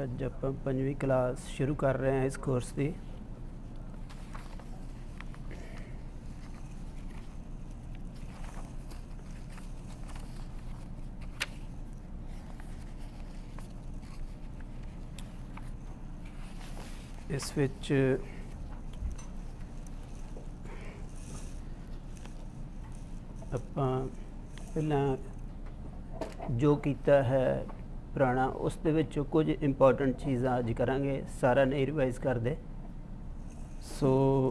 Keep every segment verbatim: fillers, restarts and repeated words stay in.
अज आप पंजवीं क्लास शुरू कर रहे हैं इस कोर्स की। इस विच आपां पहलां जो कीता है पुराना उस दे विच कुछ इंपॉर्टेंट चीज़ां अज करांगे, सारा नहीं रिवाइज करते। सो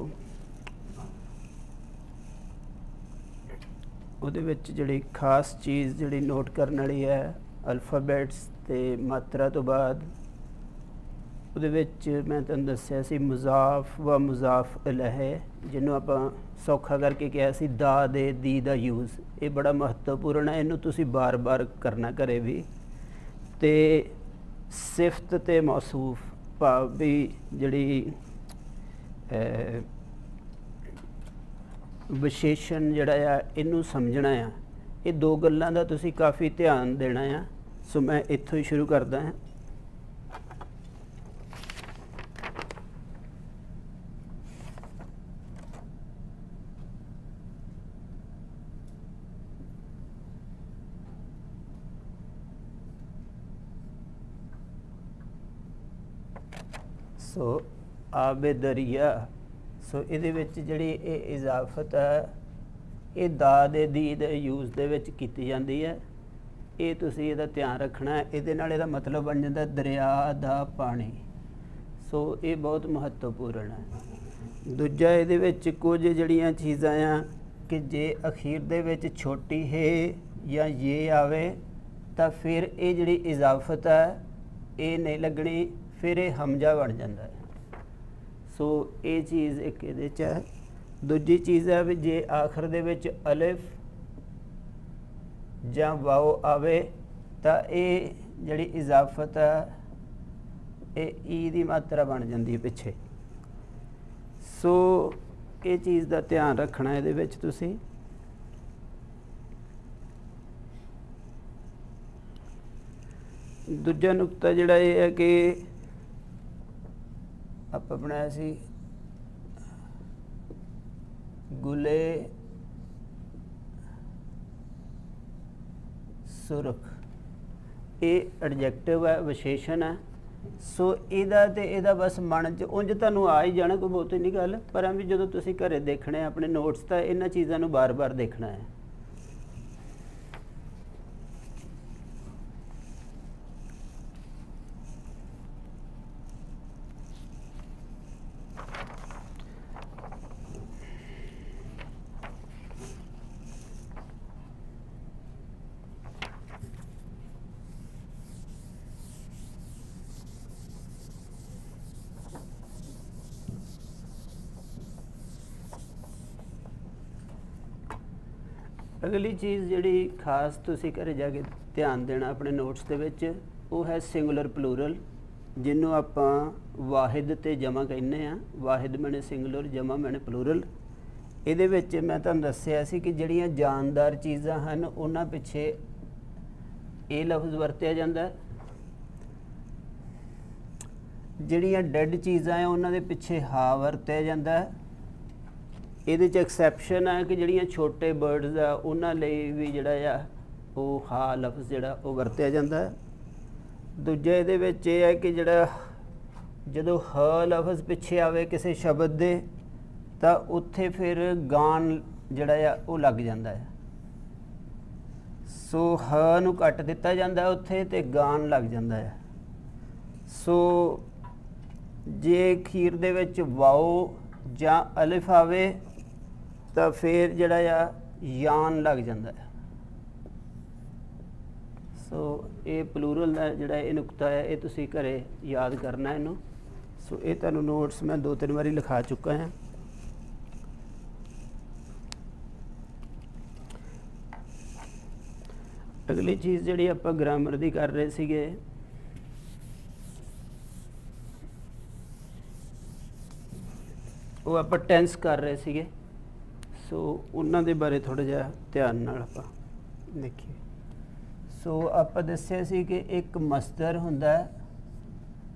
उहदे विच जिहड़ी खास चीज़ जिहड़ी नोट करने वाली है अल्फाबैट्स ते मात्रा तो बाद उहदे विच मैं तुहानूं दस्सिया सी मुज़ाफ व मुज़ाफ इलैहि, जिन्हों आपां सौखा करके कहा सी दा दे दी दा यूज़। ये बड़ा महत्वपूर्ण है, इनू तुसी बार बार करना घरे भी। ते सिफत ते मौसूफ भाव भी जिहड़ी विशेषण जिहड़ा आ इनू समझना आ, ये दो गल्लां दा तुसी काफ़ी ध्यान देना आ। सो मैं इत्थों ही शुरू करदा हां। सो आबे दरिया, सो इहदे विच जिहड़ी ये इजाफत है ये दा दे दी दे यूज़ दे विच कीती जांदी है। ये तुसी इहदा ध्यान रखना है, इहदे नाल इहदा मतलब बन जांदा दरिया दा पानी। सो ये बहुत महत्वपूर्ण है। दूजा इहदे विच कुछ जिहड़ियां चीज़ां आ कि जे अखीर दे विच छोटी है या ये आवे तां फिर ये जिहड़ी इजाफत है ये नहीं लगनी, फिर ये हमजा बन जाता है। सो ये चीज़ एक इहदे च है। दूजी चीज़ है भी जे आखिर दे विच अलिफ जां वाओ आवे तां ये जिहड़ी इजाफत है ये ई दी मात्रा बन जाती है पिछे। सो ये चीज़ का ध्यान रखना इहदे विच तुसीं। दूजा नुकता जिहड़ा ये है कि आप बनाया सी गुले सुरख, ये एडजैक्टिव है, विशेषण है। सो इहदा ते इहदा बस मन च उंज तुहानूं आ ही जाना, कोई बहुती नहीं गल, पर भी जो तुसीं घरे देखने अपने नोट्स तो इन्हां चीज़ां नूं बार बार देखना है। अगली चीज़ जिहड़ी खास तुसीं घरे जाके ध्यान देना अपने नोट्स दे विच वो है सिंगुलर प्लूरल, जिन्हों आपां वाहिद ते जमा कहने आ। वाहिद मैंने सिंगुलर, जमा मैंने प्लूरल। इहदे विच मैं तुहानूं दस्सिया सी कि जिहड़ियां जानदार चीज़ां हन उन्हां पिछे ये लफ्ज़ वरतिया जांदा है, जिहड़ियां डैड चीज़ां हैं उन्हां दे पिछे हा वरतिया जांदा है। ਇਹਦੇ ਚ एक्सैप्शन है कि ਜਿਹੜੀਆਂ छोटे बर्ड्स आ उन्हां ਲਈ भी ਜਿਹੜਾ ਆ ਉਹ हा लफ्ज़ ਜਿਹੜਾ ਉਹ ਵਰਤਿਆ ਜਾਂਦਾ ਹੈ। ਦੂਜਾ ਇਹਦੇ ਵਿੱਚ ਇਹ ਹੈ ਕਿ ਜਿਹੜਾ ਜਦੋਂ ਹ लफ्ज़ ਪਿੱਛੇ ਆਵੇ ਕਿਸੇ ਸ਼ਬਦ ਦੇ ਤਾਂ ਉੱਥੇ ਫਿਰ ਗਾਨ ਜਿਹੜਾ ਆ ਉਹ ਲੱਗ ਜਾਂਦਾ ਹੈ। ਸੋ ਹ ਨੂੰ ਕੱਟ ਦਿੱਤਾ ਜਾਂਦਾ ਉੱਥੇ ਤੇ ਗਾਨ ਲੱਗ ਜਾਂਦਾ ਹੈ। ਸੋ ਜੇ ਅਖੀਰ ਦੇ ਵਿੱਚ ਵਾਓ ਜਾਂ ਅਲਿਫ ਆਵੇ तो फिर जड़ा यान लग जाता है। सो ये प्लूरल का जड़ा ये नुकता है ये तुसी घरे याद करना इनू। सो ये तुहानूं नोट्स मैं दो तीन बारी लिखा चुका है। अगली चीज़ जिहड़ी आपां ग्रामर दी कर रहे सीगे वो आपां टेंस कर रहे सीगे। सो उन्हां दे बारे थोड़ा जिहा ध्यान नाल आपां देखिए। सो आपां दस्सिया सी कि एक मसदर हुंदा है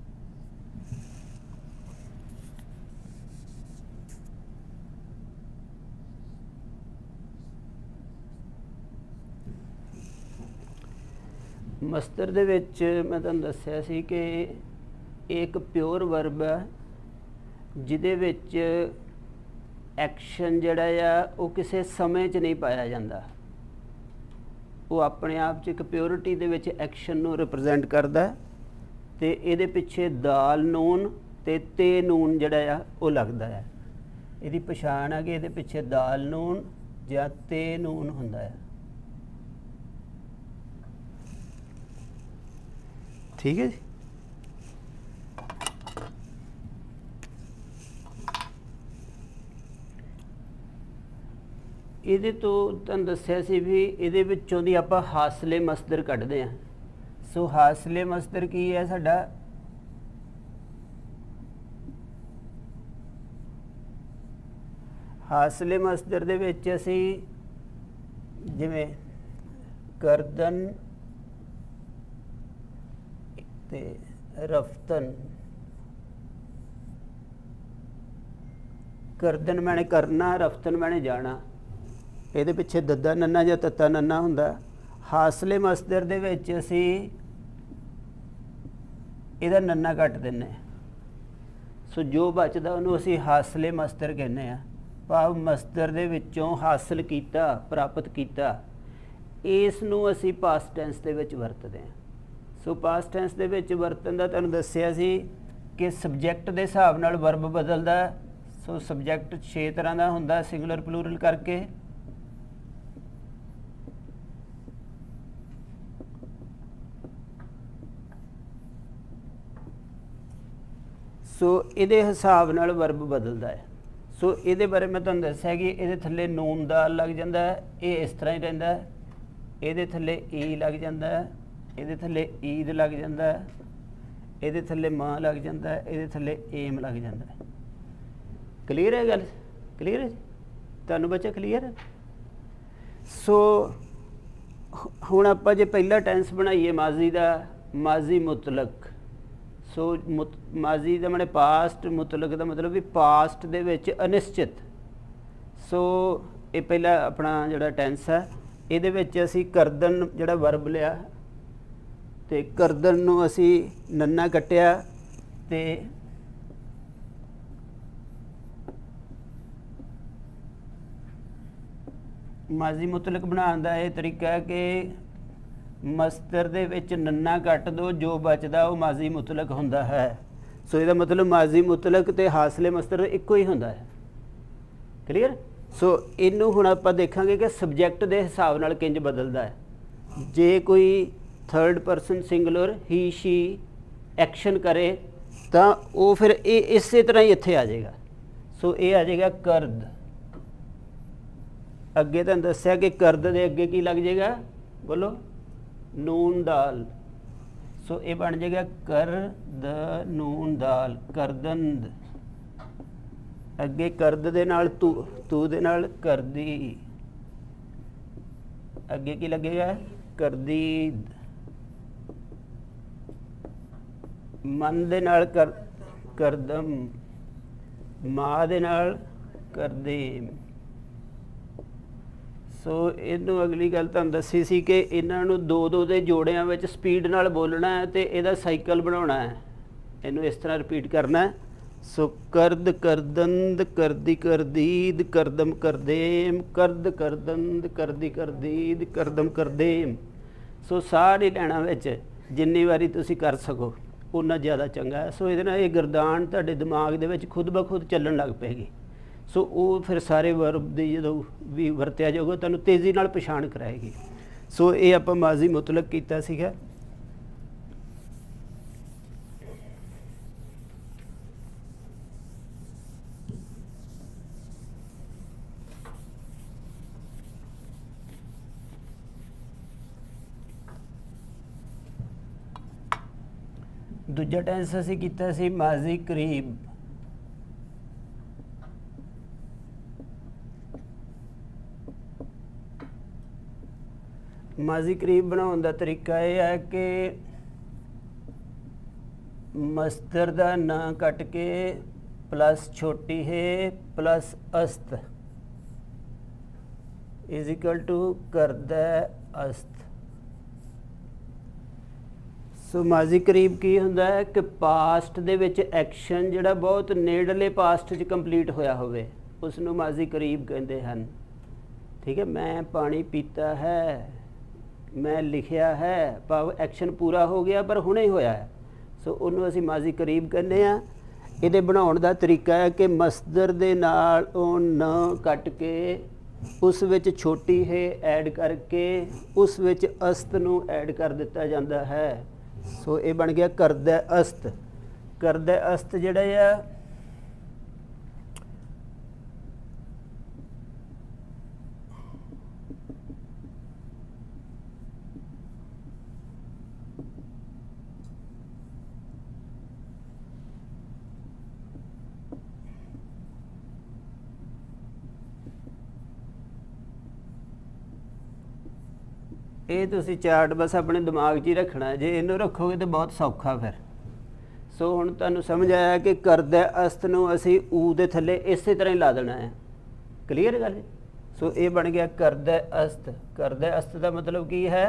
ਮਸਤਰ ਦੇ ਵਿੱਚ ਮੈਂ ਤੁਹਾਨੂੰ ਦੱਸਿਆ ਸੀ ਕਿ ਇੱਕ ਪਿਓਰ ਵਰਬ ਹੈ ਜਿਹਦੇ ਵਿੱਚ ਐਕਸ਼ਨ ਜਿਹੜਾ ਆ ਉਹ ਕਿਸੇ ਸਮੇਂ 'ਚ ਨਹੀਂ ਪਾਇਆ ਜਾਂਦਾ, ਉਹ ਆਪਣੇ ਆਪ 'ਚ ਇੱਕ ਪਿਓਰਿਟੀ ਦੇ ਵਿੱਚ ਐਕਸ਼ਨ ਨੂੰ ਰਿਪਰੈਜ਼ੈਂਟ ਕਰਦਾ ਅਤੇ ਇਹਦੇ ਪਿੱਛੇ ਦਾਲ ਨੂਨ ਅਤੇ ਤੇ ਨੂਨ ਜਿਹੜਾ ਆ ਉਹ ਲੱਗਦਾ ਹੈ। ਇਹਦੀ ਪਛਾਣ ਆ ਕਿ ਇਹਦੇ ਪਿੱਛੇ ਦਾਲ ਨੂਨ ਜਾਂ ਤੇ ਨੂਨ ਹੁੰਦਾ ਹੈ। ਠੀਕ ਹੈ ਜੀ। ਇਹਦੇ ਤੋਂ ਤੁਹਾਨੂੰ ਦੱਸਿਆ ਸੀ ਵੀ ਇਹਦੇ ਵਿੱਚੋਂ ਦੀ ਆਪਾਂ ਹਾਸਲੇ ਮਸਦਰ ਕੱਢਦੇ ਹਾਂ। ਸੋ ਹਾਸਲੇ ਮਸਦਰ ਕੀ ਹੈ ਸਾਡਾ? ਹਾਸਲੇ ਮਸਦਰ ਦੇ ਵਿੱਚ ਅਸੀਂ ਜਿਵੇਂ ਕਰਦਨ ਤੇ ਰਫਤਨ, ਕਰਦਨ ਮੈਨੇ ਕਰਨਾ, ਰਫਤਨ ਮੈਨੇ ਜਾਣਾ, ਇਹਦੇ ਪਿੱਛੇ ਦੱਦਾ ਨੰਨਾ ਜਾਂ ਤੱਤਾ ਨੰਨਾ ਹੁੰਦਾ। ਹਾਸਲੇ ਮਸਦਰ ਦੇ ਵਿੱਚ ਅਸੀਂ ਇਹਦਾ ਨੰਨਾ ਕੱਟ ਦਿੰਦੇ ਹਾਂ, ਸੋ ਜੋ ਬਚਦਾ ਉਹਨੂੰ ਅਸੀਂ ਹਾਸਲੇ ਮਸਦਰ ਕਹਿੰਦੇ ਹਾਂ। ਭਾਵ ਮਸਦਰ ਦੇ ਵਿੱਚੋਂ ਹਾਸਲ ਕੀਤਾ, ਪ੍ਰਾਪਤ ਕੀਤਾ, ਇਸ ਨੂੰ ਅਸੀਂ ਪਾਸਟ ਟੈਂਸ ਦੇ ਵਿੱਚ ਵਰਤਦੇ ਹਾਂ। ਸੋ ਪਾਸਟ ਟੈਂਸ ਦੇ ਵਿੱਚ ਵਰਤਣ ਦਾ ਤੁਹਾਨੂੰ ਦੱਸਿਆ ਸੀ ਕਿ ਸਬਜੈਕਟ ਦੇ ਹਿਸਾਬ ਨਾਲ ਵਰਬ ਬਦਲਦਾ। ਸੋ ਸਬਜੈਕਟ ਛੇ ਤਰ੍ਹਾਂ ਦਾ ਹੁੰਦਾ ਸਿੰਗੂਲਰ ਪਲੂਰਲ ਕਰਕੇ। ਸੋ ਇਹਦੇ ਹਿਸਾਬ ਨਾਲ ਵਰਬ ਬਦਲਦਾ ਹੈ। ਸੋ ਇਹਦੇ ਬਾਰੇ ਮੈਂ ਤੁਹਾਨੂੰ ਦੱਸਿਆ ਕਿ ਇਹਦੇ ਥੱਲੇ ਨੂਨ ਦਾਲ ਲੱਗ ਜਾਂਦਾ, ਇਹ ਇਸ ਤਰ੍ਹਾਂ ਹੀ ਰਹਿੰਦਾ। ਇਹਦੇ ਥੱਲੇ ਈ ਲੱਗ ਜਾਂਦਾ, ਇਹਦੇ ਥੱਲੇ ਈਦ ਲੱਗ ਜਾਂਦਾ, ਇਹਦੇ ਥੱਲੇ ਮਾਂ ਲੱਗ ਜਾਂਦਾ, ਇਹਦੇ ਥੱਲੇ ਏਮ ਲੱਗ ਜਾਂਦਾ। ਕਲੀਅਰ ਹੈ ਗੱਲ? ਕਲੀਅਰ ਹੈ ਜੀ ਤੁਹਾਨੂੰ ਬੱਚਾ? ਕਲੀਅਰ ਹੈ। ਸੋ ਹੁਣ ਆਪਾਂ ਜੇ ਪਹਿਲਾ ਟੈਂਸ ਬਣਾਈਏ ਮਾਜ਼ੀ ਦਾ, ਮਾਜ਼ੀ ਮੁਤਲਕ। ਸੋ ਮੁਤ ਮਾਜ਼ੀ ਦਾ ਮਨੇ ਪਾਸਟ, ਮੁਤਲਕ ਦਾ ਮਤਲਬ ਵੀ ਪਾਸਟ ਦੇ ਵਿੱਚ ਅਨਿਸ਼ਚਿਤ। ਸੋ ਇਹ ਪਹਿਲਾ ਆਪਣਾ ਜਿਹੜਾ ਟੈਂਸ ਹੈ, ਇਹਦੇ ਵਿੱਚ ਅਸੀਂ ਕਰਦਨ ਜਿਹੜਾ ਵਰਬ ਲਿਆ ਅਤੇ ਕਰਦਨ ਨੂੰ ਅਸੀਂ ਨੰਨਾ ਕੱਟਿਆ ਅਤੇ ਮਾਜ਼ੀ ਮੁਤਲਕ ਬਣਾਉਣ ਦਾ ਇਹ ਤਰੀਕਾ ਹੈ ਕਿ ਮਸਤਰ ਦੇ ਵਿੱਚ ਨੰਨਾ ਕੱਟ ਦਿਓ, ਜੋ ਬਚਦਾ ਉਹ ਮਾਜ਼ੀ ਮੁਤਲਕ ਹੁੰਦਾ ਹੈ। ਸੋ ਇਹਦਾ ਮਤਲਬ ਮਾਜ਼ੀ ਮੁਤਲਕ ਅਤੇ ਹਾਸਲੇ ਮਸਤਰ ਇੱਕੋ ਹੀ ਹੁੰਦਾ ਹੈ। ਕਲੀਅਰ? ਸੋ ਇਹਨੂੰ ਹੁਣ ਆਪਾਂ ਦੇਖਾਂਗੇ ਕਿ ਸਬਜੈਕਟ ਦੇ ਹਿਸਾਬ ਨਾਲ ਕਿੰਝ ਬਦਲਦਾ ਹੈ। ਜੇ ਕੋਈ third person singular he she action ਕਰੇ ਤਾਂ ਉਹ ਫਿਰ ਇਹ ਇਸੇ ਤਰ੍ਹਾਂ ਹੀ ਇੱਥੇ ਆ ਜਾਏਗਾ। ਸੋ ਇਹ ਆ ਜਾਏਗਾ ਕਰਦ। ਅੱਗੇ ਤੁਹਾਨੂੰ ਦੱਸਿਆ ਕਿ ਕਰਦ ਦੇ ਅੱਗੇ ਕੀ ਲੱਗ ਜਾਏਗਾ? ਬੋਲੋ। ਨੂਨ ਦਾਲ। ਸੋ ਇਹ ਬਣ ਜਾਏਗਾ ਕਰਦ ਨੂਨ ਦਾਲ, ਕਰਦੰਦ। ਅੱਗੇ ਕਰਦ ਦੇ ਨਾਲ ਤੂ, ਤੂ ਦੇ ਨਾਲ ਕਰਦੀ, ਅੱਗੇ ਕੀ ਲੱਗੇਗਾ? ਕਰਦੀਦ। ਮਨ ਦੇ ਨਾਲ ਕਰ ਕਰਦਮ, ਮਾਂ ਦੇ ਨਾਲ ਕਰਦੇਮ। ਸੋ ਇਹਨੂੰ ਅਗਲੀ ਗੱਲ ਤੁਹਾਨੂੰ ਦੱਸੀ ਸੀ ਕਿ ਇਹਨਾਂ ਨੂੰ ਦੋ ਦੋ ਦੇ ਜੋੜਿਆਂ ਵਿੱਚ ਸਪੀਡ ਨਾਲ ਬੋਲਣਾ ਹੈ ਅਤੇ ਇਹਦਾ ਸਾਈਕਲ ਬਣਾਉਣਾ ਹੈ। ਇਹਨੂੰ ਇਸ ਤਰ੍ਹਾਂ ਰਿਪੀਟ ਕਰਨਾ। ਸੋ ਕਰਦ ਕਰਦੰਦ, ਕਰਦੀ ਕਰਦੀਦ, ਕਰਦਮ ਕਰਦੇਮ, ਕਰਦ ਕਰਦੰਦ, ਕਰਦੀ ਕਰਦੀਦ, ਕਰਦਮ ਕਰਦੇਮ। ਸੋ ਸਾਰੀ ਲੈਣਾ ਵਿੱਚ ਜਿੰਨੀ ਵਾਰੀ ਤੁਸੀਂ ਕਰ ਸਕੋ ਉਨਾ ਜ਼ਿਆਦਾ ਚੰਗਾ ਹੈ। ਸੋ ਇਹਦੇ ਨਾਲ ਇਹ ਗਰਦਾਨ ਤੁਹਾਡੇ ਦਿਮਾਗ ਦੇ ਵਿੱਚ ਖੁਦ ਬ ਖੁਦ ਚੱਲਣ ਲੱਗ ਪਏਗੀ। ਸੋ ਉਹ ਫਿਰ ਸਾਰੇ ਵਰਬ ਦੀ ਜਦੋਂ ਵੀ ਵਰਤਿਆ ਜਾਊਗਾ ਤੁਹਾਨੂੰ ਤੇਜ਼ੀ ਨਾਲ ਪਛਾਣ ਕਰਾਏਗੀ। ਸੋ ਇਹ ਆਪਾਂ ਮਾਜ਼ੀ ਮੁਤਲਕ ਕੀਤਾ ਸੀਗਾ। ਦੂਜਾ ਟੈਂਸ ਅਸੀਂ ਕੀਤਾ ਸੀ ਮਾਜ਼ੀ ਕਰੀਬ। ਮਾਜ਼ੀ ਕਰੀਬ ਬਣਾਉਣ ਦਾ ਤਰੀਕਾ ਇਹ ਹੈ ਕਿ ਮਸਦਰ ਦਾ ਨਾਂ ਕੱਟ ਕੇ प्लस छोटी है प्लस अस्त इज इक्वल टू करदा अस्त। ਸੋ ਮਾਜ਼ੀ ਕਰੀਬ ਕੀ ਹੁੰਦਾ ਹੈ ਕਿ ਪਾਸਟ ਦੇ ਵਿੱਚ ਐਕਸ਼ਨ ਜਿਹੜਾ ਬਹੁਤ ਨੇੜਲੇ ਪਾਸਟ 'ਚ ਕੰਪਲੀਟ ਹੋਇਆ ਹੋਵੇ ਉਸ ਨੂੰ ਮਾਜ਼ੀ ਕਰੀਬ ਕਹਿੰਦੇ ਹਨ। ਠੀਕ ਹੈ, ਮੈਂ ਪਾਣੀ ਪੀਤਾ ਹੈ, ਮੈਂ ਲਿਖਿਆ ਹੈ, ਭਾਵ ਐਕਸ਼ਨ ਪੂਰਾ ਹੋ ਗਿਆ ਪਰ ਹੁਣੇ ਹੋਇਆ ਹੈ, ਸੋ ਉਹਨੂੰ ਅਸੀਂ ਮਾਜ਼ੀ ਕਰੀਬ ਕਹਿੰਦੇ ਹਾਂ। ਇਹਦੇ ਬਣਾਉਣ ਦਾ ਤਰੀਕਾ ਹੈ ਕਿ ਮਸਦਰ ਦੇ ਨਾਲ ਉਹ ਨ ਕੱਟ ਕੇ ਉਸ ਵਿੱਚ ਛੋਟੀ ਹੈ ਐਡ ਕਰਕੇ ਉਸ ਵਿੱਚ ਅਸਤ ਨੂੰ ਐਡ ਕਰ ਦਿੱਤਾ ਜਾਂਦਾ ਹੈ। ਸੋ ਇਹ ਬਣ ਗਿਆ ਕਰਦਾ ਅਸਤ। ਕਰਦਾ ਅਸਤ ਜਿਹੜਾ ਆ ਇਹ ਤੁਸੀਂ ਚਾਰਟ ਬਸ ਆਪਣੇ ਦਿਮਾਗ 'ਚ ਹੀ ਰੱਖਣਾ, ਜੇ ਇਹਨੂੰ ਰੱਖੋਗੇ ਤਾਂ ਬਹੁਤ ਸੌਖਾ ਫਿਰ। ਸੋ ਹੁਣ ਤੁਹਾਨੂੰ ਸਮਝ ਆਇਆ ਕਿ ਕਰਦਾ ਅਸਤ ਨੂੰ ਅਸੀਂ ਊ ਦੇ ਥੱਲੇ ਇਸੇ ਤਰ੍ਹਾਂ ਹੀ ਲਾ ਦੇਣਾ ਹੈ। ਕਲੀਅਰ ਗੱਲ? ਸੋ ਇਹ ਬਣ ਗਿਆ ਕਰਦਾ ਅਸਤ। ਕਰਦਾ ਅਸਤ ਦਾ ਮਤਲਬ ਕੀ ਹੈ?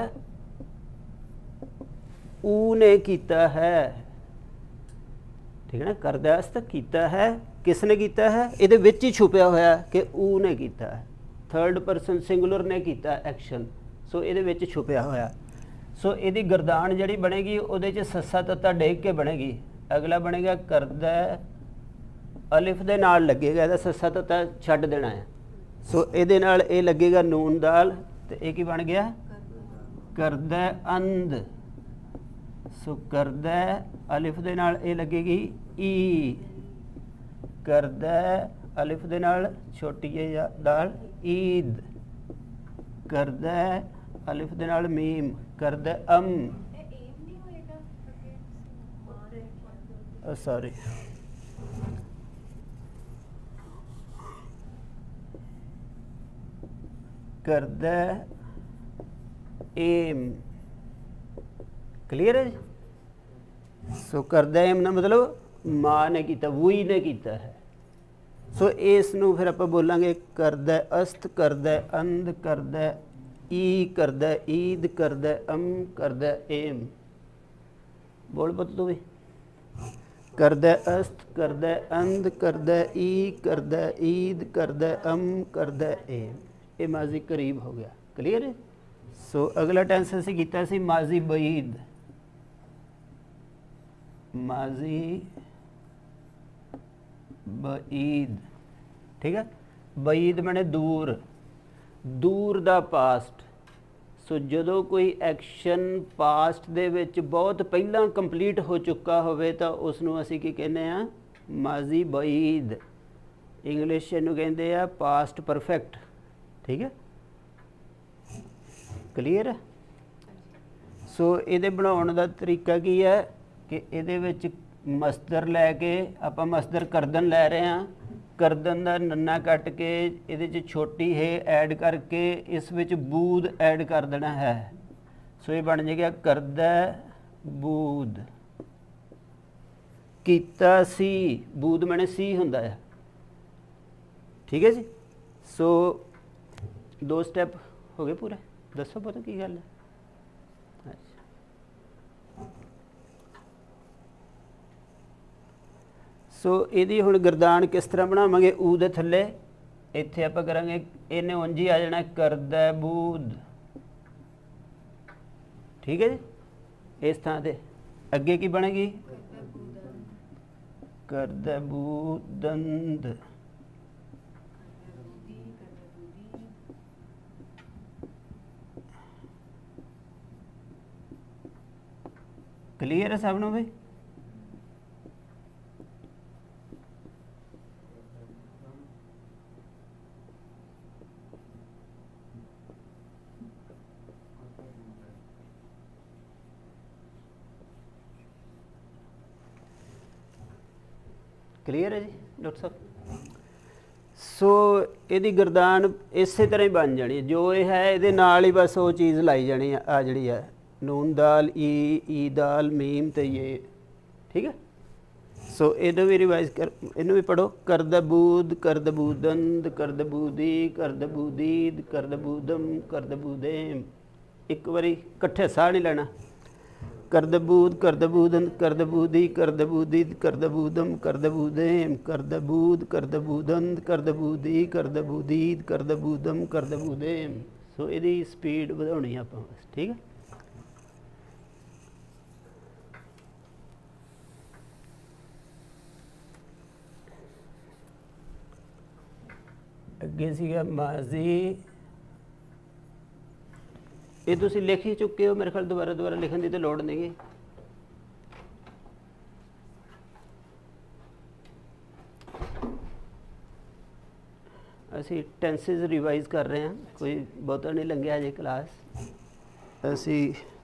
ਊ ਨੇ ਕੀਤਾ ਹੈ। ਠੀਕ ਹੈ ਨਾ, ਕਰਦਾ ਅਸਤ ਕੀਤਾ ਹੈ, ਕਿਸ ਨੇ ਕੀਤਾ ਹੈ? ਇਹਦੇ ਵਿੱਚ ਹੀ ਛੁਪਿਆ ਹੋਇਆ ਕਿ ਊ ਨੇ ਕੀਤਾ ਹੈ, ਥਰਡ ਪਰਸਨ ਸਿੰਗੂਲਰ ਨੇ ਕੀਤਾ ਐਕਸ਼ਨ, ਸੋ ਇਹਦੇ ਵਿੱਚ ਛੁਪਿਆ ਹੋਇਆ। ਸੋ ਇਹਦੀ ਗਰਦਾਨ ਜਿਹੜੀ ਬਣੇਗੀ ਉਹਦੇ 'ਚ ਸੱਸਾ ਤੱਤਾ ਡੇਗ ਕੇ ਬਣੇਗੀ। ਅਗਲਾ ਬਣੇਗਾ ਕਰਦਾ ਅਲਿਫ ਦੇ ਨਾਲ ਲੱਗੇਗਾ, ਇਹਦਾ ਸੱਸਾ ਤੱਤਾ ਛੱਡ ਦੇਣਾ ਹੈ। ਸੋ ਇਹਦੇ ਨਾਲ ਇਹ ਲੱਗੇਗਾ ਨੂਨ ਦਾਲ, ਤੇ ਇਹ ਕੀ ਬਣ ਗਿਆ? ਕਰਦਾ ਅੰਧ। ਸੋ ਕਰਦਾ ਅਲਿਫ ਦੇ ਨਾਲ ਇਹ ਲੱਗੇਗੀ ਈ, ਕਰਦਾ ਅਲਿਫ ਦੇ ਨਾਲ ਛੋਟੀ ਜਿਹੀ ਦਾਲ ਈਦ, ਕਰਦਾ ਅਲਿਫ ਦੇ ਨਾਲ ਮੀਮ, ਕਰਦਾ ਅਮ, ਸੌਰੀ ਕਰਦਾ ਏਮ। ਕਲੀਅਰ ਹੈ ਜੀ? ਸੋ ਕਰਦਾ ਏਮ ਨਾ ਮਤਲਬ ਮਾਂ ਨੇ ਕੀਤਾ, ਵੂਈ ਨੇ ਕੀਤਾ ਹੈ। ਸੋ ਇਸ ਨੂੰ ਫਿਰ ਆਪਾਂ ਬੋਲਾਂਗੇ ਕਰਦਾ ਅਸਤ, ਕਰਦਾ ਅੰਧ, ਕਰਦਾ ਈ, ਕਰਦਾ ਈਦ, ਕਰਦਾ ਅਮ, ਕਰਦਾ ਏਮ। ਬੋਲ ਪੁੱਤ ਤੂੰ ਵੀ। ਕਰਦਾ ਅਸਤ, ਕਰਦਾ ਅੰਧ, ਕਰਦਾ ਈ, ਕਰਦਾ ਈਦ, ਕਰਦਾ ਅਮ, ਕਰਦਾ ਏਮ। ਇਹ ਮਾਜ਼ੀ ਕਰੀਬ ਹੋ ਗਿਆ। ਕਲੀਅਰ ਹੈ? ਸੋ ਅਗਲਾ ਟੈਂਸ ਅਸੀਂ ਕੀਤਾ ਸੀ ਮਾਜ਼ੀ ਬਈਦ। ਮਾਜ਼ੀ ਬਈਦ। ਠੀਕ ਹੈ, ਬਈਦ ਮਾਨੇ ਦੂਰ, ਦੂਰ ਦਾ ਪਾਸਟ। ਸੋ ਜਦੋਂ ਕੋਈ ਐਕਸ਼ਨ ਪਾਸਟ ਦੇ ਵਿੱਚ ਬਹੁਤ ਪਹਿਲਾਂ ਕੰਪਲੀਟ ਹੋ ਚੁੱਕਾ ਹੋਵੇ ਤਾਂ ਉਸ ਨੂੰ ਅਸੀਂ ਕੀ ਕਹਿੰਦੇ ਆ? ਮਾਜ਼ੀ ਬਈਦ। ਇੰਗਲਿਸ਼ ਇਹਨੂੰ ਕਹਿੰਦੇ ਆ ਪਾਸਟ ਪਰਫੈਕਟ। ਠੀਕ ਹੈ, ਕਲੀਅਰ ਹੈ? ਸੋ ਇਹਦੇ ਬਣਾਉਣ ਦਾ ਤਰੀਕਾ ਕੀ ਹੈ ਕਿ ਇਹਦੇ ਵਿੱਚ ਮਸਦਰ ਲੈ ਕੇ ਆਪਾਂ ਮਸਦਰ ਕਰਦਨ ਲੈ ਰਹੇ ਹਾਂ, ਕਰਦਨ ਦਾ ਨੰਨਾ ਕੱਟ ਕੇ ਇਹਦੇ 'ਚ ਛੋਟੀ ਹੈ ਐਡ ਕਰਕੇ ਇਸ ਵਿੱਚ ਬੂਦ ਐਡ ਕਰ ਦੇਣਾ ਹੈ। ਸੋ ਇਹ ਬਣ ਜਾਏਗਾ ਕਰਦਾ ਬੂਦ। ਕੀਤਾ ਸੀ, ਬੂਦ ਮੈਨੇ ਸੀ ਹੁੰਦਾ ਹੈ। ਠੀਕ ਹੈ ਜੀ? ਸੋ ਦੋ ਸਟੈਪ ਹੋ ਗਏ ਪੂਰੇ। ਦੱਸੋ ਪਤਾ ਕੀ ਗੱਲ ਹੈ? ਅੱਛਾ, ਸੋ ਇਹਦੀ ਹੁਣ ਗਰਦਾਨ ਕਿਸ ਤਰ੍ਹਾਂ ਬਣਾਵਾਂਗੇ? ਊ ਦੇ ਥੱਲੇ ਇੱਥੇ ਆਪਾਂ ਕਰਾਂਗੇ, ਇਹਨੇ ਉਂਝ ਹੀ ਆ ਜਾਣਾ ਕਰਦਾ ਬੂਦ। ਠੀਕ ਹੈ ਜੀ? ਇਸ ਥਾਂ ਤੇ ਅੱਗੇ ਕੀ ਬਣੇਗੀ? ਕਰਦਾ ਬੂਦੰਦ। ਕਲੀਅਰ ਹੈ ਸਭ ਨੂੰ ਬਈ? ਕਲੀਅਰ ਹੈ ਜੀ ਡਾਕਟਰ ਸਾਹਿਬ? ਸੋ ਇਹਦੀ ਗਰਦਾਨ ਇਸੇ ਤਰ੍ਹਾਂ ਹੀ ਬਣ ਜਾਣੀ, ਜੋ ਇਹ ਹੈ ਇਹਦੇ ਨਾਲ ਹੀ ਬਸ ਉਹ ਚੀਜ਼ ਲਾਈ ਜਾਣੀ ਆ, ਆ ਜਿਹੜੀ ਹੈ ਨੂਨ ਦਾਲ ਈ, ਈ ਦਾਲ ਮੀਮ ਤੇ ਇਹ। ਠੀਕ ਹੈ? ਸੋ ਇਹਨੂੰ ਵੀ ਰਿਵਾਈਜ਼ ਕਰ, ਇਹਨੂੰ ਵੀ ਪੜ੍ਹੋ। ਕਰਦਬੂਦ, ਕਰਦਬੂਦੰਦ, ਕਰਦਬੂਦੀ, ਕਰਦਬੂਦੀਦ, ਕਰਦਬੂਦਮ, ਕਰਦਬੂਦੇਮ। ਇੱਕ ਵਾਰੀ ਇਕੱਠੇ ਸਾਹ ਨਹੀਂ ਲੈਣਾ। करदबूद करदबूदन करदबूदी करदबूदिद करदबूदम करदबूदेम करदबूद करदबूदन करदबूदी करदबूदीद करदबूदम करदबूदेम। सो इहदी स्पीड वधाउणी आपां बस, ठीक है। अगे सीगा माजी, ये तुसीं लिख ही चुके हो मेरे ख्याल, दोबारा दोबारा लिखण की तो लोड़ नहीं। असी टेंसिस रिवाइज कर रहे हैं, कोई बहुता नहीं लंघिया अजे क्लास। असी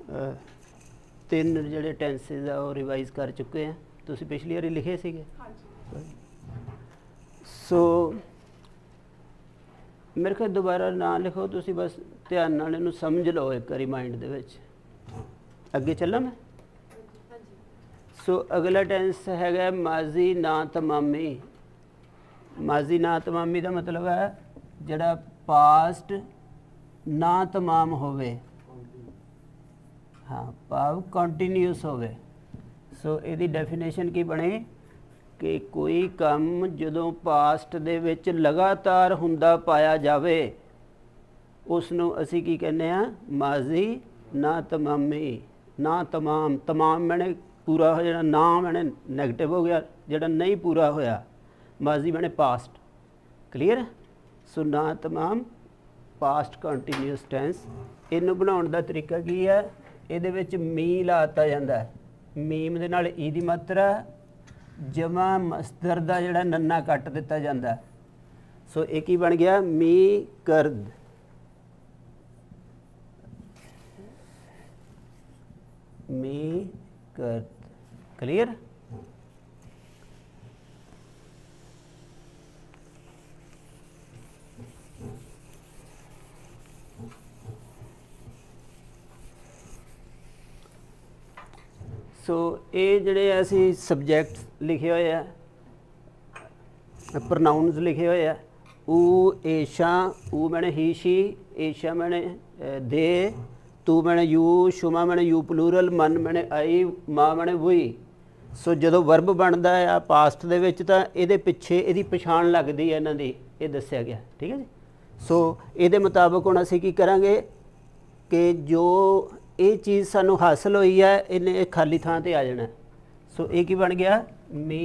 तीन जिहड़े टेंसिस आ वो रिवाइज कर चुके हैं, तुसीं पिछली वारी लिखे सीगे। सो मेरे ख्याल दोबारा ना लिखो, तुसीं बस ध्यान नाल इहनूं समझ लो एक बारी माइंड दे विच। अगे चलां मैं। सो अगला टेंस हैगा माजी ना तमामी। माजी ना तमामी का मतलब है जिहड़ा पास्ट ना तमाम होवे, हाँ भाव कंटीन्यूस होवे। सो इहदी डेफिनेशन की बने कि कोई काम जदों पास्ट दे विच लगातार हुंदा पाया जावे उसनूं असीं की कहने आ माजी ना तमामी। ना तमाम, तमाम मैंने पूरा हो जाना, ना मैंने नैगेटिव हो गया, जिहड़ा नहीं पूरा होया। माजी मैंने पास्ट, क्लीयर। सो ना तमाम पास्ट कंटीन्यूस टेंस। इनूं बनाउण दा तरीका की है, इहदे विच मी लाता जांदा है, मीम दे नाल ई दी मात्रा, जमा मसदर दा जिहड़ा नन्ना कट दिता जांदा। सो एक ही बन गया मी करद। मी करद, क्लियर। सो ये जिहड़े असी सबजैक्ट लिखे हुए है, प्रनाउनस लिखे हुए है, ऊ एशा, ऊ मैंने ही शी, एशा मैंने दे, तू मैंने यू, शुमा मैंने यू प्लूरल, मन मैंने आई, माँ मैंने वही। सो जदों वर्ब बनता है पास्ट दे विच तां इहदे पिछे इहदी पछाण लगदी है, इन्हां दी ये दस्सिया गया, ठीक है जी। सो इहदे मुताबिक हुण असीं की करांगे कि जो ये चीज़ सानू हासिल हुई है इन्हें खाली थां ते आ जाना। सो एक ही बन गया मी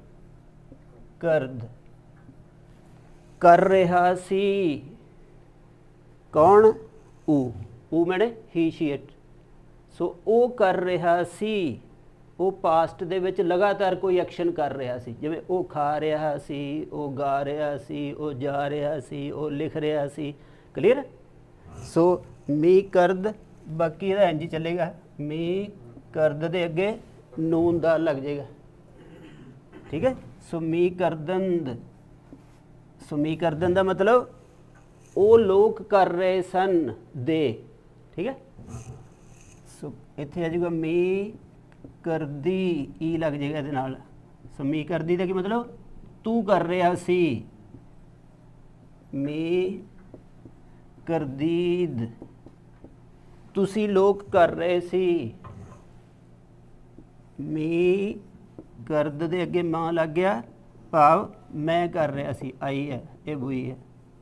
करद। कर रहा सी, कौन? ऊ, ऊ मैंने ही शी इट। सो वो कर रहा सी, वो पास्ट दे विच लगातार कोई एक्शन कर रहा सी, जिवें वो खा रहा सी, वो गा रहा सी, वो जा रहा सी, वो लिख रहा सी, क्लीयर। सो मी करद, बाकी ਇਹਦਾ ਇੰਜ ਹੀ ਚੱਲੇਗਾ, मी करद ਦੇ ਅੱਗੇ ਨੂਨ ਦਾ ਲੱਗ ਜਾਏਗਾ, ठीक है। सो मी करदंद, सो मी करदन ਦਾ मतलब ਉਹ ਲੋਕ ਕਰ ਰਹੇ ਸਨ ਦੇ, ठीक है। सो ਇੱਥੇ ਆ ਜਾਊਗਾ मी करदी, ई ਲੱਗ ਜਾਏਗਾ ਇਹਦੇ ਨਾਲ। सो मी करदी ਦਾ ਕੀ मतलब ਤੂੰ ਕਰ ਰਿਹਾ ਸੀ, मी करदीद तुसी लोग कर रहे सी। मी करद दे अगे मां लग गया, भाव मैं कर रहा सी, आई है ये बुई है।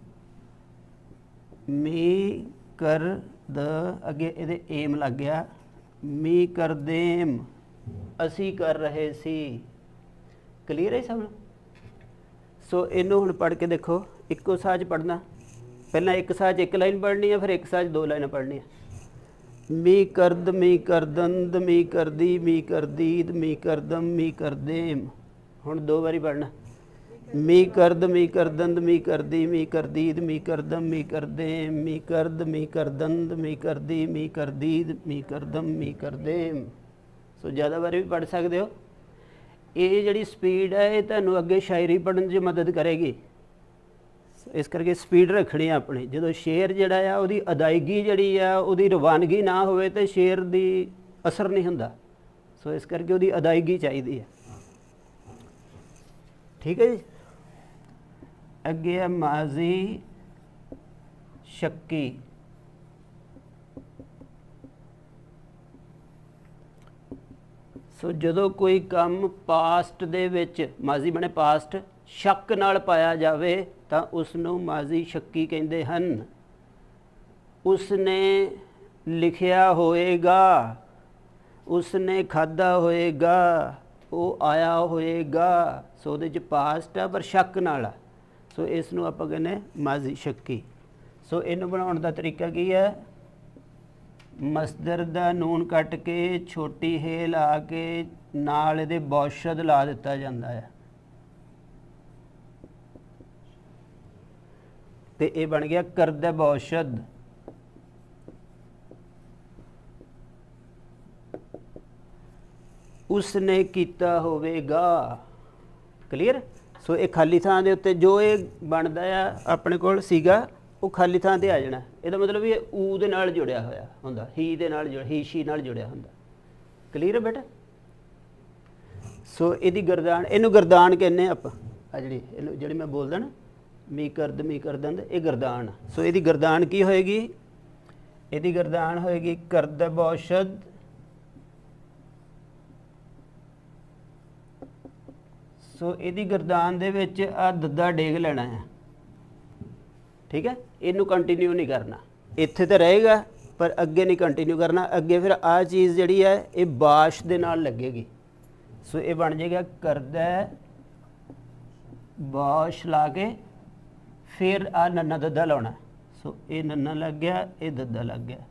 मी कर द अगे इहदे एम लग गया, मी कर देम असी कर रहे सी, क्लीयर है सब। सो इनू हुण पढ़ के देखो, इक्को साज पढ़ना, पहला एक साज एक लाइन पढ़नी है, फिर एक साज दो लाइन पढ़नी है। मी करद, मी करदंद, मी करदी, मी करदीद, मी करदम, मी करदेम। हुण दो बारी पढ़ना, मी करद, मी करदंद, मी करदी, मी करदीद, मी करदम, मी करदेम, मी करद, मी करदंद, मी करदी, मी करदीद, मी करदम, मी करदेम। सो ज़्यादा बारी भी पढ़ सकते हो। ये जिहड़ी स्पीड है ये तुहानूं अगे शायरी पढ़न च मदद करेगी। इस करके स्पीड रखनी है अपनी। जो शेर जिहड़ा आ उहदी अदायगी जिहड़ी आ उहदी रवानगी ना होवे तो शेर दी असर नहीं हुंदा। सो इस करके उहदी अदायगी चाहिदी है, ठीक है जी। अगे है माजी शक्की। सो जदों कोई काम पास्ट दे विच माजी बने पास्ट शक नाल पाया जावे तां उसनूं माजी शक्की कहिंदे हन। उसने लिखिया होएगा, उसने खाधा होएगा, वो आया होएगा, सो उहदे च पास्ट आ पर शक नाल आ, सो इसनूं आपां कहने माजी शक्की। सो इहनूं बनाउण दा तरीका की है, मसदर दा नून कट के छोटी हे ला के नाल इहदे बौशद ला दिता जांदा है ते ये बन गया करद बौशद। उसने कीता होवेगा। क्लीयर। सो ये खाली थां दे उत्ते जो ये बनदा है अपने कोल सीगा वो खाली थां ते आ जाना। ਇਹਦਾ मतलब ये ऊ ਦੇ ਨਾਲ जुड़िया होया हुंदा, ही ਦੇ ਨਾਲ जुड़ ही शी ਨਾਲ जुड़िया हुंदा। क्लीयर है बेटा। सो ਇਹਦੀ ਗਰਦਾਨ, ਇਹਨੂੰ ਗਰਦਾਨ ਕਹਿੰਦੇ ਆਪਾਂ ਆ ਜਿਹੜੀ ਇਹਨੂੰ ਜਿਹੜੀ ਮੈਂ ਬੋਲਦਾ ਨਾ मी करद मी करदंद, ये गरदान। सो ਇਹਦੀ ਗਰਦਾਨ ਕੀ ਹੋਏਗੀ? ਇਹਦੀ ਗਰਦਾਨ ਹੋਏਗੀ करद बौशद सो ਇਹਦੀ ਗਰਦਾਨ ਦੇ ਵਿੱਚ ਆ ਦੱਦਾ ਡੇਗ ਲੈਣਾ ਹੈ। ठीक है, इनू कंटिन्यू नहीं करना, इत्थे तो रहेगा पर अगे नहीं कंटिन्यू करना। अगे फिर आ चीज़ जिहड़ी है ये बाश दे नाल लगेगी। सो ये बन जाएगा करदा बाश ला के फिर आ नन्ना दद्दा लाना। सो ये नन्ना लग गया, ये दद्दा लग गया,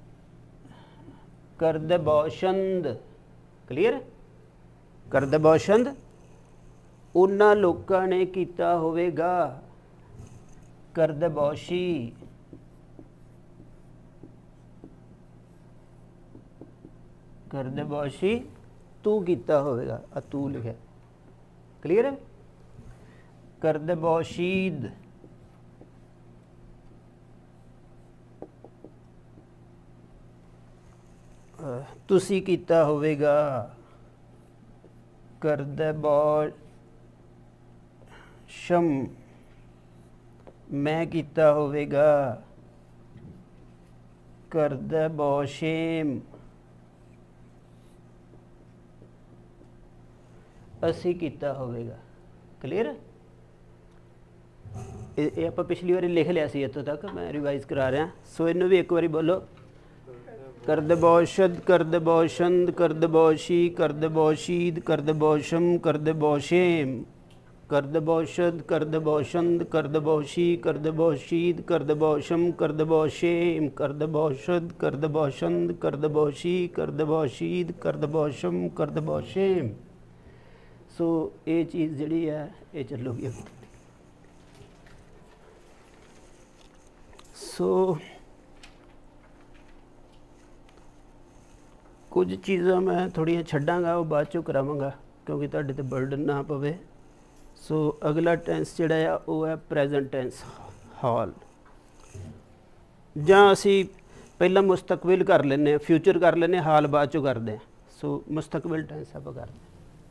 करद बौशंद। क्लीयर। करद बौशंद उन्हां लोकां ने कीता होवेगा। करद बौशी करद बौशी तू कीता होवेगा, आ तू लिखा। क्लीयर है। करद बौशीद तुसी कीता होवेगा। करद बौशम मैं कीता होवेगा। करद बौशेम असी कीता होवेगा। क्लीयर। ये आप पिछली बारी लिख लिया सी, इत्थों तक मैं रिवाइज करा रहा। सो इनू भी एक बारी बोलो। करद बौशद करद बौशंद करद बौशी करद बौशीद करद बौशम करद बौशेम करद बौशद करद बौशंद करद बौशी करद बौशीद करद बौशम करद बौशेम करद बौशद करद बौशंद करद बौशी करद बौशीद करद बौशम करद बौशेम। सो ये चीज़ जिहड़ी है ये चलूगी। सो कुछ चीज़ां मैं थोड़ियां छड्डांगा, वो बाद चों करावांगा क्योंकि तुहाडे ते बर्डन ना पवे। सो अगला टेंस जिहड़ा है वो है प्रेजेंट टेंस हाल। जां असी पहला मुस्तकबिल कर लेने, फ्यूचर कर लेने, हाल बाद चों करदे हैं। सो मुस्तकबिल टेंस आपां करदे हैं।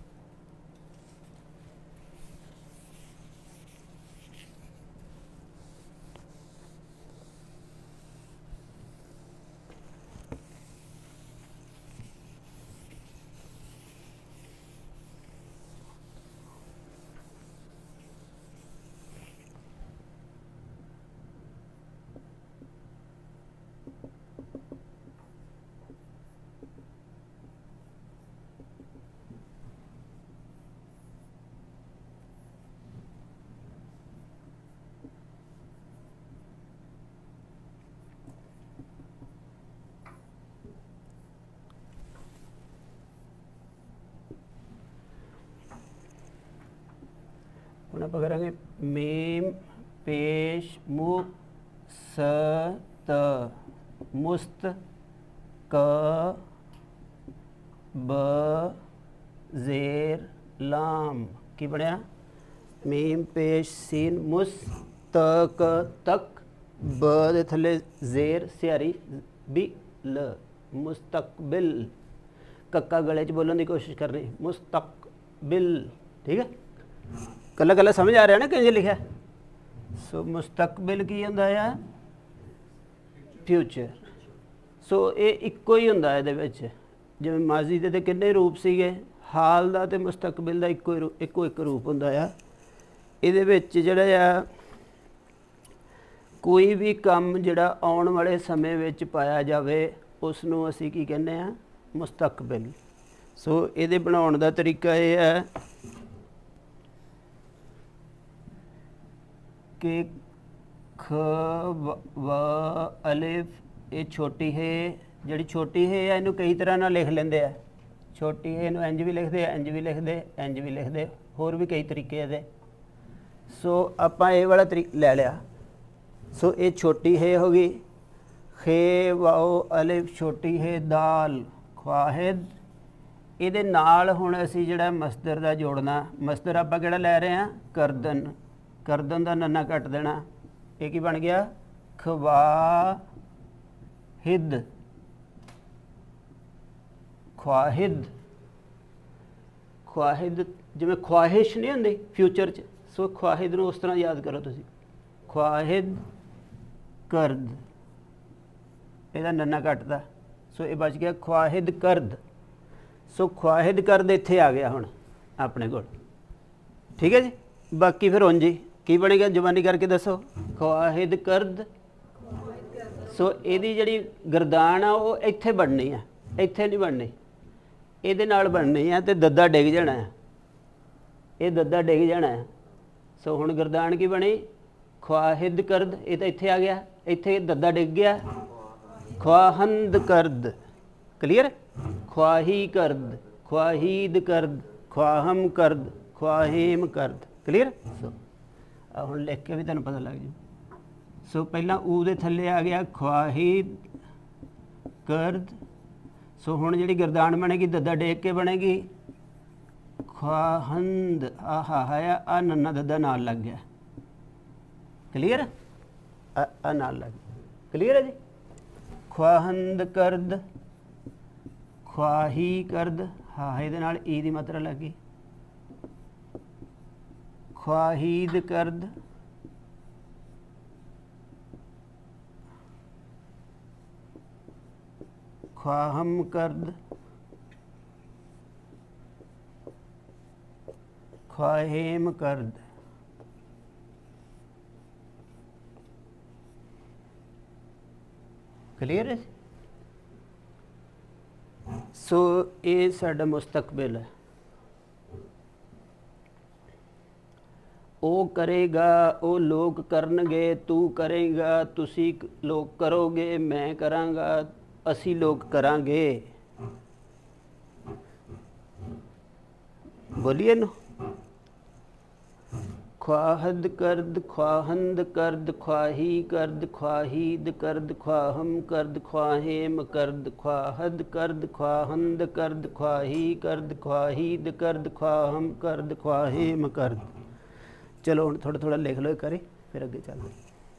ਹੁਣ ਆਪਾਂ ਕਰਾਂਗੇ ਮੇਮ पेश मुस्त मुस्त क ब जेर लाम की बनया मीम पेश सीन मुस तक तक ब दे थले जेर सियारी बी ल मुस्तकबिल कक्का गले च बोलने की कोशिश करनी मुस्तकबिल ठीक है कला कला समझ आ रहा है ना किंज लिखा सो मुस्तकबिल की होंदा है फ्यूचर सो ये इक्को ही होंदा है इहदे विच ਜਿਵੇਂ ਮਾਜ਼ੀ ਦੇ ਤੇ ਕਿੰਨੇ ਰੂਪ ਸੀਗੇ, ਹਾਲ ਦਾ ਤੇ ਮੁਸਤਕਬਿਲ ਦਾ ਇੱਕੋ ਹੀ ਇੱਕੋ ਇੱਕ ਰੂਪ ਹੁੰਦਾ ਆ। ਇਹਦੇ ਵਿੱਚ ਜਿਹੜਾ ਆ ਕੋਈ ਵੀ ਕੰਮ ਜਿਹੜਾ ਆਉਣ ਵਾਲੇ ਸਮੇਂ ਵਿੱਚ ਪਾਇਆ ਜਾਵੇ ਉਸ ਨੂੰ ਅਸੀਂ ਕੀ ਕਹਿੰਦੇ ਆ, ਮੁਸਤਕਬਿਲ। ਸੋ ਇਹਦੇ ਬਣਾਉਣ ਦਾ ਤਰੀਕਾ ਇਹ ਹੈ ਕਿ ਖ ਵ ਅਲਿਫ, ਇਹ ਛੋਟੀ ਹੈ ਜਿਹੜੀ ਛੋਟੀ ਹੈ ਇਹਨੂੰ ਕਈ ਤਰ੍ਹਾਂ ਨਾਲ ਲਿਖ ਲੈਂਦੇ ਆ। ਛੋਟੀ ਹੈ ਇਹਨੂੰ ਇੰਜ ਵੀ ਲਿਖਦੇ ਆ, ਇੰਜ ਵੀ ਲਿਖਦੇ, ਇੰਜ ਵੀ ਲਿਖਦੇ, ਹੋਰ ਵੀ ਕਈ ਤਰੀਕੇ ਇਹਦੇ। ਸੋ ਆਪਾਂ ਇਹ ਵਾਲਾ ਤਰੀਕਾ ਲੈ ਲਿਆ। ਸੋ ਇਹ ਛੋਟੀ ਹੈ ਹੋ ਗਈ, ਖੇ ਵਾਓ ਅਲਿਫ ਛੋਟੀ ਹੈ ਦਾਲ ਖਵਾਹਿਦ। ਇਹਦੇ ਨਾਲ ਹੁਣ ਅਸੀਂ ਜਿਹੜਾ ਮਸਦਰ ਦਾ ਜੋੜਨਾ, ਮਸਦਰ ਆਪਾਂ ਕਿਹੜਾ ਲੈ ਰਹੇ ਹਾਂ, ਕਰਦਨ। ਕਰਦਨ ਦਾ ਨੰਨਾ ਕੱਟ ਦੇਣਾ, ਇਹ ਕੀ ਬਣ ਗਿਆ, ਖਵਾਹਿਦ। ਖਵਾਹਿਦ ਖਵਾਹਿਦ ਜਿਵੇਂ ਖਵਾਹਿਸ਼ ਨਹੀਂ ਹੁੰਦੀ ਫਿਊਚਰ 'ਚ, ਸੋ ਖਵਾਹਿਦ ਨੂੰ ਉਸ ਤਰ੍ਹਾਂ ਯਾਦ ਕਰੋ ਤੁਸੀਂ, ਖਵਾਹਿਦ ਕਰਦ। ਇਹਦਾ ਨੰਨਾ ਕੱਟਦਾ, ਸੋ ਇਹ ਬਚ ਗਿਆ ਖਵਾਹਿਦ ਕਰਦ। ਸੋ ਖਵਾਹਿਦ ਕਰਦ ਇੱਥੇ ਆ ਗਿਆ ਹੁਣ ਆਪਣੇ ਕੋਲ, ਠੀਕ ਹੈ ਜੀ। ਬਾਕੀ ਫਿਰ ਉਂਝ ਜੀ ਕੀ ਬਣੇਗਾ, ਜ਼ੁਬਾਨੀ ਕਰਕੇ ਦੱਸੋ, ਖਵਾਹਿਦ ਕਰਦ। ਸੋ ਇਹਦੀ ਜਿਹੜੀ ਗਰਦਾਨ ਆ ਉਹ ਇੱਥੇ ਬਣਨੀ ਆ, ਇੱਥੇ ਨਹੀਂ ਬਣਨੀ, ਇਹਦੇ ਨਾਲ ਬਣਨੀ ਆ, ਅਤੇ ਦੱਦਾ ਡਿੱਗ ਜਾਣਾ ਹੈ, ਇਹ ਦੱਦਾ ਡਿੱਗ ਜਾਣਾ ਹੈ। ਸੋ ਹੁਣ ਗਰਦਾਨ ਕੀ ਬਣੀ, ਖਵਾਹਿਦ ਕਰਦ। ਇਹ ਤਾਂ ਇੱਥੇ ਆ ਗਿਆ, ਇੱਥੇ ਦੱਦਾ ਡਿੱਗ ਗਿਆ, ਖਵਾਹੰਦ ਕਰਦ। ਕਲੀਅਰ, ਖਵਾਹੀ ਕਰਦ, ਖਵਾਹੀਦ ਕਰਦ, ਖਵਾਹਮ ਕਰਦ, ਖਵਾਹੀਮ ਕਰਦ। ਕਲੀਅਰ। ਸੋ ਆ ਹੁਣ ਲਿਖ ਕੇ ਵੀ ਤੁਹਾਨੂੰ ਪਤਾ ਲੱਗ ਜੂ। ਸੋ ਪਹਿਲਾਂ ਊ ਦੇ ਥੱਲੇ ਆ ਗਿਆ ਖਵਾਹੀਦ ਕਰਦ। ਸੋ ਹੁਣ ਜਿਹੜੀ ਗਰਦਾਨ ਬਣੇਗੀ ਦੱਦਾ ਡੇਕ ਕੇ ਬਣੇਗੀ ਖਵਾਹੰਦ। ਆ ਹਾ ਹਾਇਆ ਆ ਨੰਨਾ ਦੱਦਾ ਨਾਲ ਲੱਗ ਗਿਆ। ਕਲੀਅਰ, ਆ ਨਾਲ ਲੱਗ ਗਿਆ। ਕਲੀਅਰ ਹੈ ਜੀ। ਖਵਾਹੰਦ ਕਰਦ, ਖਵਾਹੀ ਕਰਦ, ਹਾਂ ਇਹਦੇ ਨਾਲ ਈ ਦੀ ਮਾਤਰਾ ਲੱਗ ਗਈ, ਖਵਾਹੀਦ ਕਰਦ, ਖਵਾਹਮ ਕਰਦ, ਖਵਾਹੇਮ ਕਰਦ। ਕਲੀਅਰ ਹੈ। ਸੋ ਇਹ ਸਾਡਾ ਮੁਸਤਕਬਿਲ ਹੈ। ਉਹ ਕਰੇਗਾ, ਉਹ ਲੋਕ ਕਰਨਗੇ, ਤੂੰ ਕਰੇਗਾ, ਤੁਸੀਂ ਲੋਕ ਕਰੋਗੇ, ਮੈਂ ਕਰਾਂਗਾ, ਅਸੀਂ ਲੋਕ ਕਰਾਂਗੇ। ਬੋਲੀਏ ਨਾ, ਖਵਾਹਦ ਕਰਦ, ਖਵਾਹੰਦ ਕਰਦ, ਖਵਾਹੀ ਕਰਦ, ਖਵਾਹੀਦ ਕਰਦ, ਖਵਾਹਮ ਕਰਦ, ਖਵਾਹੇਮ ਕਰਦ, ਖਵਾਹਦ ਕਰਦ, ਖਵਾਹੰਦ ਕਰਦ, ਖਵਾਹੀ ਕਰਦ, ਖਵਾਹੀਦ ਕਰਦ, ਖਵਾਹਮ ਕਰਦ, ਖਵਾਹੇਮ ਕਰਦ। ਚਲੋ ਹੁਣ ਥੋੜਾ ਥੋੜਾ ਲਿਖ ਲਓ ਕਰੇ, ਫਿਰ ਅੱਗੇ ਚੱਲਦੇ।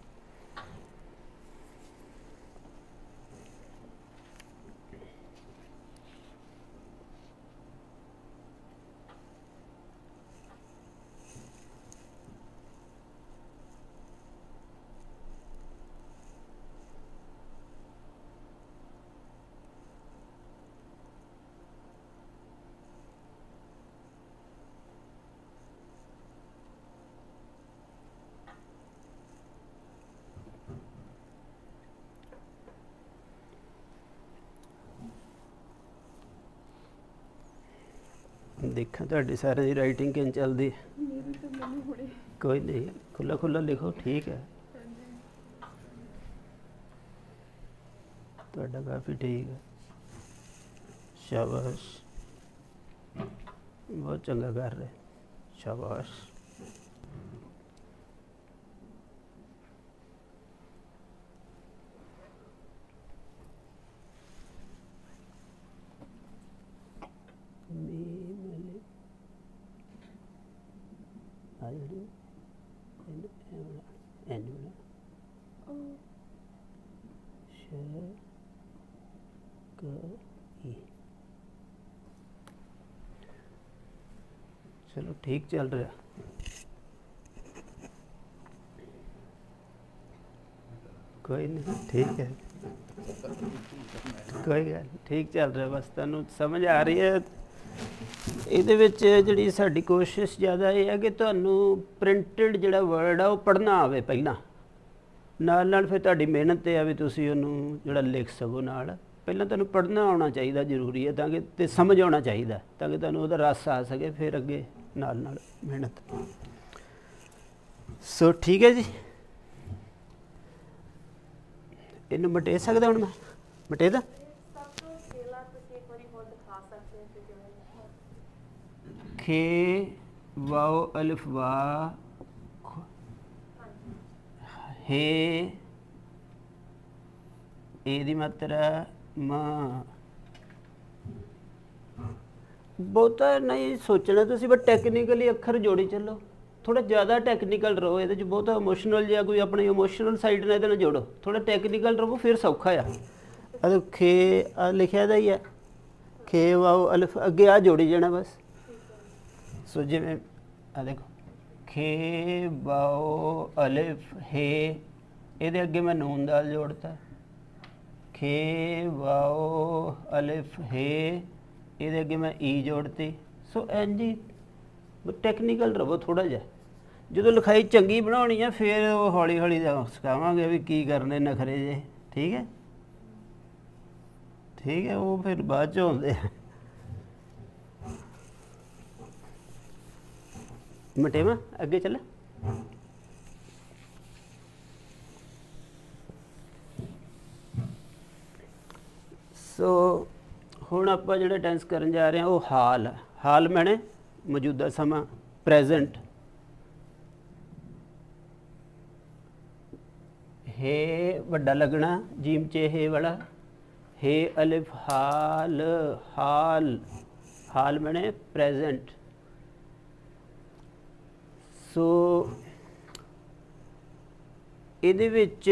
देखा ਤੁਹਾਡੀ ਸਾਰਿਆਂ ਦੀ ਰਾਈਟਿੰਗ ਕਿੰਝ ਚੱਲਦੀ ਹੈ? ਮੇਰੀ ਤਾਂ ਮੈਨੂੰ ਹੁਣੇ ਕੋਈ ਨਹੀਂ, ਖੁੱਲਾ ਖੁੱਲਾ ਲਿਖੋ, ਠੀਕ ਹੈ। ਤੁਹਾਡਾ ਕਾਫੀ ਠੀਕ ਹੈ, ਸ਼ਾਬਾਸ਼, ਬਹੁਤ ਚੰਗਾ ਕਰ ਰਹੇ, ਸ਼ਾਬਾਸ਼। चलो ठीक चल रहा, कोई नहीं, ठीक है। कोई गल ठीक चल रहा, बस तुहानूं समझ आ रही है। ਇਹਦੇ ਵਿੱਚ ਜਿਹੜੀ ਸਾਡੀ ਕੋਸ਼ਿਸ਼ ਜ਼ਿਆਦਾ ਇਹ ਹੈ ਕਿ ਤੁਹਾਨੂੰ ਪ੍ਰਿੰਟਡ ਜਿਹੜਾ ਵਰਡ ਆ ਉਹ ਪੜ੍ਹਨਾ ਆਵੇ ਪਹਿਲਾਂ, ਨਾਲ ਨਾਲ ਫਿਰ ਤੁਹਾਡੀ ਮਿਹਨਤ ਇਹ ਆ ਵੀ ਤੁਸੀਂ ਉਹਨੂੰ ਜਿਹੜਾ ਲਿਖ ਸਕੋ। ਨਾਲ ਪਹਿਲਾਂ ਤੁਹਾਨੂੰ ਪੜ੍ਹਨਾ ਆਉਣਾ ਚਾਹੀਦਾ, ਜ਼ਰੂਰੀ ਹੈ, ਤਾਂ ਕਿ ਅਤੇ ਸਮਝ ਆਉਣਾ ਚਾਹੀਦਾ, ਤਾਂ ਕਿ ਤੁਹਾਨੂੰ ਉਹਦਾ ਰਸ ਆ ਸਕੇ, ਫਿਰ ਅੱਗੇ ਨਾਲ ਨਾਲ ਮਿਹਨਤ। ਸੋ ਠੀਕ ਹੈ ਜੀ, ਇਹਨੂੰ ਮਿਟੇ ਸਕਦਾ ਹੁਣ ਮੈਂ ਮਿਟੇ ਦਾ ਖੇ ਵਾਓ ਅਲਿਫ ਵਾ ਹੇ ਇਹਦੀ ਮਾਤਰਾ ਮਾਂ। ਬਹੁਤਾ ਨਹੀਂ ਸੋਚਣਾ ਤੁਸੀਂ, ਬਟ ਟੈਕਨੀਕਲੀ ਅੱਖਰ ਜੋੜੀ ਚੱਲੋ, ਥੋੜਾ ਜ਼ਿਆਦਾ ਟੈਕਨੀਕਲ ਰਹੋ। ਇਹਦੇ 'ਚ ਬਹੁਤਾ ਇਮੋਸ਼ਨਲ ਜਿਹਾ ਕੋਈ ਆਪਣੀ ਇਮੋਸ਼ਨਲ ਸਾਈਡ ਨਾਲ ਇਹਦੇ ਨਾਲ ਜੋੜੋ, ਥੋੜਾ ਟੈਕਨੀਕਲ ਰਹੋ, ਫਿਰ ਸੌਖਾ ਆ। ਅ ਖੇ ਆ ਲਿਖਿਆ ਦਾ ਹੀ ਹੈ, ਖੇ ਵਾਓ ਅਲਿਫ, ਅੱਗੇ ਆ ਜੋੜੀ ਜਾਣਾ ਬਸ। ਸੋ ਜਿਵੇਂ ਆ ਦੇਖੋ ਖੇ ਵਾਓ ਅਲਿਫ ਹੇ, ਇਹਦੇ ਅੱਗੇ ਮੈਂ ਨੂਨ ਦਾਲ ਜੋੜਤਾ। ਖੇ ਵਾਓ ਅਲਿਫ ਹੇ, ਇਹਦੇ ਅੱਗੇ ਮੈਂ ਈ ਜੋੜਤੀ। ਸੋ ਇੰਝ ਹੀ ਟੈਕਨੀਕਲ ਰਵੋ ਥੋੜ੍ਹਾ ਜਿਹਾ। ਜਦੋਂ ਲਿਖਾਈ ਚੰਗੀ ਬਣਾਉਣੀ ਆ ਫਿਰ ਉਹ ਹੌਲੀ ਹੌਲੀ ਸਿਖਾਵਾਂਗੇ ਵੀ ਕੀ ਕਰਨੇ ਨਖਰੇ ਜੇ। ਠੀਕ ਹੈ ਠੀਕ ਹੈ, ਉਹ ਫਿਰ ਬਾਅਦ 'ਚ ਆਉਂਦੇ ਆ। ਮਟੇਵਾ ਅੱਗੇ ਚੱਲ। ਸੋ ਹੁਣ ਆਪਾਂ ਜਿਹੜਾ ਟੈਂਸ ਕਰਨ ਜਾ ਰਹੇ ਹਾਂ ਉਹ ਹਾਲ। ਹਾਲ ਮੈਨੇ ਮੌਜੂਦਾ ਸਮਾਂ, ਪ੍ਰੈਜ਼ੈਂਟ। ਹੇ ਵੱਡਾ ਲੱਗਣਾ, ਜੀਮ 'ਚ ਹੇ ਵਾਲਾ, ਹੇ ਅਲਿਫ ਹਾਲ, ਹਾਲ ਹਾਲ ਮੈਨੇ ਪ੍ਰੈਜ਼ੈਂਟ। ਸੋ ਇਹਦੇ ਵਿੱਚ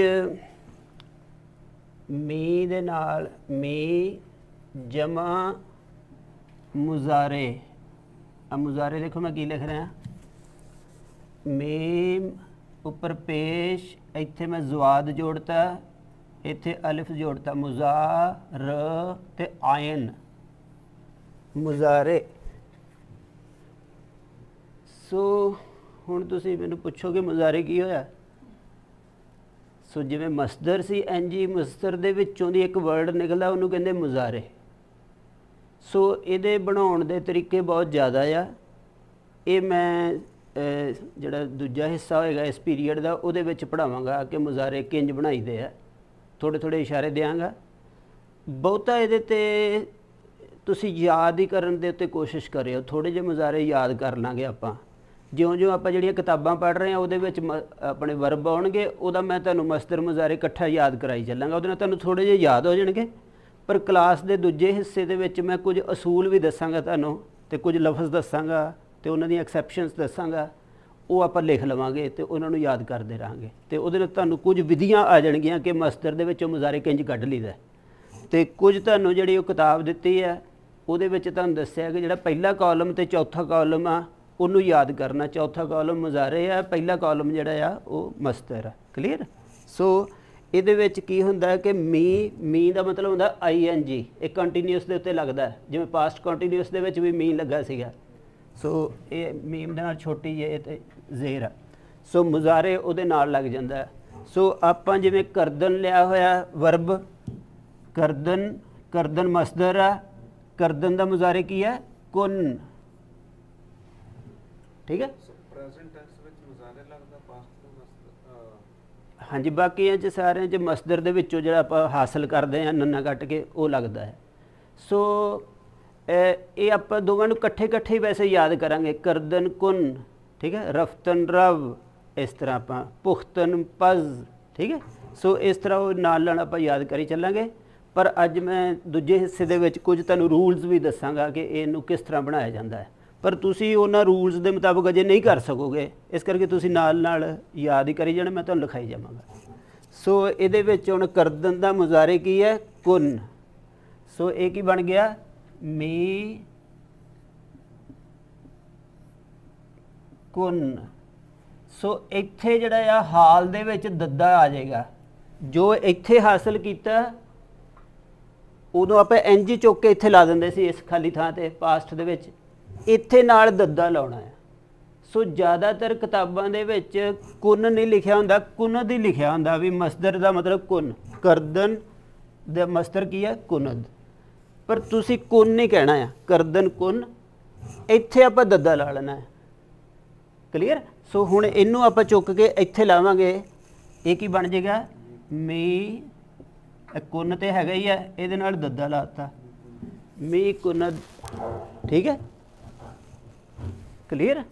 ਮੀ ਦੇ ਨਾਲ ਮੀ ਜਮਾ ਮੁਜ਼ਾਰੇ। अब मुजारे देखो मैं की लिख रहा, मीम उपर पेश, इत्थे मैं जवाद जोड़ता, इत्थे अलिफ जोड़ता, मुजार ते आयन मुजारे। सो हुण तुसीं मैनूं पुछोगे मुजारे की होया। सो जिवें मसदर सी इंज ही मसदर दे विचों दी एक वर्ड निकलदा उहनूं कहंदे मुजारे। सो ਇਹਦੇ ਬਣਾਉਣ ਦੇ ਤਰੀਕੇ ਬਹੁਤ ਜ਼ਿਆਦਾ ਆ। ਇਹ ਮੈਂ ਜਿਹੜਾ ਦੂਜਾ ਹਿੱਸਾ ਹੋਏਗਾ ਇਸ ਪੀਰੀਅਡ ਦਾ ਉਹਦੇ ਵਿੱਚ ਪੜ੍ਹਾਵਾਂਗਾ ਕਿ ਮੁਜ਼ਾਰੇ ਕਿੰਜ ਬਣਾਈਦੇ ਆ, ਥੋੜ੍ਹੇ ਥੋੜ੍ਹੇ ਇਸ਼ਾਰੇ ਦਿਆਂਗਾ। ਬਹੁਤਾ ਇਹਦੇ 'ਤੇ ਤੁਸੀਂ ਯਾਦ ਹੀ ਕਰਨ ਦੇ ਉੱਤੇ ਕੋਸ਼ਿਸ਼ ਕਰਿਓ, ਥੋੜ੍ਹੇ ਜਿਹੇ ਮੁਜ਼ਾਰੇ ਯਾਦ ਕਰ ਲਾਂਗੇ ਆਪਾਂ। ਜਿਉਂ ਜਿਉਂ ਆਪਾਂ ਜਿਹੜੀਆਂ ਕਿਤਾਬਾਂ ਪੜ੍ਹ ਰਹੇ ਹਾਂ ਉਹਦੇ ਵਿੱਚ ਮ ਆਪਣੇ ਵਰਬ ਆਉਣਗੇ, ਉਹਦਾ ਮੈਂ ਤੁਹਾਨੂੰ ਮਸਦਰ ਮੁਜ਼ਾਰੇ ਇਕੱਠਾ ਯਾਦ ਕਰਾਈ ਚੱਲਾਂਗਾ, ਉਹਦੇ ਨਾਲ ਤੁਹਾਨੂੰ ਥੋੜ੍ਹੇ ਜਿਹੇ ਯਾਦ ਹੋ ਜਾਣਗੇ। ਪਰ ਕਲਾਸ ਦੇ ਦੂਜੇ ਹਿੱਸੇ ਦੇ ਵਿੱਚ ਮੈਂ ਕੁਝ ਅਸੂਲ ਵੀ ਦੱਸਾਂਗਾ ਤੁਹਾਨੂੰ, ਅਤੇ ਕੁਝ ਲਫ਼ਜ਼ ਦੱਸਾਂਗਾ ਅਤੇ ਉਹਨਾਂ ਦੀਆਂ ਐਕਸੈਪਸ਼ਨਸ ਦੱਸਾਂਗਾ। ਉਹ ਆਪਾਂ ਲਿਖ ਲਵਾਂਗੇ ਅਤੇ ਉਹਨਾਂ ਨੂੰ ਯਾਦ ਕਰਦੇ ਰਹਾਂਗੇ, ਅਤੇ ਉਹਦੇ ਨਾਲ ਤੁਹਾਨੂੰ ਕੁਝ ਵਿਧੀਆਂ ਆ ਜਾਣਗੀਆਂ ਕਿ ਮਸਦਰ ਦੇ ਵਿੱਚੋਂ ਮੁਜ਼ਾਰੇ ਕਿੰਝ ਕੱਢ ਲਈਦਾ। ਅਤੇ ਕੁਝ ਤੁਹਾਨੂੰ ਜਿਹੜੀ ਉਹ ਕਿਤਾਬ ਦਿੱਤੀ ਹੈ ਉਹਦੇ ਵਿੱਚ ਤੁਹਾਨੂੰ ਦੱਸਿਆ ਕਿ ਜਿਹੜਾ ਪਹਿਲਾ ਕਾਲਮ ਅਤੇ ਚੌਥਾ ਕਾਲਮ ਆ ਉਹਨੂੰ ਯਾਦ ਕਰਨਾ। ਚੌਥਾ ਕਾਲਮ ਮੁਜ਼ਾਰੇ ਆ, ਪਹਿਲਾ ਕਾਲਮ ਜਿਹੜਾ ਆ ਉਹ ਮਸਦਰ ਆ। ਕਲੀਅਰ। ਸੋ ਇਹਦੇ ਵਿੱਚ ਕੀ ਹੁੰਦਾ ਕਿ ਮੀ, ਮੀ ਦਾ ਮਤਲਬ ਹੁੰਦਾ ਆਈ ਐਨ ਜੀ, ਇਹ ਕੰਟੀਨਿਊਸ ਦੇ ਉੱਤੇ ਲੱਗਦਾ, ਜਿਵੇਂ ਪਾਸਟ ਕੰਟੀਨਿਊਸ ਦੇ ਵਿੱਚ ਵੀ ਮੀ ਲੱਗਾ ਸੀਗਾ। ਸੋ ਇਹ ਮੀਮ ਦੇ ਨਾਲ ਛੋਟੀ ਜਿਹੀ ਅਤੇ ਜ਼ੇਰ ਆ। ਸੋ ਮੁਜ਼ਾਰੇ ਉਹਦੇ ਨਾਲ ਲੱਗ ਜਾਂਦਾ। ਸੋ ਆਪਾਂ ਜਿਵੇਂ ਕਰਦਨ ਲਿਆ ਹੋਇਆ ਵਰਬ, ਕਰਦਨ, ਕਰਦਨ ਮਸਦਰ ਆ, ਕਰਦਨ ਦਾ ਮੁਜ਼ਾਰੇ ਕੀ ਹੈ ਕੁਨ। ਠੀਕ ਹੈ। ਹਾਂਜੀ, ਬਾਕੀਆਂ 'ਚ ਸਾਰਿਆਂ 'ਚ ਮਸਦਰ ਦੇ ਵਿੱਚੋਂ ਜਿਹੜਾ ਆਪਾਂ ਹਾਸਲ ਕਰਦੇ ਹਾਂ ਨੰਨਾ ਕੱਟ ਕੇ ਉਹ ਲੱਗਦਾ ਹੈ। ਸੋ ਇਹ ਆਪਾਂ ਦੋਵਾਂ ਨੂੰ ਇਕੱਠੇ ਇਕੱਠੇ ਹੀ ਵੈਸੇ ਯਾਦ ਕਰਾਂਗੇ। ਕਰਦਨ ਕੁਨ, ਠੀਕ ਹੈ। ਰਫਤਨ ਰਵ, ਇਸ ਤਰ੍ਹਾਂ ਆਪਾਂ ਪੁਖਤਨ ਪਜ਼, ਠੀਕ ਹੈ। ਸੋ ਇਸ ਤਰ੍ਹਾਂ ਉਹ ਨਾਲ ਨਾਲ ਆਪਾਂ ਯਾਦ ਕਰੀ ਚੱਲਾਂਗੇ। ਪਰ ਅੱਜ ਮੈਂ ਦੂਜੇ ਹਿੱਸੇ ਦੇ ਵਿੱਚ ਕੁਝ ਤੁਹਾਨੂੰ ਰੂਲਸ ਵੀ ਦੱਸਾਂਗਾ ਕਿ ਇਹਨੂੰ ਕਿਸ ਤਰ੍ਹਾਂ ਬਣਾਇਆ ਜਾਂਦਾ ਹੈ। ਪਰ ਤੁਸੀਂ ਉਹਨਾਂ ਰੂਲਸ ਦੇ ਮੁਤਾਬਕ ਅਜੇ ਨਹੀਂ ਕਰ ਸਕੋਗੇ, ਇਸ ਕਰਕੇ ਤੁਸੀਂ ਨਾਲ ਨਾਲ ਯਾਦ ਹੀ ਕਰੀ ਜਾਣਾ, ਮੈਂ ਤੁਹਾਨੂੰ ਲਿਖਾਈ ਜਾਵਾਂਗਾ। ਸੋ ਇਹਦੇ ਵਿੱਚ ਹੁਣ ਕਰਦਨ ਦਾ ਮੁਜ਼ਾਰੇ ਕੀ ਹੈ ਕੁਨ। ਸੋ ਇਹ ਕੀ ਬਣ ਗਿਆ ਮੀ ਕੁਨ। ਸੋ ਇੱਥੇ ਜਿਹੜਾ ਆ ਹਾਲ ਦੇ ਵਿੱਚ ਦੱਦਾ ਆ ਜਾਏਗਾ, जो इत्थे हासिल किया उदों आप इंज चुक के इत्थे ला देंदे सी इस खाली थां ते पास्ट दे विच, इत्थे नाल दद्दा लाउणा है। सो ज़्यादातर किताबां दे विच कुन नहीं लिखिया हुंदा, कुनद ही लिखिया हुंदा भी मसदर दा मतलब कुन, करदन दा मसदर की है कुनद, पर तुसी कुन नहीं कहना है, करदन कुन, इत्थे आपां दद्दा ला लेना है। क्लीयर। सो हुण इनू आपां चुक के इत्थे लावांगे, ये की बन जाएगा मी, कुन तो हैगा ही है, ये नाल दद्दा लाता मी कुनद। ठीक है, क्लीयर।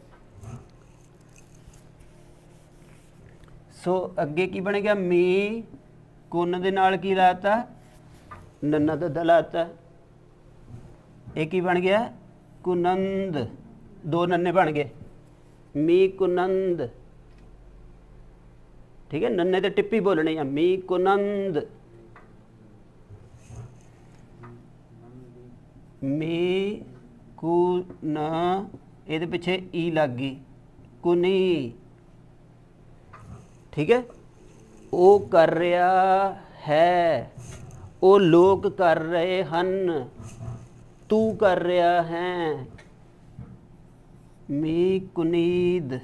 सो अगे की बन गया मी कुन दे नाल की लाता, नन्ना दद्दा लाता, ये की बन गया कुनंद, दो नन्ने बन गए मी कुनंद। ठीक है, नन्ने तो टिप्पी बोलनी है, मी कुनंद, मी कुन, ये पिछे ई लग गई कुनी। ठीक है, वो कर रहा है, वो लोग कर रहे हैं, तू कर रहा है, मी कुनीद,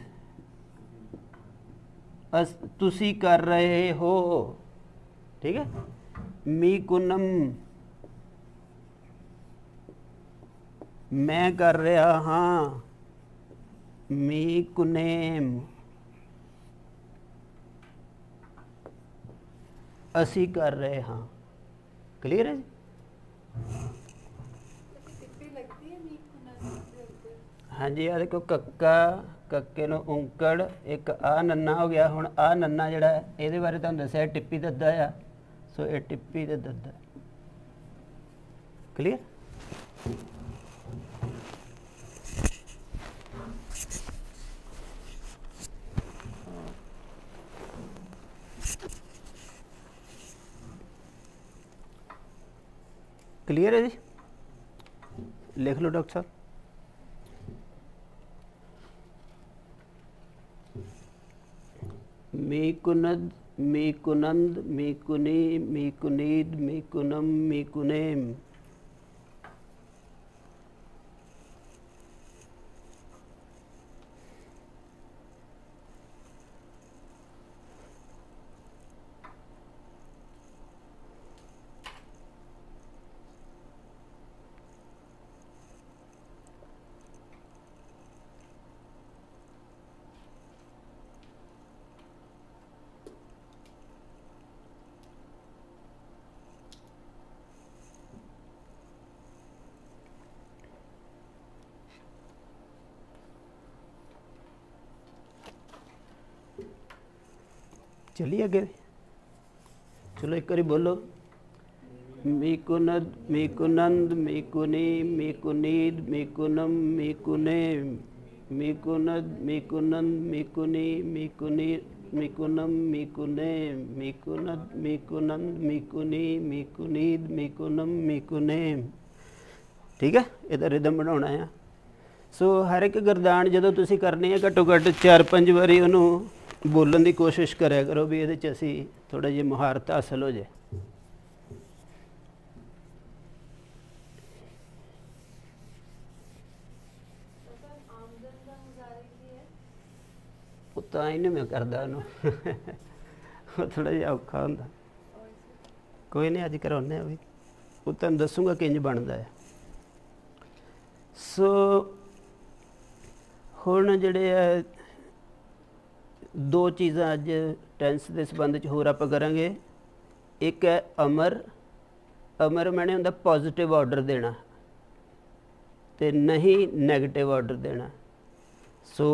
अस तुसी कर रहे हो। ठीक है, मी कुनम, मैं कर रहा हाँ, मी कुनेम, असी कर रहे हाँ। क्लियर है जी। हाँ जी, आ देखो कक्का, कक्के नूं औंकड़, एक आ नन्ना हो गया। हुण आ नन्ना जिहड़ा है इहदे बारे तुहानूं दस्सिआ टिप्पी दद्दा आ, सो ये टिप्पी ते दद्दा। क्लीयर। क्लियर है जी, लिख लो डॉक्टर साहब। मी कुनद, मी कुनंद, मी कुनी, मी कुनीद, मी कुनम, मी कुनेम। चलिए आगे, चलो एक बारी बोलो। मी कुनद, मी कुनंद, मी कुनी, मी कुनीद, मी कुनम, मी कुने, मी कुनद, मी कुनंद, मी कुनी, मी कुनी, मी कुनम, मी कुने, मी कुनद, मी कुनंद, मी कुनी, मी कुनीद, मी कुनम, मी कुने। ठीक है, इहदा रिदम बनाउणा है। सो हर एक गरदान जदों तुसीं करनी है घट्टो घट्ट चार पंज वारी उहनूं बोलण की कोशिश करिया करो भी इहदे च असीं थोड़ा जी महारत हासिल हो जाए। तां ही नहीं मैं करदा उहनूं थोड़ा जिहा औखा हुंदा। कोई नहीं, अज कराउने आ भी, वो तुहानूं दसूँगा किंज बनदा है। सो हुण जिहड़े है दो चीज़ां अज टेंस के संबंध च होर आपां करांगे। एक है अमर, अमर मैंने हुंदा पॉजिटिव ऑर्डर देना ते नहीं नैगेटिव ऑर्डर देना। सो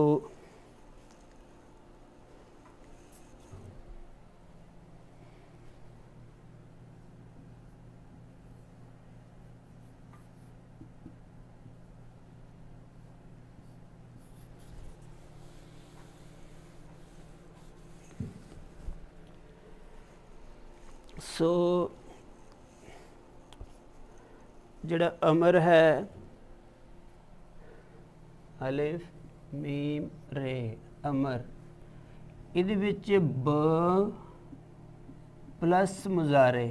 सो जिहड़ा अमर है अलिफ मीम रे, अमर, इहदे विच ब प्लस मुजारे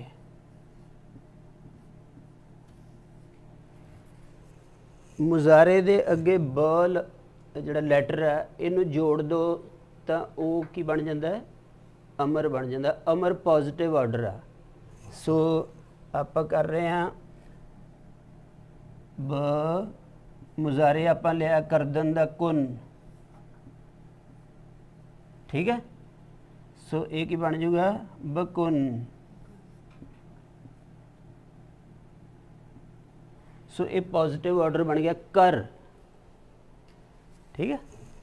मुजारे दे अगे ब जिहड़ा लैटर है इनू जोड़ दो तो वो की बन जाता है अमर बन जाता। अमर पॉजिटिव ऑर्डर है। सो आप कर रहे हैं ब मुजारे आप लिया करदन दा कुन, ठीक है। सो ये की बन जूगा बकुन। सो ये पॉजिटिव ऑर्डर बन गया कर, ठीक है।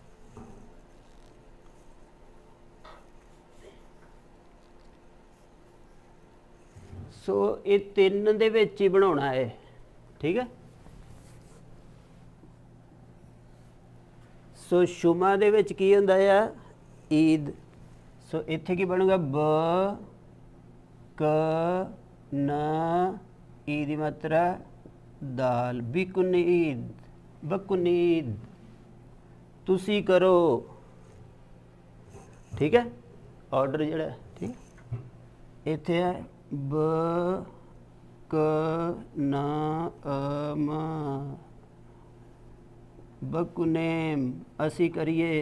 सो ये तीन दे विच ही बनाना है, ठीक है। सो शुमा दे विच की हुंदा है ईद। सो इत्थे की बनूगा ब क न ई दी मात्रा दाल बिकुनीद बकुनीद तुसी करो, ठीक है। ऑर्डर जिहड़ा ठीक है इत्थे है ब क न अम बकुनेम असी करिए।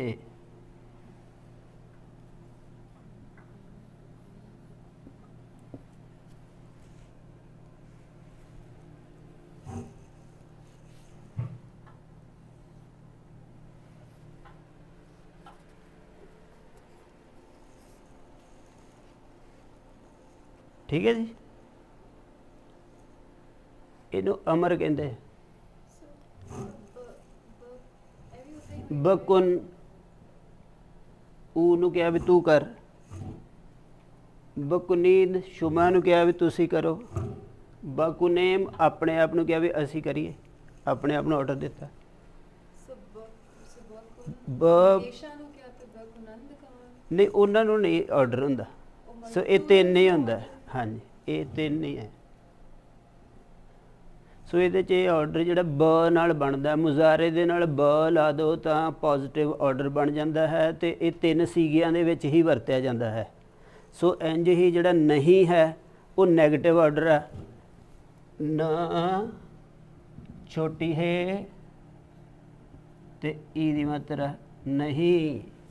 ठीक है जी, इनू अमर कहते हैं। बकुन ऊ क्या भी तू कर, बकुनीद शुमा नू क्या भी तुसी करो, बकुनेम अपने आप नू क्या भी असी करिए, अपने आप नू ऑर्डर दिता। ब नहीं उन्होंने नहीं ऑर्डर होंदा। सो ये तीन ही होंदा। हाँ जी ये तीन ही है। सो ये ऑर्डर जोड़ा ब नाल बनता मुजारे दे नाल ब ला दो तो पॉजिटिव ऑर्डर बन जाता है। तो ये तीन सीगियां दे विच ही वरत्या जाता है। सो इंज ही जोड़ा नहीं है वो नैगेटिव ऑर्डर है। न छोटी है तो ई दी मात्रा नहीं,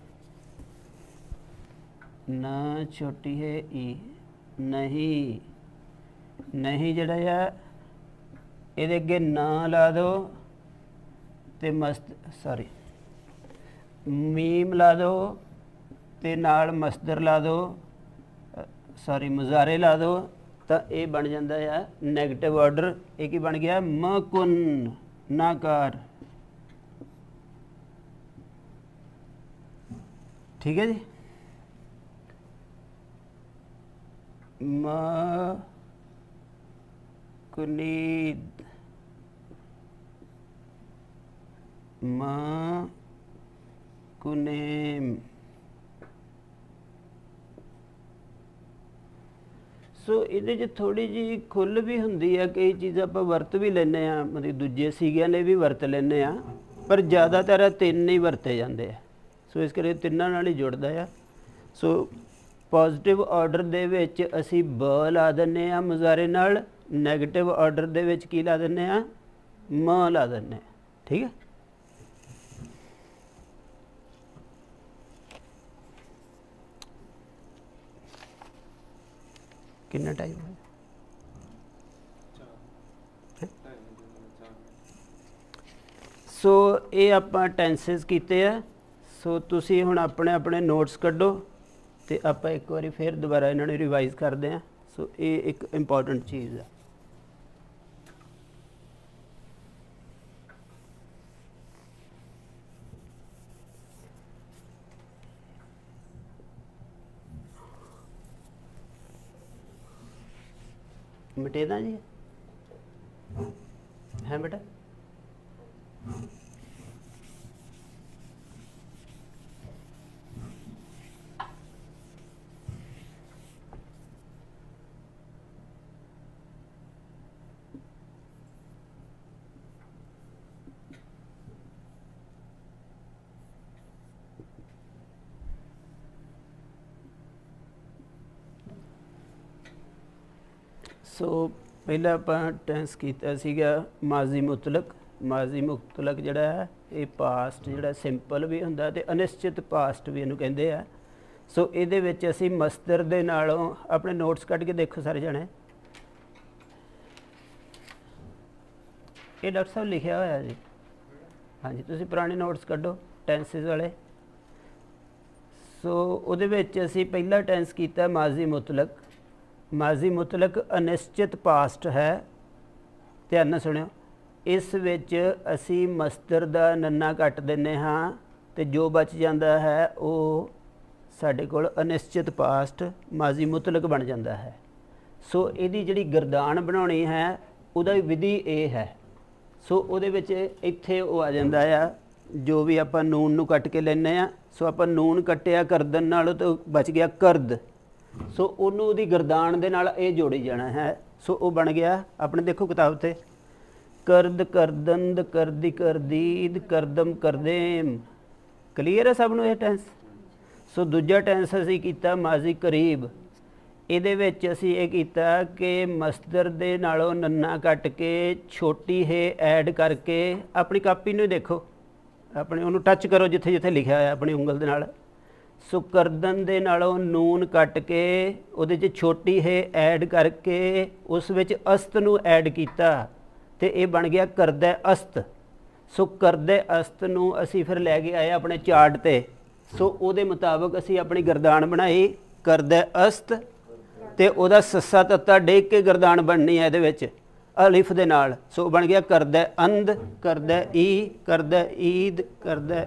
न छोटी है ई नहीं, नहीं जड़ा है ये अगे ना ला दो तो मस्त सॉरी मीम ला दो तो नाल मसदर ला दो सॉरी मुजारे ला दो तो ये बन जाता है नैगेटिव ऑर्डर। ये की बन गया मकुन नाकार, ठीक है जी। म कुनीद म कुनेम। सो ये थोड़ी जी खुल भी होंगी है, कई चीज़ आप वरत भी लेने आ, मतलब दूजे सीगियां ने भी वरत लेने आ, पर ज़्यादातर तीन ही वरते जाते हैं। सो इस करके तिन्नां नाल ही जुड़दा है। सो पॉजिटिव ऑर्डर दे विच असी ब ला दिंने आ मुजारे नाल, नैगेटिव ऑर्डर दे विच की ला दिंने आ म ला दिंने आ, ठीक है। कितना टाइम है? सो ये आपां टेंसेस कीते आ। सो तुसी हुण अपने अपने नोट्स कड्डो तो आप एक बार फिर दोबारा इन्होंने रिवाइज करते हैं। सो ये एक इंपॉर्टेंट चीज़ है। मिटेदा जी है बेटा? सो पहला आपां टेंस कीता सीगा माजी मुतलक। माजी मुतलक जिहड़ा है ये पास्ट जिहड़ा सिंपल भी हुंदा ते अनिश्चित पास्ट भी इहनूं कहिंदे आ। सो इहदे विच असीं मसदर दे नालों अपने नोट्स कढ के देखो सारे जणे। ये डॉक्टर साहब लिखिया होया जी। हाँ जी, तुसीं पुराने नोट्स कढो टेंसिस वाले। सो उहदे विच असीं पहला टेंस कीता माजी मुतलक। माजी मुतलक अनिश्चित पास्ट है। ध्यान नाल सुणिओ, इस विच असीं मसदर दा नन्ना कट दिंदे हां ते जो बच जांदा है वो साडे कोल अनिश्चित पास्ट माजी मुतलक बन जाता है। सो इहदी जिहड़ी गर्दान बनाउणी है उहदा विधि ये है। सो उहदे विच इत्थे वो आ जांदा आ जो भी आपां नून नूं कट के लैंदे आ। सो आपां नून कट्टिया करदन नाल तो बच गया करद। सो उहनूं उहदी गर्दान दे नाल ये जोड़ी जाना है। सो वो बन गया अपने देखो किताब ते करद करदंद करदी करदीद करदम करदेम। क्लीयर है सब नूं ये टेंस। सो दूजा टेंस असीं कीता माजी करीब। इहदे विच असीं ये कीता कि मसदर दे नालों नन्ना कट के छोटी हे ऐड करके अपनी कापी नूं देखो, अपने उहनूं टच करो जिथे जिथे लिखिया है अपनी उंगल दे नाल। सो करदन दे नालों नून कट के उहदे च छोटी हे ऐड करके उस विच अस्त नूं ऐड कीता ते ये बन गया करदै अस्त। सो करदै अस्त नूं असीं फिर लै के आए अपने चार्ट ते। सो उहदे मुताबक असीं अपनी गर्दान बनाई करदै अस्त ते उहदा सस्सा तत्ता डेग के गर्दान बननी है इहदे विच अलिफ दे नाल। सो बन गया करदै अंद करदै ई करदै ईद करदै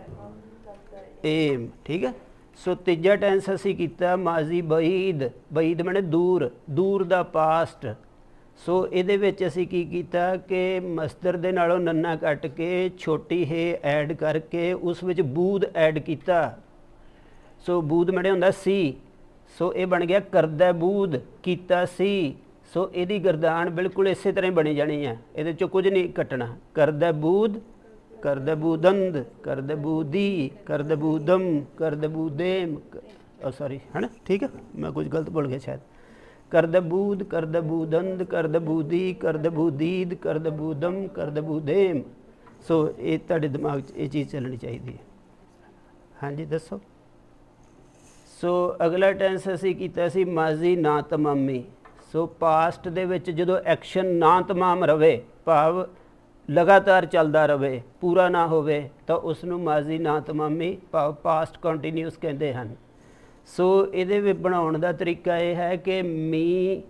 एम। ठीक है। सो तीजा टेंस असीं कीता माजी बईद। बईद माने दूर, दूर दा पास्ट। सो इहदे विच असीं की कीता कि मसदर दे नालों नन्ना कट के छोटी हे ऐड करके उस विच बूद ऐड कीता। सो बूद माने हुंदा सी। सो ये बन गया करदै बूद कीता सी। सो इहदी गर्दान बिल्कुल इसे तरह बनी जानी है, इहदे चों कुछ नहीं कटना। करदै बूद करदै बूदंद करदै बूदी करदै बूदम करदै बूदेम। सॉरी है ना, ठीक है, मैं कुछ गलत बोल गया शायद। करदै बूद करदै बूदंद करदै बूदी करदै बूदीद करदै बूदम करदै बूदेम। सो ये तुहाडे दिमाग च ये चीज़ चलनी चाहिए। हाँ जी दसो। सो अगला टेंस असीं कीता सी माजी ना तमामी। सो पास्ट दे विच जदों एक्शन ना तमाम रवे, भाव लगातार चलता रहे, पूरा ना होवे, तो उसनूं माजी ना तमामी भाव पास्ट कंटीन्यूस कहते हैं। सो इहदे विच बनाउण दा तरीका यह है कि मी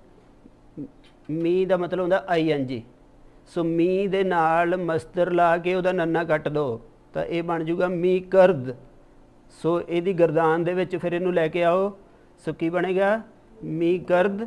मी दा मतलब हुंदा आई एन जी। सो मी दे नाल मसदर ला के उहदा नन्ना कट दो तो ये बन जूगा मी करद। सो इहदी गर्दान दे विच फिर इहनूं लैके आओ। सो की बनेगा मी करद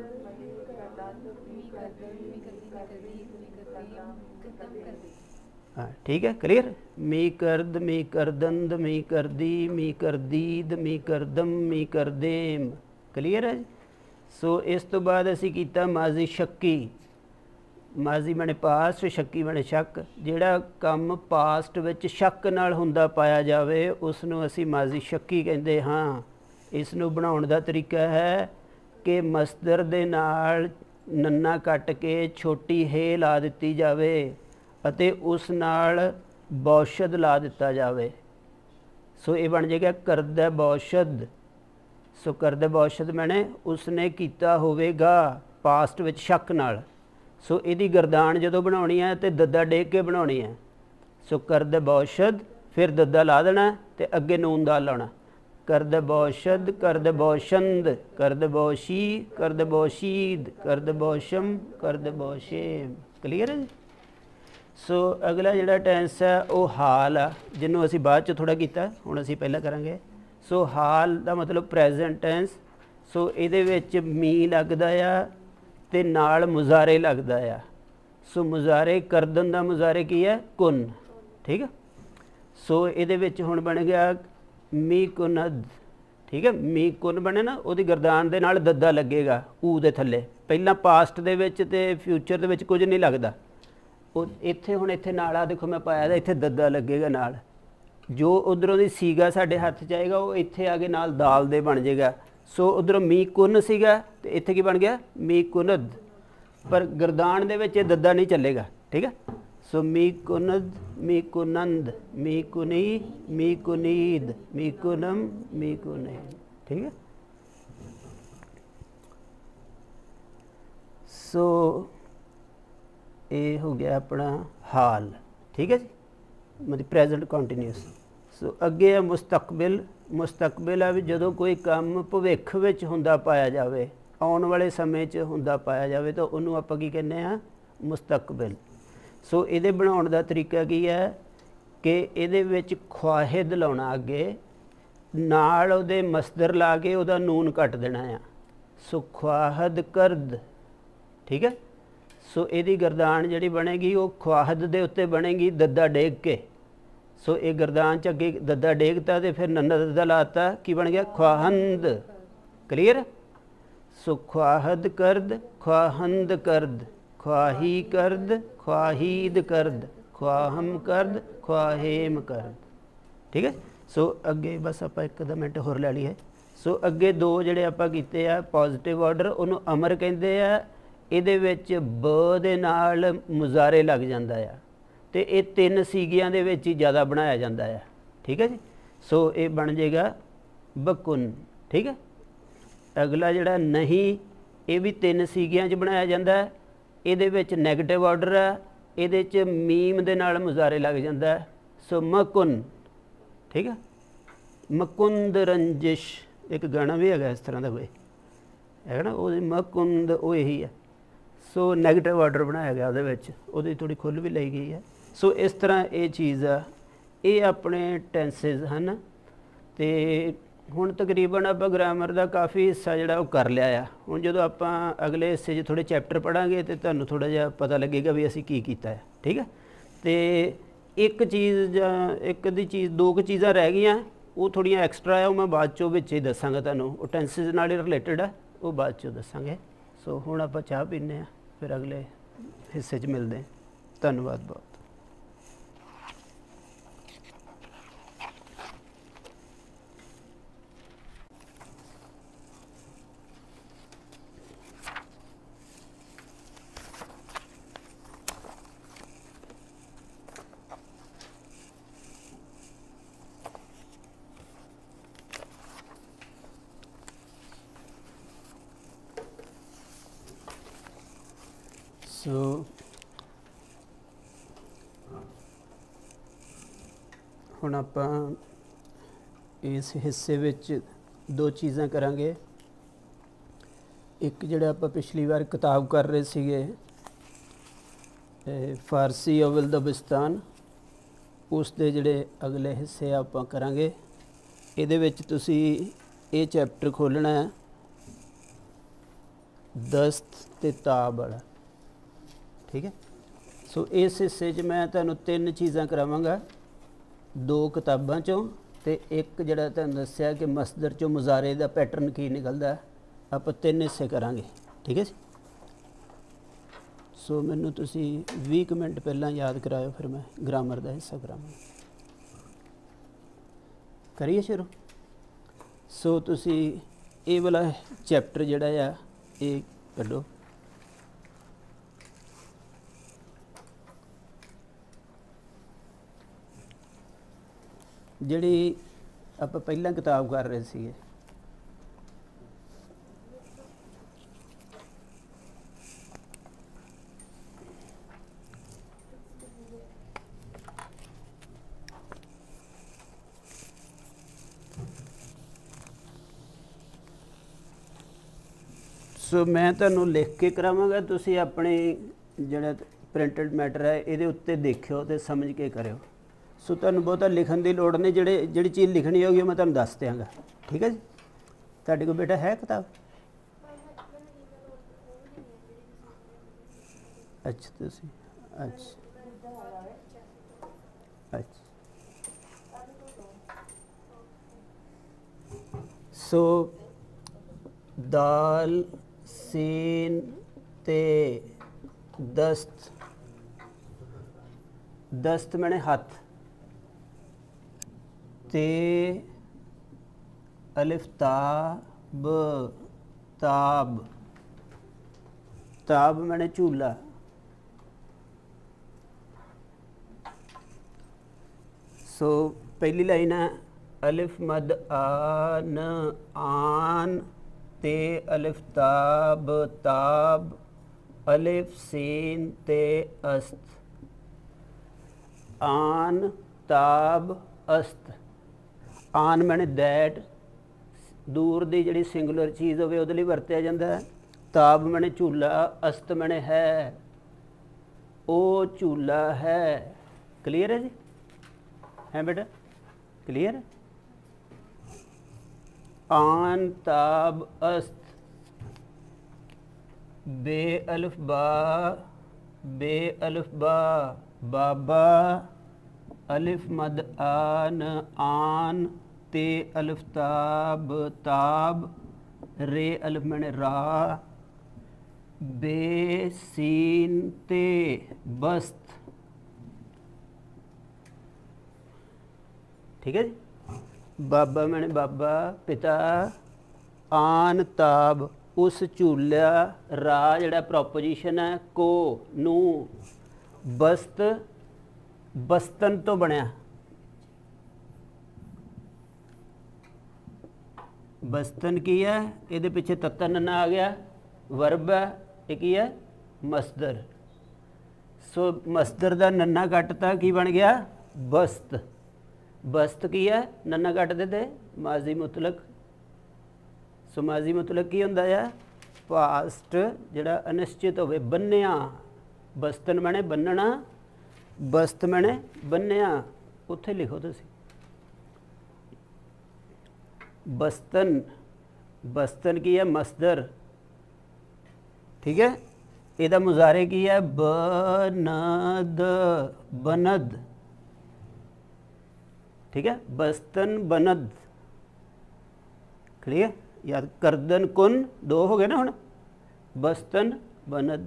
हाँ ठीक है, क्लियर। मी करद मी करदंद मी करदी मी करदीद मी करदम मी करदेम। क्लियर है। सो इस तो बाद असी कीता माजी शक्की। माजी बने पास्ट, शक्की बने शक। जिहड़ा काम पास्ट विच शक नाल हुंदा पाया जावे उसनूं असी माजी शक्की कहंदे हाँ। इसनूं बनाउण दा तरीका है कि मसदर दे नाल नन्ना कट के छोटी हे ला दित्ती जावे अते उस नाल बौशद ला दिता जावे। सो ये बन जाएगा करदै बौशद। सो करदै बौशद मैंने उसने कीता होवेगा पास्ट विच शक नाल। सो इहदी गर्दान जदों बनाउणी है तो दद्दा डेग के बनाउणी है। सो करदै बौशद फिर दद्दा ला देना ते अगे नून दाल लाना। करदै बौशद करदै बौशंद करदै बौशी करदै बौशीद करदै बौशम करदै बौशेम। क्लीयर है जी। सो अगला जिहड़ा टेंस है वो हाल आ, जिन्हों असी बाद च थोड़ा कीता, हुण असी पहला करांगे। सो हाल का मतलब प्रेजेंट टेंस। सो इहदे विच मी लगदा आ ते नाल मुजारे लगदा आ। सो मुजारे करदन दा मुजारे की है कुन। ठीक है। सो इहदे विच हुण बन गया मी कुनद। ठीक है। मी कुन बने ना, उहदी गर्दान दे नाल दद्दा लगेगा ऊ दे थल्ले। पहला पास्ट दे विच ते फ्यूचर दे विच कुछ नहीं लगदा। इत्थे हुण इत्थे नाल आ देखो मैं पाया दा, इत्थे दद्दा लगेगा नाल। जो उधरों दी सीगा साडे हत्थ च आएगा वो इत्थे आगे नाल दाल दे बन जाएगा। सो उधरों मी कुन सीगा ते इत्थे की बन गया मी कुनद। पर गर्दान दे विच दद्दा नहीं चलेगा, ठीक है। सो मी कुनद, मी कुनंद, मी कुनी, मी कुनीद, मी कुनम, मी कुनैन, ठीक है। सो ये हो गया अपना हाल, ठीक है जी, मतलब प्रेजेंट कंटिन्यूस। सो अगे है मुस्तकबिल। मुस्तकबिल है भी जो कोई काम भविख विच हुंदा पाया जाए, आने वाले समय च हुंदा पाया जाए, तो उन्होंने आपां की कहने आ मुस्तकबिल। सो ये बनाने का तरीका की है कि ये ख्वाहिद लाना अगे, नाल उहदे मसदर ला के उहदा नून कट देना है। सो ख्वाहद करद, ठीक है। सो यदी गर्दान जी बनेगी वो ख्वाहद के उत्ते बनेगी दद्दा डेग के। सो ये गर्दान च अगे दद्दा डेगता तो फिर नन्ना दद्दा लाता, की बन गया ख्वाहंद। क्लीयर। सो ख्वाहद करद, ख्वाहंद करद, ख्वाही करद, ख्वाहीद करद, ख्वाहम करद, ख्वाहेम करद, ठीक है। सो अगे बस आप एक दो मिनट होर लै लीए। सो अगे दो जोड़े आप कीते आ पॉजिटिव ऑर्डर, उन्होंने अमर कहते हैं। ਇਹਦੇ ਵਿੱਚ ਬ ਦੇ ਨਾਲ ਮੁਜ਼ਾਰੇ ਲੱਗ ਜਾਂਦਾ ਆ, ਤੇ ਇਹ ਤਿੰਨ ਸੀਗਿਆਂ ਦੇ ਵਿੱਚ ਹੀ ਜ਼ਿਆਦਾ ਬਣਾਇਆ ਜਾਂਦਾ ਆ, ਠੀਕ ਹੈ ਜੀ। ਸੋ ਇਹ ਬਣ ਜਾਏਗਾ ਬਕੁਨ, ਠੀਕ ਹੈ। ਅਗਲਾ ਜਿਹੜਾ ਨਹੀਂ, ਇਹ ਵੀ ਤਿੰਨ ਸੀਗਿਆਂ 'ਚ ਬਣਾਇਆ ਜਾਂਦਾ, ਇਹਦੇ ਵਿੱਚ ਨੈਗੇਟਿਵ ਆਰਡਰ ਆ, ਇਹਦੇ 'ਚ ਮੀਮ ਦੇ ਨਾਲ ਮੁਜ਼ਾਰੇ ਲੱਗ ਜਾਂਦਾ। ਸੋ ਮਕੁਨ, ਠੀਕ ਹੈ। ਮਕੁੰਦ ਰੰਜਿਸ਼ ਇੱਕ ਗਾਣਾ ਵੀ ਹੈਗਾ ਇਸ ਤਰ੍ਹਾਂ ਦਾ ਕੋਈ ਹੈਗਾ ਨਾ, ਉਹ ਮਕੁੰਦ ਉਹ ਇਹੀ ਹੈ। सो नैगेटिव ऑर्डर बनाया गया वो थोड़ी खुल भी लाई गई है। सो इस तरह ये चीज़ आ, ये अपने टेंसिज हैं। तो हुण तकरीबन आप ग्रामर का काफ़ी हिस्सा जोड़ा वो कर लिया है। हुण जो आप अगले हिस्से थोड़े चैप्टर पढ़ांगे तो तुहानूं थोड़ा जिहा पता लगेगा भी असीं की कीता है, ठीक है। तो एक चीज़ जां एक दी चीज़ दो क चीज़ां रह गईयां, वो थोड़ियां एक्सट्रा है, वो मैं बाद चों विच ही दसांगा तुहानूं, वो टेंसिज नाल रिलेटेड है, वो बाद चों दसांगे। सो हुण आपां चाह पीने आ, फिर अगले हिस्से च मिलते हैं। धन्यवाद बहुत। सो हुण आपां इस हिस्से विच दो चीज़ां करांगे। एक जिहड़ा आपां पिछली बार किताब कर रहे सीगे फारसी अवल दबिस्तान, उस दे जिहड़े अगले हिस्से आपां करांगे। इहदे विच तुसीं ये चैप्टर खोलना है दस्त ते ताब वाला, ठीक है। सो इस हिस्से च मैं तुहानूं तीन चीज़ां करावांगा, दो किताबां चों ते एक जिहड़ा तुहानूं दस्सिया कि मसदर चों मुजारे दा पैटर्न की निकलदा। आप तीन हिस्से करांगे, ठीक है जी। सो मैनूं तुसीं बीस मिनट पहलां याद कराओ, फिर मैं ग्रामर का हिस्सा करावांगा। करिए शुरू। सो तुसीं ये वाला चैप्टर जिहड़ा आ ये कड्डो। जिहड़ी आप पहला किताब कर रहे थे, सो मैं तुहानूं लिख के करावांगा, तुसीं अपने जिहड़ा प्रिंटेड मैटर है ये उत्ते देखियो तो समझ के करियो। सो तुहानूं बहुता लिखण की लोड़ नहीं, जिहड़े जिहड़ी चीज़ लिखनी होगी मैं तुहानूं दस देंगा, ठीक है जी। तुहाडे कोल बेटा है किताब? अच्छा तुसीं अच्छा अच्छा। सो दाल सीन ते दस्त, दस्त मैंने हाथ, ते अलिफ ता ब ताब, ताब मैंने झूला, सो पहली लाइन है अलिफ मद आन आन ते अलिफ ताब ताब अलिफ सीन ते अस्त, आन ताब अस्त। आन मैंने दैट दूर की जी सिंगुलर चीज़ होवे उहदे लई वरत्या जांदा है। ताब मैंने झूला, अस्त मैंने है, ओ झूला है। क्लीयर है जी, है बेटा क्लियर है। आन ताब अस्त, बे अलिफ बा बे अलिफ बा बाबा अलिफ मद आन आन ते अलिफ ताब ताब रे अलिफ मैंने रा बे सीन ते बस्त। ठीक है जी। बाबा मैंने बाबा पिता, आन ताब उस झूला, रा जड़ा प्रोपोजिशन है, को नू, बस्त बस्तन तो बनया, बस्तन की है, ये पिछे तत्ता नन्ना आ गया, वर्ब है, ये की है मसदर। सो मसदर का नन्ना कटता की बन गया बस्त। बस्त की है नन्ना कट देते माजी मुतलक। सो माजी मुतलक की होंदा है पास्ट जिहड़ा अनिश्चित होवे, बन्निया। बस्तन मैंने बन्नना, बस्त मैंने बन्निया। उत्थे लिखो तुसीं बस्तन, बस्तन की है मसदर। ठीक है। इहदा मुजारे की है बनद बनद। ठीक है, बस्तन बनद। क्लियर। याद करदन कुन दो हो गए ना हुण, बस्तन बनद।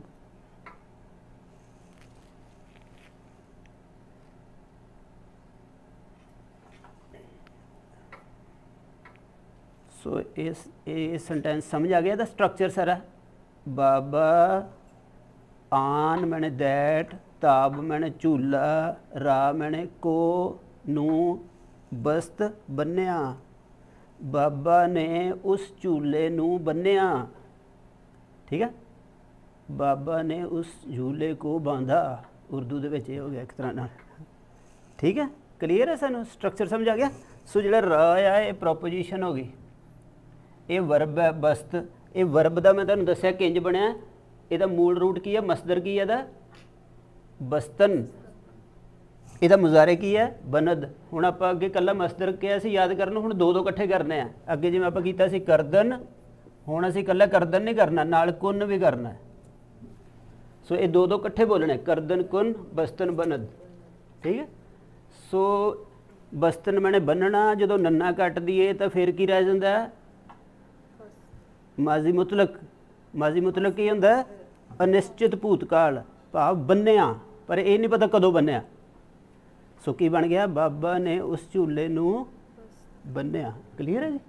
सो इस ये सेंटेंस समझ आ गया था स्ट्रक्चर सारा। बाबा, आन मैंने दैट, ताब मैंने झूला, रा मैंने को नू, बस्त बन्निया। बाबा ने उस झूले नू बन्निया। ठीक है, बाबा ने उस झूले को बांधा। उर्दू दे विच ये हो गया एक तरह नाल। ठीक है, क्लीयर है सानू स्ट्रक्चर समझ आ गया। सो जिहड़ा रा आ ये प्रोपोजिशन हो गई, ये वर्ब है बस्त। ये वर्ब का मैं तुहानूं दस्सिया किंज बनिया, इहदा मूल रूट की है, मसदर की है इहदा बस्तन, इहदा मुजारे की है बनद। हुण आपां अगे कल्ला मसदर किया सी याद करना, हुण दो दो इकट्ठे करने आ। अगे जिवें आपां कीता सी करदन, हुण असीं कल्ला करदन नहीं करना, नाल कुन भी करना है। सो ये दो दो इकट्ठे बोलने, करदन कुन बस्तन बनद। ठीक है। सो बस्तन मैंने बनना, जदों नन्ना कट दीए तो फिर की रह जांदा है माजी मुतलक। माजी मुतलक की होंदा है अनिश्चित भूतकाल, भाव बन्निया, पर यह नहीं पता कदों बन्निया। सो की बन गया, बाबा ने उस झूले नू बन्निया। क्लीयर है जी।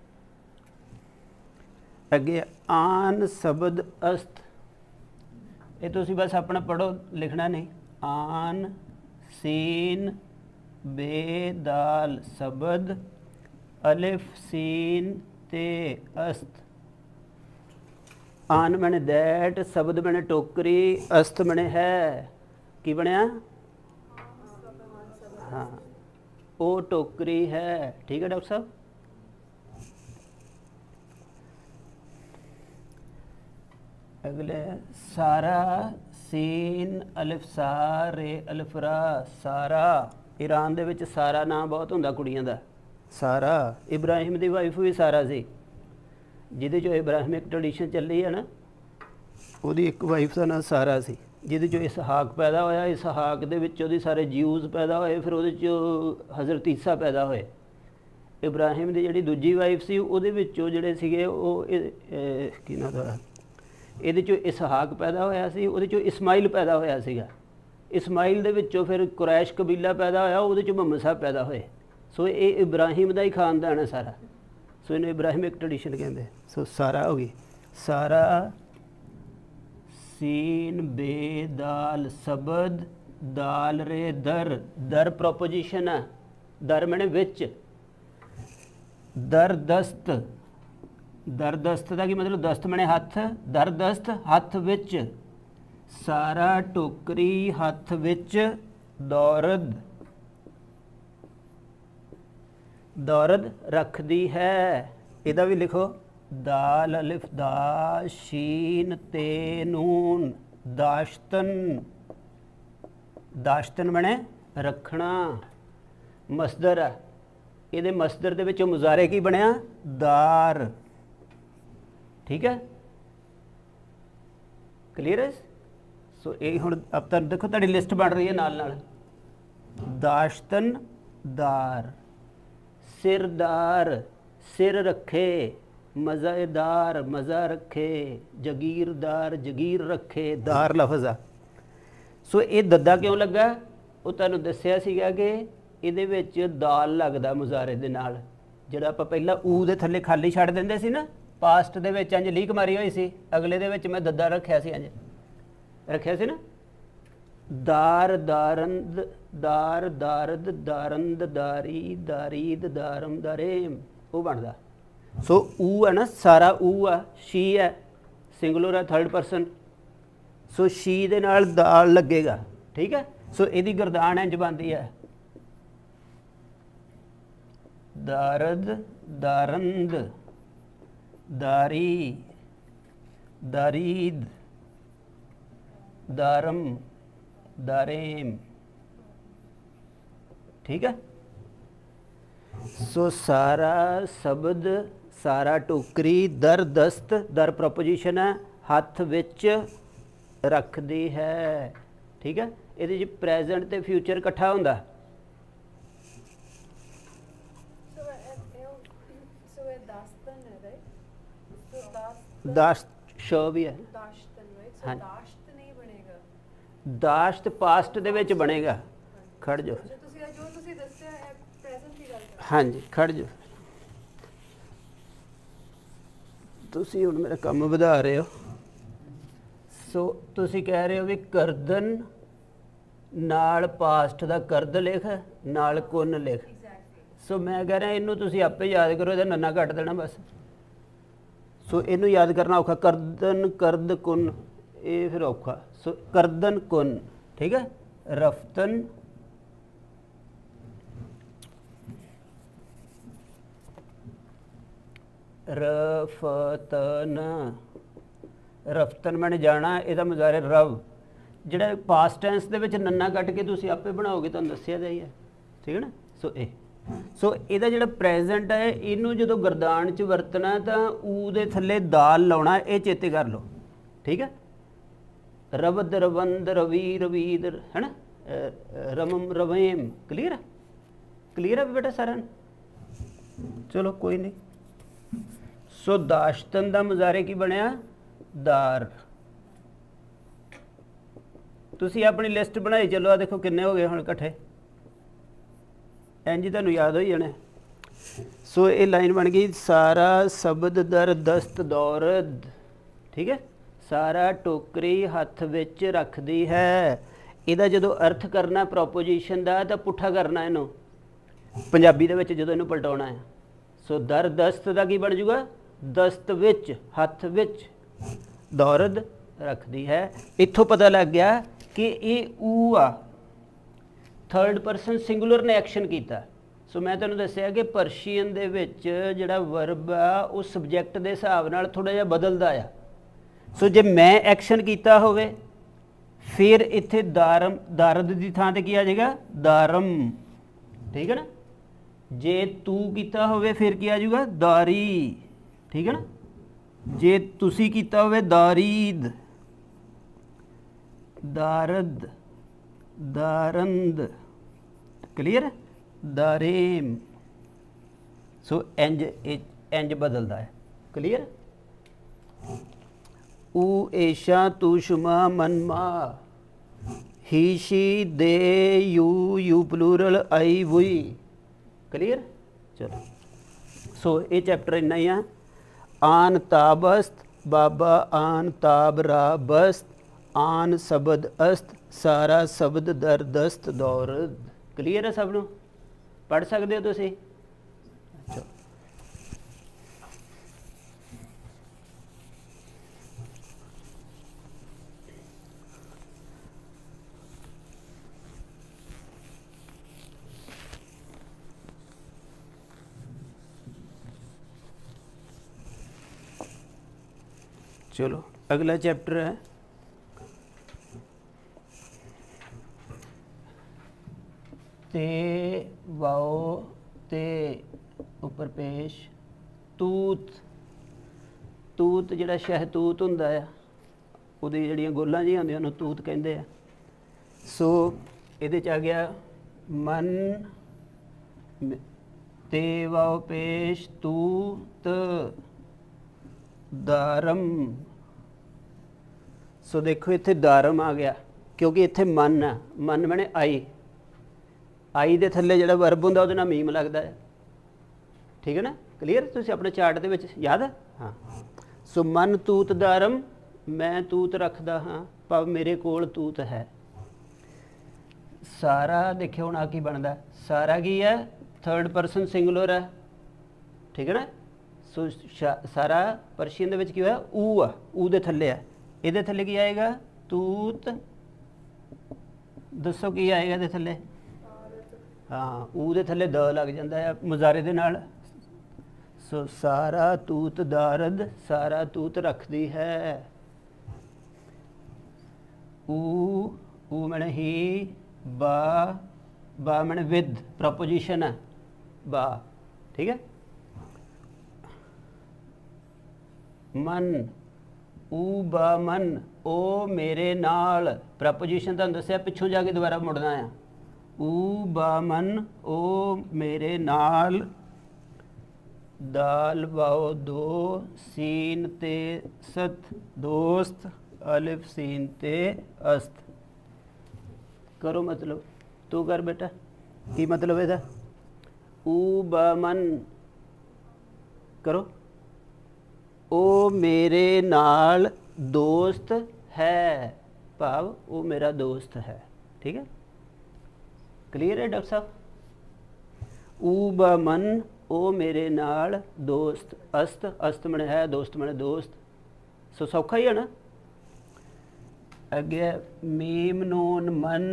अगे आन शब्द अस्त, ये तुसीं बस अपना पढ़ो, लिखना नहीं। आन सीन बेदाल शब्द अलिफ सीन ते अस्त। आन मैंने दैट, शब्द मैंने टोकरी, अस्त मैंने है। की बनया? हाँ, वो टोकरी है। ठीक है डॉक्टर साहब। अगले सारा सीन अलिफ सा रे अलिफ रा सारा। ईरान दे विच सारा नाम बहुत हुंदा कुड़ियां दा। सारा इब्राहिम दी वाइफ भी सारा सी, जिहदे चो इब्राहिमिक ट्रैडिशन चली है ना, उहदी एक वाइफ का नाम सारा सी, जिहदे चो इसहाक पैदा होया। इसहाक दे विच उहदे सारे ज्यूज पैदा होए, फिर उहदे चो हज़रत ईसा पैदा होए। इब्राहिम दी जिहड़ी दूजी वाइफ सी, उहदे विचों जिहड़े सीगे ओह की नाम दा इहदे चो इसहाक पैदा होया सी, उहदे चो इस्माइल पैदा होया सीगा। इस्माइल दे विचों फिर कुरैश कबीला पैदा होया, उहदे चो मुहम्मद साहब पैदा होए। सो ये इब्राहिम का ही खानदान है सारा। सो इन्हें इब्राहिमिक ट्रैडिशन कहते। सो सारा हो गई, सारा सीन बे दाल सबद दाल रे दर दर प्रोपोजिशन है दर मैंने विच दर दस्त दर दस्त का की मतलब दस्त मैंने हथ दर दस्त हथ विच सारा टोकरी हथ विच दौरद दौरद रखदी है इहदा भी लिखो दाल अलिफ दा शीन ते नून दाश्तन दाश्तन बने रखना मसदर है ये मसदर दे विचों मुजारे की बनया दार ठीक है क्लीयर है सो ये हुण अब तक देखो तुहाडी लिस्ट बन रही है नाल नाल दाश्तन दार सिरदार सिर रखे मज़ेदार मज़ा रखे जगीरदार जगीर रखे दार लफज़ आ सो ये दद्दा क्यों लगा वो तुहानूं दस्सिया सीगा कि इहदे विच दाल लगदा मुजारे दे नाल जिहड़ा आपां पहिलां ऊ दे थल्ले खाली छड्ड दिंदे सी ना पास्ट दे विच इंज लीक मारी होई सी अगले दे विच मैं दद्दा रखिया सी इंज रखिया सी ना दार दारंद दार दारद दारंद दारी दारीद दारम दारेम वो बनता सो ऊ है ना सारा ऊ है शी है सिंगुलर है थर्ड परसन सो शी दे नाल दाल लगेगा ठीक है सो इहदी गर्दान इंज बनती है दारद दारंद दारी दारीद दारम दारेम ठीक है सो सारा शब्द सारा टोकरी दर दस्त दर प्रपोजिशन है हथ विच रखदी है ठीक है ये प्रेजेंट ते फ्यूचर इकट्ठा होंदा दाश्त श भी है हाँ दाश्त पास्ट दे विच बनेगा खड़ जो हाँ जी खड़ जो तुसी हुण मेरा काम वधा रहे हो सो तुसी कह रहे हो भी करदन नाल पास्ट दा करद लिख नाल कुन लिख सो मैं कह रहा इनू तुसी आपे याद करो इहदा नन्ना कट देना बस सो इनू याद करना औखा करदन करद कुन ये फिर औखा सो करदन कुन ठीक है रफ्तन रफतन रफ्तन मैंने जाना यदा मुजारे रव जिहड़ा पास्ट टेंस दे विच नन्ना कट के तुसीं आपे बनाओगे तुहानूं दस्सिया जाई है ठीक है ना सो ए सो इहदा जिहड़ा प्रेजेंट है इनू जदों गर्दान च वरतना तां ऊ दे थल्ले दाल लाउणा ये चेते कर लो ठीक है रवद रवंद रवी रवीद है ना रमम रवेम क्लीयर है क्लीयर है बेटा सारा चलो कोई नहीं सो दाश्तन दा मुजारे की बनया दार तुसी अपनी लिस्ट बनाई चलो आ देखो किन्ने हो गए हुण इकट्ठे इंज तुहानूं याद हो जाने सो ये लाइन बन गई सारा शब्द दर दस्त दौरद ठीक है सारा टोकरी हथ विच रखदी है इहदा जदों अर्थ करना प्रोपोजिशन दा तां पुट्ठा करना इहनूं पंजाबी दे विच जदों इहनूं पलटाउणा है सो दर दस्त दा की बन जूगा दस्त विच हथ विच दौरद रखदी है इत्थों पता लग गया कि ये ऊ आ थर्ड परसन सिंगुलर ने एक्शन किया सो मैं तुहानूं दस्सिया कि परशियन दे विच जिहड़ा वर्ब आ उस सबजैक्ट के हिसाब नाल थोड़ा जिहा बदलदा आ सो जे मैं एक्शन किया होवे फिर इत्थे दारम दारद की थां ते की आ जाएगा दारम ठीक है ना जे तू किया होवे फिर की आ जाऊगा दारी ठीक है ना जे तुसी किया होवे दारीद दारद दारंद क्लियर दारेम सो इंज इंज बदलता है क्लियर ऊ ऐशा तुषमा मनमा ही शी दे you you plural I we clear चलो सो ये चैप्टर इन्ना ही है आन ताबस्त बाबा आन ताब राबस्त आन शब्द अस्त सारा शब्द दरदस्त दौरद। क्लीयर है सब नूं? पढ़ सकते हो तुसीं? अच्छा चलो अगला चैप्टर है ते वाओ ते उपर पेश तूत। तूत जिहड़ा शहतूत हुंदा है उहदी जिहड़ियां गोलां जिहियां हुंदियां उहनूं तूत कहंदे आ। सो इहदे च आ गया मन ते वाओ पेश तूत दारम। सो देखो इत्थे दारम आ गया क्योंकि इत्थे मन है। मन बने आई, आई दे थल्ले जिहड़ा वर्ब हुंदा उहदे नाल मीम लगदा है। ठीक है ना? क्लीयर? तुसीं अपने चार्ट दे विच याद है? हाँ। सो मन तूत दारम, मैं तूत रखदा हाँ भाव मेरे कोल तूत है। सारा देखियो हुण आ की बनदा, सारा की है थर्ड परसन सिंगुलर है। ठीक है ना? सो सारा परशियन दे विच की होया ऊ आ, ऊ दे थल्ले है। इहदे थल्ले की आएगा तूत। दसो की आएगा इहदे थल्ले? हाँ ऊ दे थल्ले द लग जाता है मुजारे दे नाल। सो सारा तूत दारद, सारा तूत रखदी है। ऊ ऊ मैंने ही, बा बा मैंने विद, प्रपोजिशन है बा। ठीक है? मन ऊ बा मन ओ मेरे नाल, प्रपोजिशन तुहानूं दस्सिया पिछों जाके दोबारा मुड़ना है। ऊ बा मन ओ मेरे नाल, दाल वाओ दो सीन ते सत दोस्त, अलिफ सीन ते अस्त। करो मतलब, तू कर बेटा की मतलब ਇਹਦਾ? ऊ बा मन करो। ओ मेरे नाल दोस्त है, भाव वो मेरा दोस्त है। ठीक है? क्लियर है डॉक्टर साहब? ऊ बा मन ओ मेरे नाल दोस्त, अस्त अस्त मने है, दोस्त मने दोस्त। सो सौखा ही है ना? अगे मीम नून मन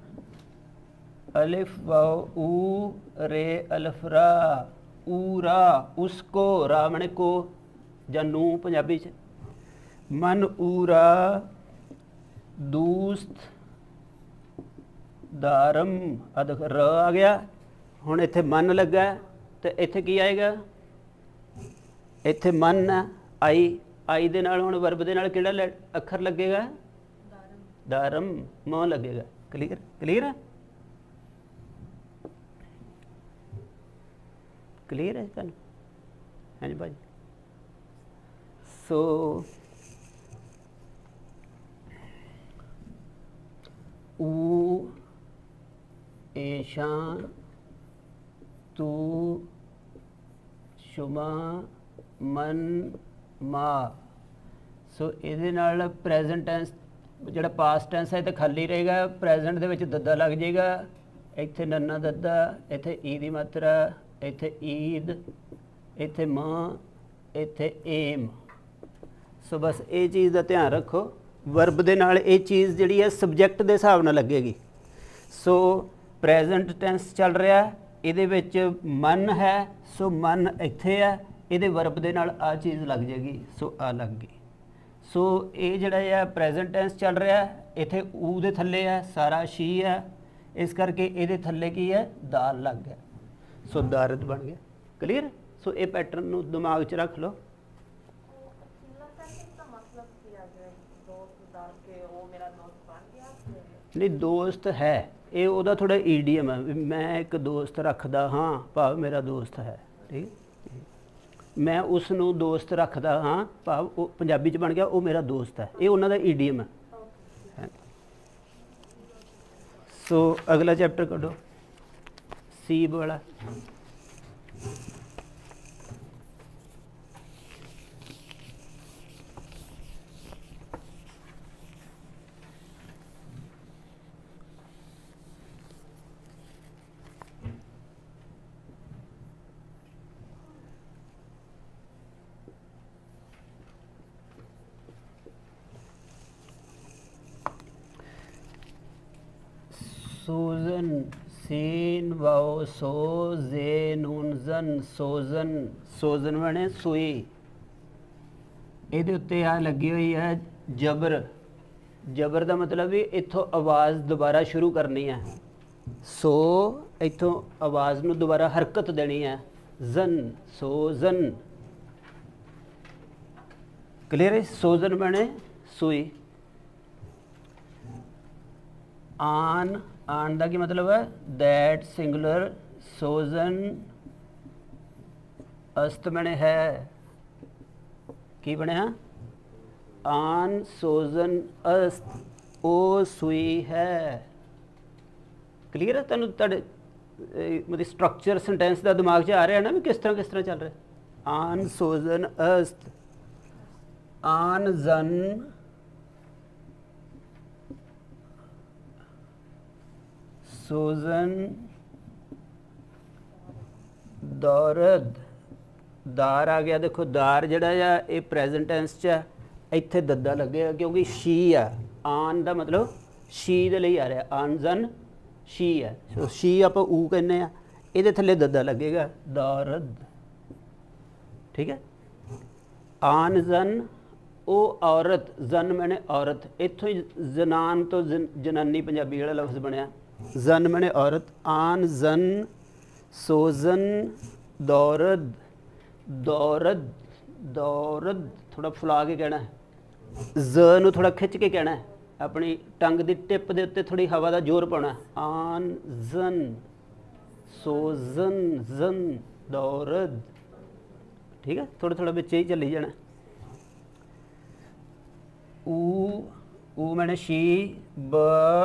अलिफ वाओ ऊ रे अलिफ रा, ऊरा उसको, रा मने को ਜਾਂ ਨੂੰ ਪੰਜਾਬੀ ਚ। ਮਨ ਊਰਾ ਦੂਸਤ ਦਾਰਮ ਅਦਖ ਰ ਆ ਗਿਆ। ਹੁਣ ਇੱਥੇ ਮਨ ਲੱਗਾ ਤੇ ਇੱਥੇ ਕੀ ਆਏਗਾ? ਇੱਥੇ ਮਨ ਆ ਆਈ, ਆਈ ਦੇ ਨਾਲ ਹੁਣ ਵਰਬ ਦੇ ਨਾਲ ਕਿਹੜਾ ਅੱਖਰ ਲੱਗੇਗਾ? ਦਾਰਮ, ਮ ਲੱਗੇਗਾ। ਕਲੀਅਰ? ਕਲੀਅਰ ਹੈ? ਕਲੀਅਰ ਹੈ ਤੁਹਾਨੂੰ? ਹਾਂਜੀ ਭਾਜੀ। सो ऊ ऐशा तू शुमा मन मा। सो ਇਹਦੇ ਨਾਲ ਪ੍ਰੈਜ਼ੈਂਟ ਟੈਂਸ ਜਿਹੜਾ ਪਾਸਟ ਟੈਂਸ ਹੈ ਤੇ ਖਾਲੀ ਰਹੇਗਾ। ਪ੍ਰੈਜ਼ੈਂਟ ਦੇ ਵਿੱਚ ਦੱਦਾ ਲੱਗ ਜਾਏਗਾ। ਇੱਥੇ ਨੰਨਾ ਦੱਦਾ, ਇੱਥੇ ਈ ਦੀ ਮਾਤਰਾ, ਇੱਥੇ ਈਦ, ਇੱਥੇ ਮਾਂ, ਇੱਥੇ ਏਮ। सो बस ये चीज़ का ध्यान रखो। वर्ब दे नाल ये चीज़ जिहड़ी है सबजैक्ट के हिसाब नाल लगेगी। सो प्रैजेंट टेंस चल रहा, इहदे विच मन है, सो मन इत्थे है, इहदे वर्ब दे नाल आ चीज़ लग जाएगी। सो आ लग गई। सो ये जिहड़ा है प्रैजेंट टेंस चल रहा, इत्थे ऊ दे थल्ले है, सारा शी है, इस करके इहदे थल्ले की है दाल लग गया। सो दारद बन गया। क्लीयर? सो ये पैटर्न नूं दिमाग च रख लो। नहीं दोस्त है ये ਉਹਦਾ थोड़ा ईडीएम है। मैं एक दोस्त रखदा हाँ भाव मेरा दोस्त है। ठीक? मैं उस नूं दोस्त रखदा हाँ भाव वो पंजाबी च बन गया वो मेरा दोस्त है। ये उन्हों का ईडीएम है। सो अगला चैप्टर कढो सीब वाला। सूजन सीन वाओ सो जे नून जन सोजन सोजन बने सुई ਇਹਦੇ ਉੱਤੇ ਆ ਲੱਗੀ ਹੋਈ ਹੈ जबर जबर का मतलब भी इत्थों आवाज़ दोबारा शुरू करनी है सो इत्थों आवाज़ नूं दोबारा हरकत देनी है जन सोजन क्लियर है सोजन बने सुई आन आन का की मतलब है दैट सिंगुलर सोजन अस्त बने है की बनया आन सोजन अस्त ओ सुई है क्लीयर है तेन तुहाडे मतलब स्ट्रक्चर सेंटेंस का दिमाग च आ रहा है ना भी किस तरह किस तरह चल रहा है आन सोजन अस्त आन जन सोजन दौरद दार आ गया देखो दार जड़ा आ ये प्रेजेंट टेंस च इत्थे दद्दा लगेगा क्योंकि शी आ आन का मतलब शी दे लई आ रहा आन जन शी है सो शी आप ऊ कहने ये थले दद्दा लगेगा दौरद ठीक है आन जन ओ औरत जन मैंने औरत इत्थों ही जनान तो जन, जनानी पंजाबी वाला लफ्ज़ बनया जन मैंने औरत आन जन सोजन दौरद दौरद दौरद थोड़ा फुला के कहना है ज नूं थोड़ा खिंच के कहना है अपनी टंग की टिप के उत्ते थोड़ी हवा का जोर पाना आन जन सोजन जन दौरद ठीक है थोड़ा थोड़ा बच्चे ही चली जाना ऊ ऊ मैंने शी ब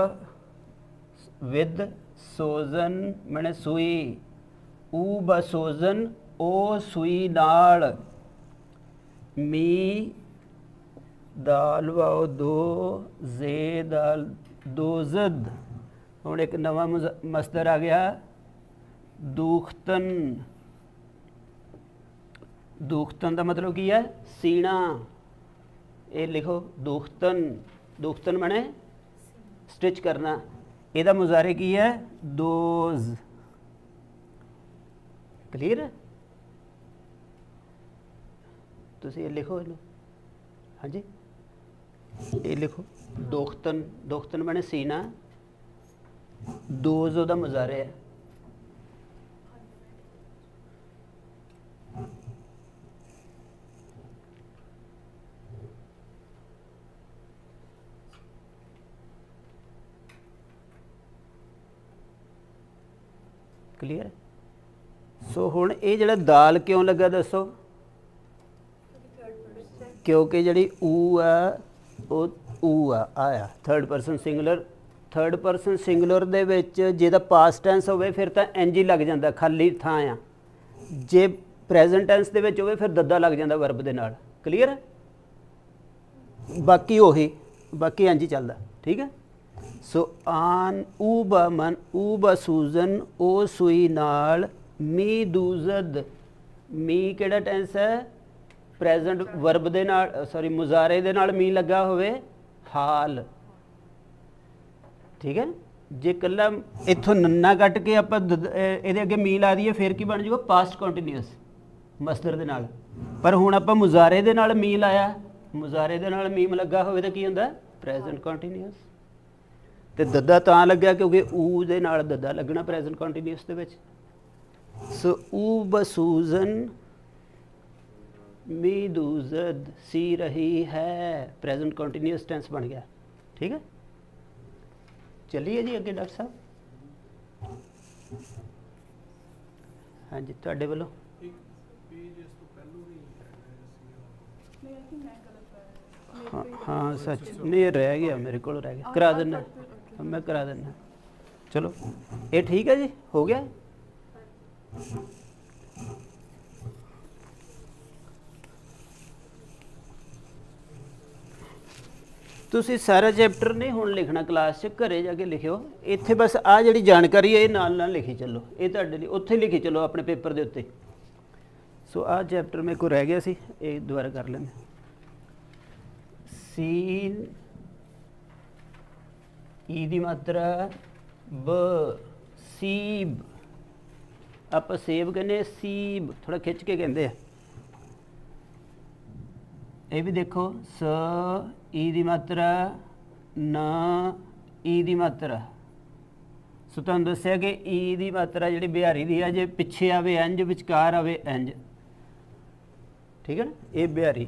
विद सोजन मैंने सुई ऊ ब सोजन ओ सुई नाल मी दाल वाओ दो जे दाल दो जद हुण एक नवा मसदर आ गया दूखतन दूखतन का मतलब की है सीना ये लिखो दूखतन दूखतन मैंने स्टिच करना ਇਹਦਾ ਮੁਜ਼ਾਰੇ ਕੀ ਹੈ दोज क्लीयर है तुसी ये लिखो इनू हाँ जी ये लिखो दोख्तन दोख्तन मैंने सीना दोज ओदा मुजारे है क्लीयर सो हुण ये जिहड़ा दाल क्यों लगा दसो क्योंकि जिहड़ी ऊ आ वो ऊ आ आया third person singular third person singular दे विच जेदा पास्ट टेंस होवे फिर तां इंज ही लग जांदा खाली थां आ जे प्रेजेंट टेंस दे विच होवे फिर दद्दा लग जांदा वर्ब दे नाल क्लीयर बाकी ओही बाकी इंज ही चलदा ठीक है सो आन ऊ ब मन ऊ ब सूजन ओ सुई नाल मी दूजद मी केड़ा टेंस है प्रेजेंट वर्ब दे नाल सॉरी मुजारे दे नाल मी लगा होवे हाल ठीक है जे कला इत्थों नन्ना कट के आप इहदे अगे मी ला दईए फिर की बन जाऊगा पास्ट कंटीन्यूअस मसदर दे नाल पर हुण आपां मुजारे दे नाल मी लाया मुजारे दे नाल मीम लगा होवे तां की हुंदा प्रेजेंट कंटीन्यूअस तो दद्दा तां लग्या क्योंकि ऊ दे नाल दद्दा लगना प्रेजेंट कंटीन्यूअस दे विच सो ऊ बसूजन मी दूजद सी रही है प्रेजेंट कंटीन्यूअस टेंस बन गया ठीक है चलिए जी अगे डॉक्टर साहब हाँ जी तुहाडे वालों हाँ हाँ सच नहीं रह गया मेरे को रह गया करा देना मैं करा देना चलो ये ठीक है जी हो गया तुसी सारा चैप्टर नहीं हुण लिखना क्लास च घरे जाके लिखियो इत्थे बस आ जिहड़ी जानकारी है ये नाल नाल लिखी चलो ये तुहाडे लई उत्थे लिखी चलो अपने पेपर दे उत्ते सो आ चैप्टर मेरे को रह गया सी ये दोबारा कर लेंगे सीन ई दी मात्रा ब सीब, आप सेब कहने सीब थोड़ा खिंच के कहते हैं। ये भी देखो स ई दी मात्रा न ई दी मात्रा। सो तुहानूं दस्सिया कि ई दी मात्रा जिहड़ी बिहारी दी है, जे पिछे आवे इंज विचकार आवे इंज, ठीक है ना। ये बिहारी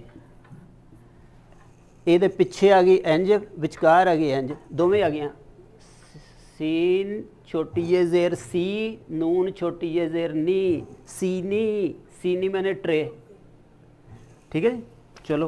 ये पिछे आ गई इंज, विचकार आ गई इंज, दोवें आ गई। सीन छोटी ये जेर सी, नून छोटी ये जेर नी, सीनी, सीनी मैंने ट्रे, ठीक है। चलो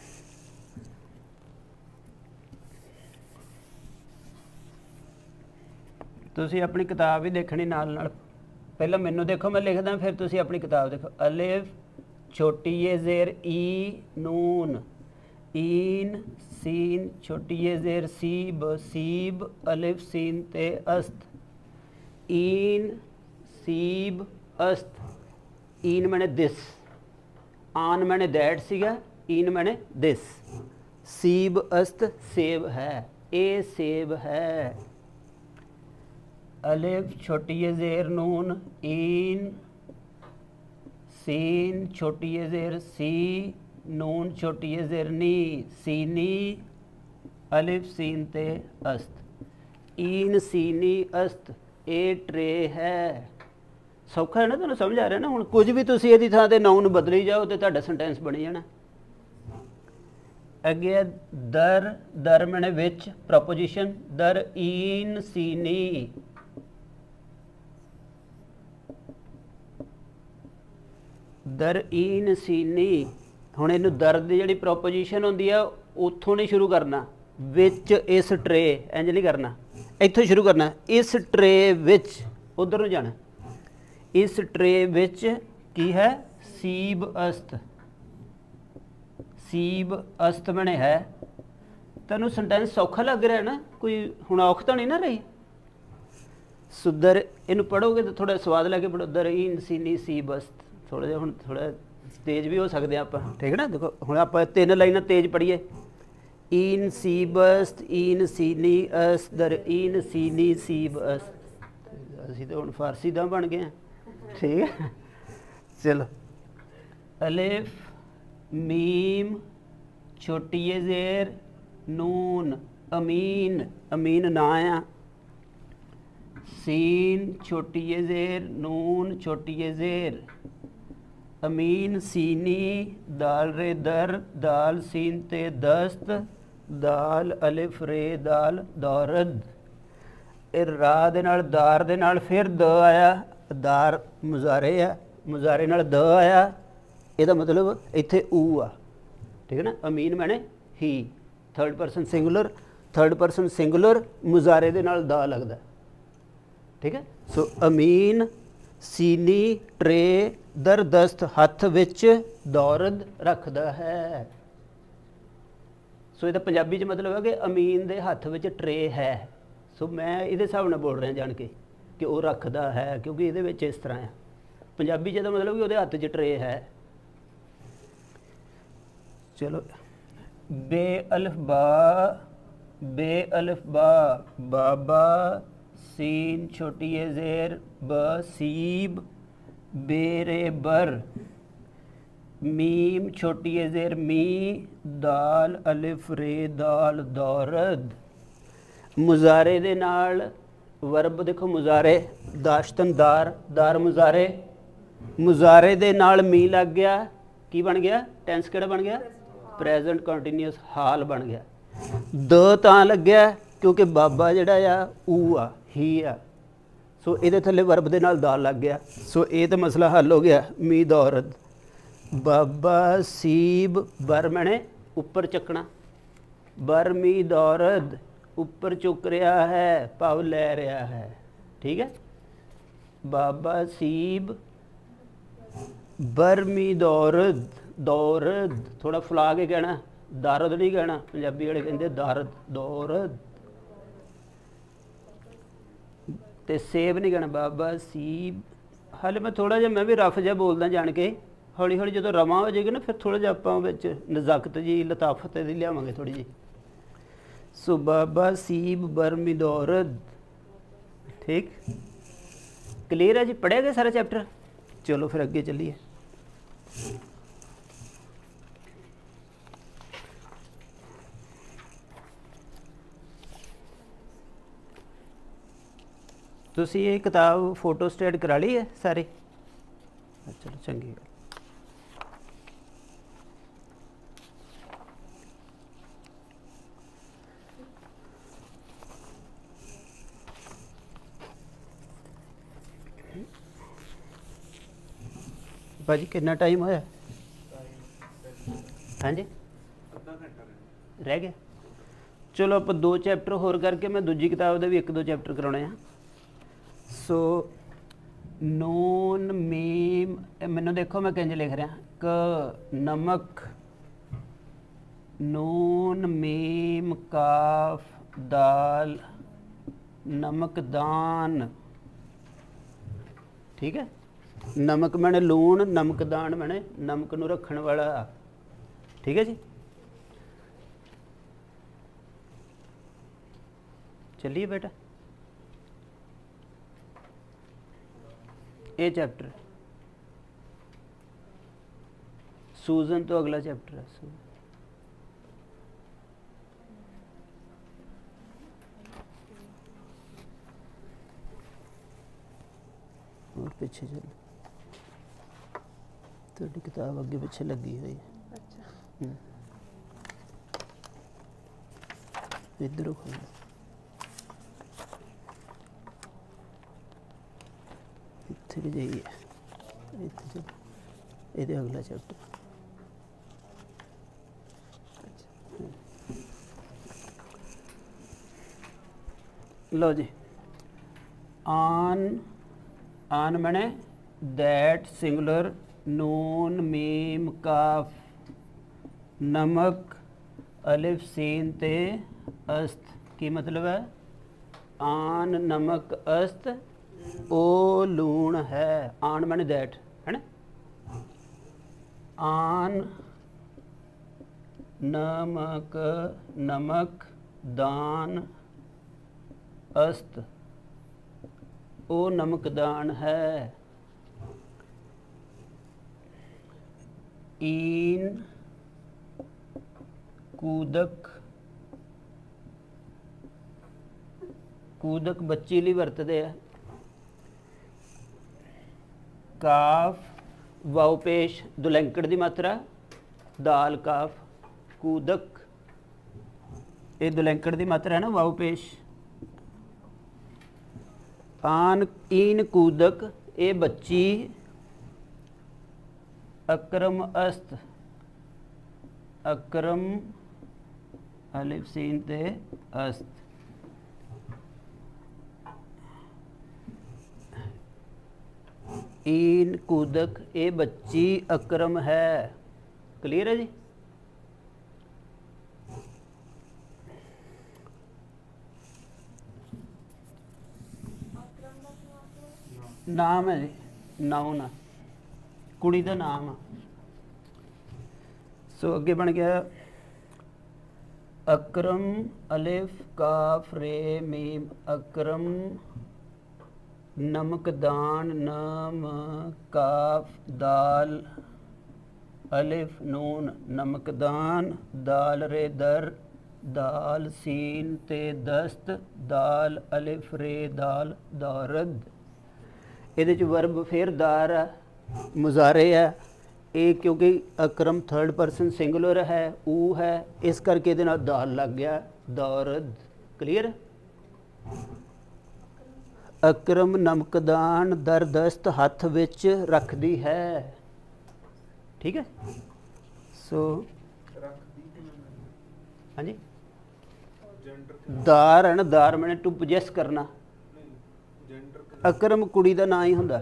तुसी अपनी किताब ही देखनी नाल नाल, पहला मैनू देखो मैं लिखदा, फिर तुसी अपनी किताब देखो। अलिफ छोटी ये जेर ई, नून, ईन, सीन छोटी ये जेर सी, बसीब, अलिफ सीन ते अस्त, ईन सीब अस्त। ईन मैंने दिस, आन मैंने दैट सीगा, ईन मैंने दिस। सीब अस्त सेब है, ए सेब है। अलिफ छोटी ये जेर नून, ईन, सीन छोटी ये जेर सी, नून छोटी ये जेर नी, सीनी, अलिफ सीन ते अस्त। ईन सीनी अस्त, ए ट्रे है। सौखा है ना, तुहानूं समझ आ रहा ना। हुण कुछ भी तुसीं इहदी थां ते नाउन बदली जाओ तो तुहाडा सेंटेंस बनी जाना। अगे दर, दर मैंने विच, प्रपोजिशन दर ईन सीनी, दर ईन सीनी। हुण इहनूं दर दी जिहड़ी प्रोपोजिशन हुंदी आ उत्थों नहीं शुरू करना, विच इस ट्रे इंज नहीं करना, इत्थों शुरू करना। इस ट्रे विच, उधर नूं जाना। इस ट्रे विच की है, सीब अस्त, सीब अस्त बने है। तैनूं सेंटेंस सौखा लग रहा है ना, कोई हुण औख तां नहीं ना रही। सुदर इनू पढ़ोगे तो थोड़ा स्वाद लैके पढ़ो। दर ईन सीनी सीब अस्त, थोड़ा जिहा हुण थोड़ा तेज भी हो सकते हैं आप, ठीक है ना। देखो हुण आप तीन लाइनां तेज पढ़िए। ईन सीब अस्त, ईन सीनी अस्त, दर ईन सीनी सीब अस्त। असीं तो हुण फारसी दा बन गए हैं, ठीक है। चलो अलिफ मीम छोटी ये जेर नून, अमीन, अमीन ना आ। सीन छोटी ये जेर नून छोटी ये जेर, अमीन सीनी, दाल रे दर, दाल सीन ते दस्त, दाल अलिफ रे दाल दौरद। ये रा दे नाल दार दे नाल फिर द आया, दार मुजारे आ, मुजारे नाल द आया, ਇਹਦਾ मतलब इत्थे ऊ आ, ठीक है ना। अमीन मैंने ही, third person singular, third person singular, मुजारे दे नाल दा लगदा, ठीक है। सो अमीन सीनी ट्रे दर दस्त हथ विच दौरद रखदा है। सो ਇਹਦਾ पंजाबी च मतलब है कि अमीन दे हथ विच ट्रे है। सो मैं ਇਹਦੇ हिसाब नाल बोल रहा जान के कि वो रखदा है, क्योंकि ਇਹਦੇ ਵਿੱਚ इस तरह है। पंजाबी च मतलब कि ਉਹਦੇ हथ च ट्रे है। चलो बे अलिफ बा, बे अलिफ बा, बाबा सीन छोटी ये जेर ब सीब, बेरे बर, मीम छोटी ये जेर मी, दाल अलिफ रे दाल दौरद। मुजारे दे नाल वर्ब देखो, मुजारे दाश्तन दार, दार मुजारे, मुजारे दे नाल मी लग गया, की बन गया, टेंस केड़ा बन गया, प्रेजेंट कंटीन्यूअस हाल बन गया। द तां लग गया क्योंकि बाबा जिहड़ा आ ऊ आ, ही आ। सो ये थले वर्ब दे नाल दाल लग गया। सो ये तो मसला हल हो गया। मी दौरद, बाबा सीब, बर मैंने उपर चकना, बर मी दौरद उपर चुक रहा है, भाव लै रहा है, ठीक है। बाबा सीब बर मी दौरद, दौरद थोड़ा फुला के कहना, दारद नहीं कहना। पंजाबी वाले कहते दारद, दौरद ते सेब नहीं कहना, बाबा सीब। हाले मैं थोड़ा जिहा मैं भी रफ जिहा बोलदा जान के, हौली हौली जो रमा हो जाएगी ना फिर थोड़ा जिहा आपां विच नज़ाकत जी लताफत दी लियावांगे थोड़ी जी। सो बाबा सीब बर मी दौरद, ठीक क्लीयर है जी, पढ़िया गया सारा चैप्टर। चलो फिर अगे चलिए। तुसी ये किताब फोटो स्टेट करा ली है सारी? चलो चंगी गल। भाजी कितना टाइम होया? हाँ जी रह गया। चलो आप दो चैप्टर होर करके मैं दूजी किताब का भी एक दो चैप्टर कराने हैं। सो नून मीम मैनू देखो मैं किंज लिख रहा क नमक नून मीम काफ दाल नमकदान। ठीक है, नमक मैंने लूण, नमकदान मैंने नमक नू रखण वाला। ठीक है जी, चलिए बेटा ये चैप्टर सूजन तो अगला चैप्टर है। और पीछे चलो, थोड़ी किताब अगे पीछे लगी हुई है। अच्छा इधर खोलो, इतने जाइए, इतने चलो, ये अगला चैप्टर। लो जी, आन आन मैंने दैट सिंगुलर नून मीम काफ नमक अलिफ सीन ते अस्त की मतलब है आन नमक अस्त ओ लूण है। आन मैंने दैट है ना, आन नमक नमक दान अस्त ओ नमकदान है। ईन कूदक कूदक बच्ची लिए वरतते हैं। काफ वाव पेश दुलैंकड़ की मात्रा दाल काफ कूदक ये दुलैंकड़ की मात्रा है ना वाव पेश। आन ईन कूदक ये बच्ची अक्रम अस्त अक्रम अलिफ सीन ते अस्त। ईन कूदक ये बच्ची अक्रम है। क्लियर है जी, नाम है जी, नाउन है, कुड़ी का नाम है। सो अगे बन गया अक्रम अलिफ काफ रे मीम अक्रम नमकदान नम काफ दाल अलिफ नून नमकदान दाल रे दर दाल सीन ते दस्त दाल अलिफ रे दाल दारद। ये वर्ब फिर दार है मुजारे है ये क्योंकि अक्रम थर्ड परसन सिंगुलर है ऊ है इस करके ये दाल लग गया दारद। क्लियर, अक्रम नमकदान दरदस्त हथ विच रखदी है। ठीक है, सो हाँ जी दार है ना, दार मैंने टू पोजेस करना। अक्रम कुड़ी का ना ही होंदा।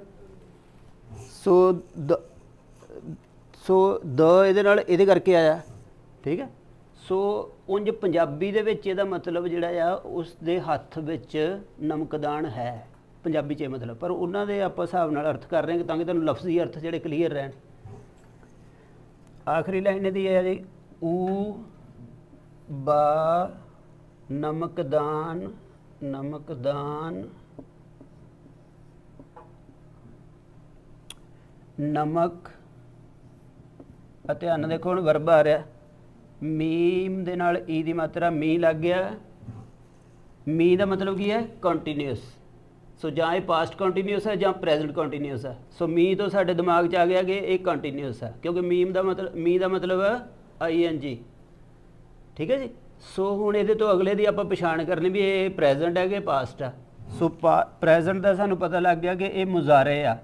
सो द सो द इहदे नाल इहदे करके आया। ठीक है, सो उंज पंजाबी दे विच इहदा मतलब जिहड़ा आ उसदे हत्थ विच नमकदान है पंजाबी च मतलब, पर उन्हां दे आपां हिसाब नाल अर्थ कर रहे हैं तां कि तुहानूं लफ्जी अर्थ जिहड़े क्लीयर रहन। आखिरी लाइन इहदी है जी ऊ बा नमकदान नमकदान नमक, ध्यान देखो हुण वर्ब आ रहा, मीम दे नाल ई दी मात्रा मी लग गया। मी का मतलब की है कंटीन्यूअस, सो जां ये पास्ट कंटीन्यूअस है जां प्रेजेंट कंटीन्यूअस है। सो मी तो साडे दिमाग च आ गया कि ये कंटीन्यूअस है, क्योंकि मीम का मतलब मी का मतलब है आई एन जी। ठीक है जी। सो हुण इहदे तो अगले दी आपां पछाण करनी भी ये प्रेजेंट है कि पास्ट है। सो पा प्रेजेंट का सानू पता लग गया कि ये मुजारे आ।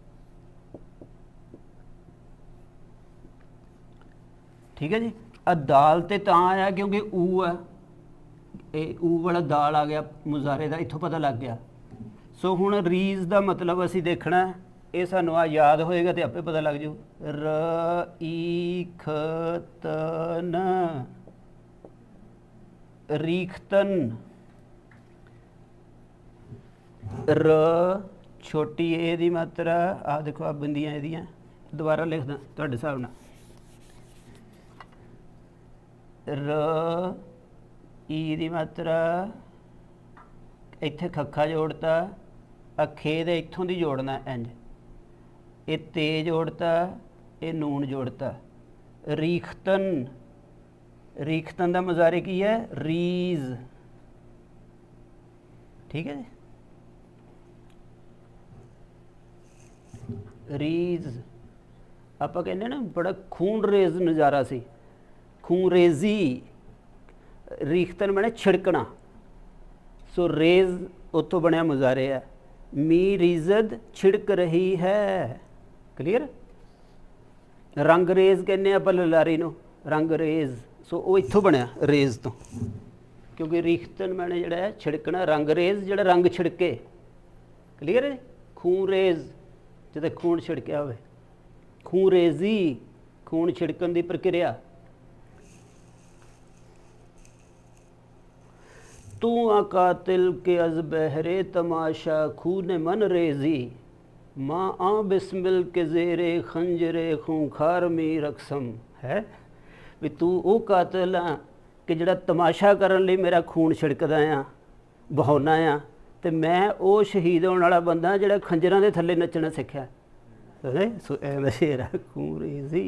ठीक है जी। आ दाल ते तां आया क्योंकि ऊ है, ए ऊ वाला दाल आ गया मुजारे का, इत्थों पता लग गया। सो हुण रीज का मतलब असी देखना, ये सानू आ याद होएगा तो आपे पता लग जू। र ई ख त न, रीखतन। र छोटी ए दी मात्रा, आ देखो आ बिंदियां एदियां, दोबारा लिखदा तुहाडे हिसाब नाल। र ई दी मात्रा, इत्थे खखा जोड़ता, अखे दे इत्थों दी जोड़ना इंज, ये ते जोड़ता, ये नून जोड़ता। रीखतन, रीखतन का मुजारे की है रीज। ठीक है जी। रीज आप कहने ना बड़ा खून रेज नज़ारा सी, खून रेजी। रीखतन बने छिड़कना, सो रेज उत्थों बनया मुजारे है। मी रीजद छिड़क रही है, क्लीयर। रंग रेज कहने आप ललारी नूं, रंग रेज। सो वो इत्थों बनया रेज तो, क्योंकि रीखतन मैंने जड़ा है छिड़कना, रंग रेज जड़ा रंग छिड़के, क्लीयर है। खून रेज जिदा खून छिड़किया होवे, खून रेजी खून छिड़कन की प्रक्रिया। तू आ कातिल के अज बहरे तमाशा खून मन रेजी, माँ आ बिस्मिल के जेरे खंजरे खूंखार मी रकसम। है भी तू वो कातिल आ कि जड़ा तमाशा करन लई मेरा खून छिड़कदा आ, बहाउना आ, तो मैं वो शहीद होने वाला बंदा जिहड़ा खंजरां दे थल्ले नच्चना सिक्ख्या। सो ऐ शेर है खून रेजी।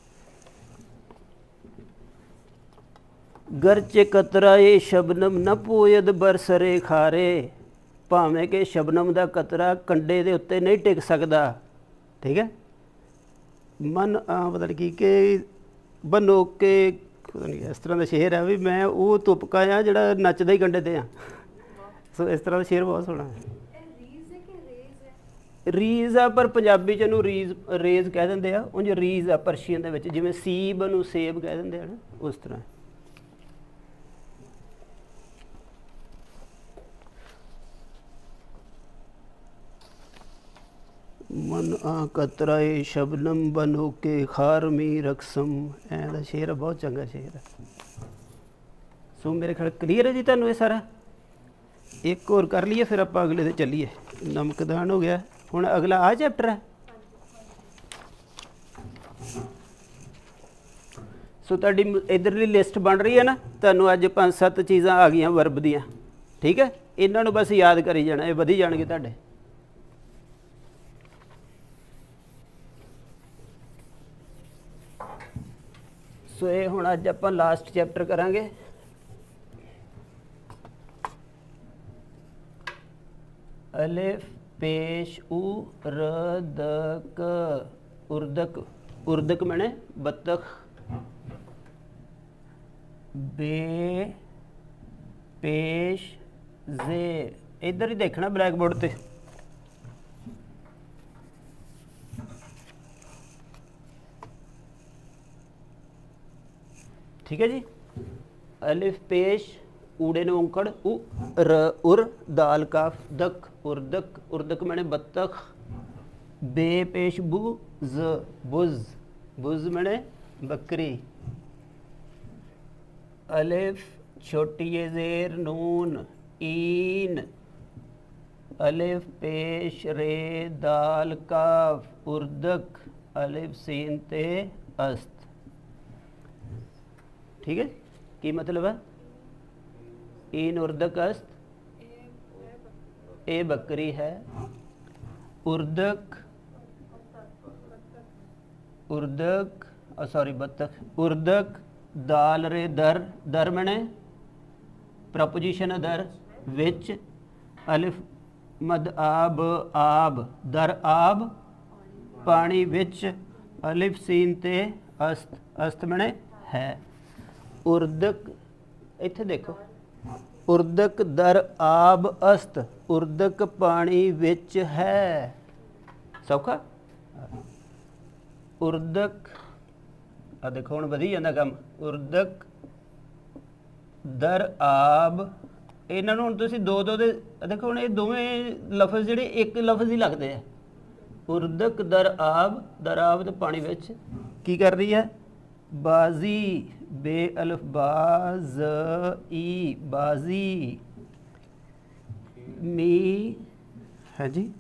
गरचे कतरा ये शबनम न पोयद बरसरे खारे, भावें कि शबनम का कतरा कंडे के उत्ते नहीं टिक सकता। ठीक है। मन आ पता नहीं की के बनोके, पता नहीं इस तरह का शेर है भी मैं वो तुपका आ जिहड़ा नचदा ही कंडे ते आ। सो इस तरह का शेर बहुत सोहना है। रीज आ पर पंजाबी च इहनूं रीज रेज कह दिंदे आ, उंज रीज आ परशियन दे विच, जिवें सीब नूं सेब कह दिंदे आ ना, उस तरह। मन आ कतराए शबनम बनो के खार मी रकसम, ऐ शेर बहुत चंगा शेर है। सो मेरे ख्याल क्लीयर है जी तुहानूं ये सारा। एक और कर लीए फिर आप अगले दे चलीए। नमकदान हो गया, हुण अगला आ चैप्टर है। सो तुहाडी इधरली लिस्ट बन रही है ना, तुहानूं अज पांच सत्त चीज़ां आ गई वर्ब दियां। ठीक है। इन्हां नूं बस याद करी जाना, ये वधी जाणगे तुहाडे। सो ये हुण अज आपां लास्ट चैप्टर करांगे। अलिफ पेश उ र द क, उर्दक। उर्दक मैंने बत्तख। बे पेश जेर, इधर ही देखना ब्लैक बोर्ड पे। ठीक है जी। अलिफ पेश ऊड़े ने औंकड़ उ र उर, दाल काफ दक, उर्दक। उर्दक मैंने बत्तख। बे पेश बु ज, बुज। बुज मैंने बकरी। अलिफ छोटी ये जेर नून ईन। अलिफ पेश रे दाल काफ उर्दक। अलिफ सीन ते अस्त। ठीक है। की मतलब है ईन उर्दक अस्त, ए बकरी है। उर्दक उर्दक सॉरी बत्तख उर्दक दाल रे दर दर मने प्रपोजिशन दर विच अलिफ मद आब आब दर आब पानी विच अलिफ सीन ते अस्त अस्त मने है उर्दक इत्थे देखो उर्दक दर आब अस्त उर्दक पानी विच है सौखा उर्दक आ देखो हुण वधी जांदा काम उर्दक दर आब इन्हां नूं हुण तुसीं दो दो दे देखो हुण ये दोवें लफज जिहड़े एक लफज ही लगदे आ उर्दक दर आब दर आब ते पानी विच की कर रही है बाजी बे अलिफ बाज ई बाजी मी है जी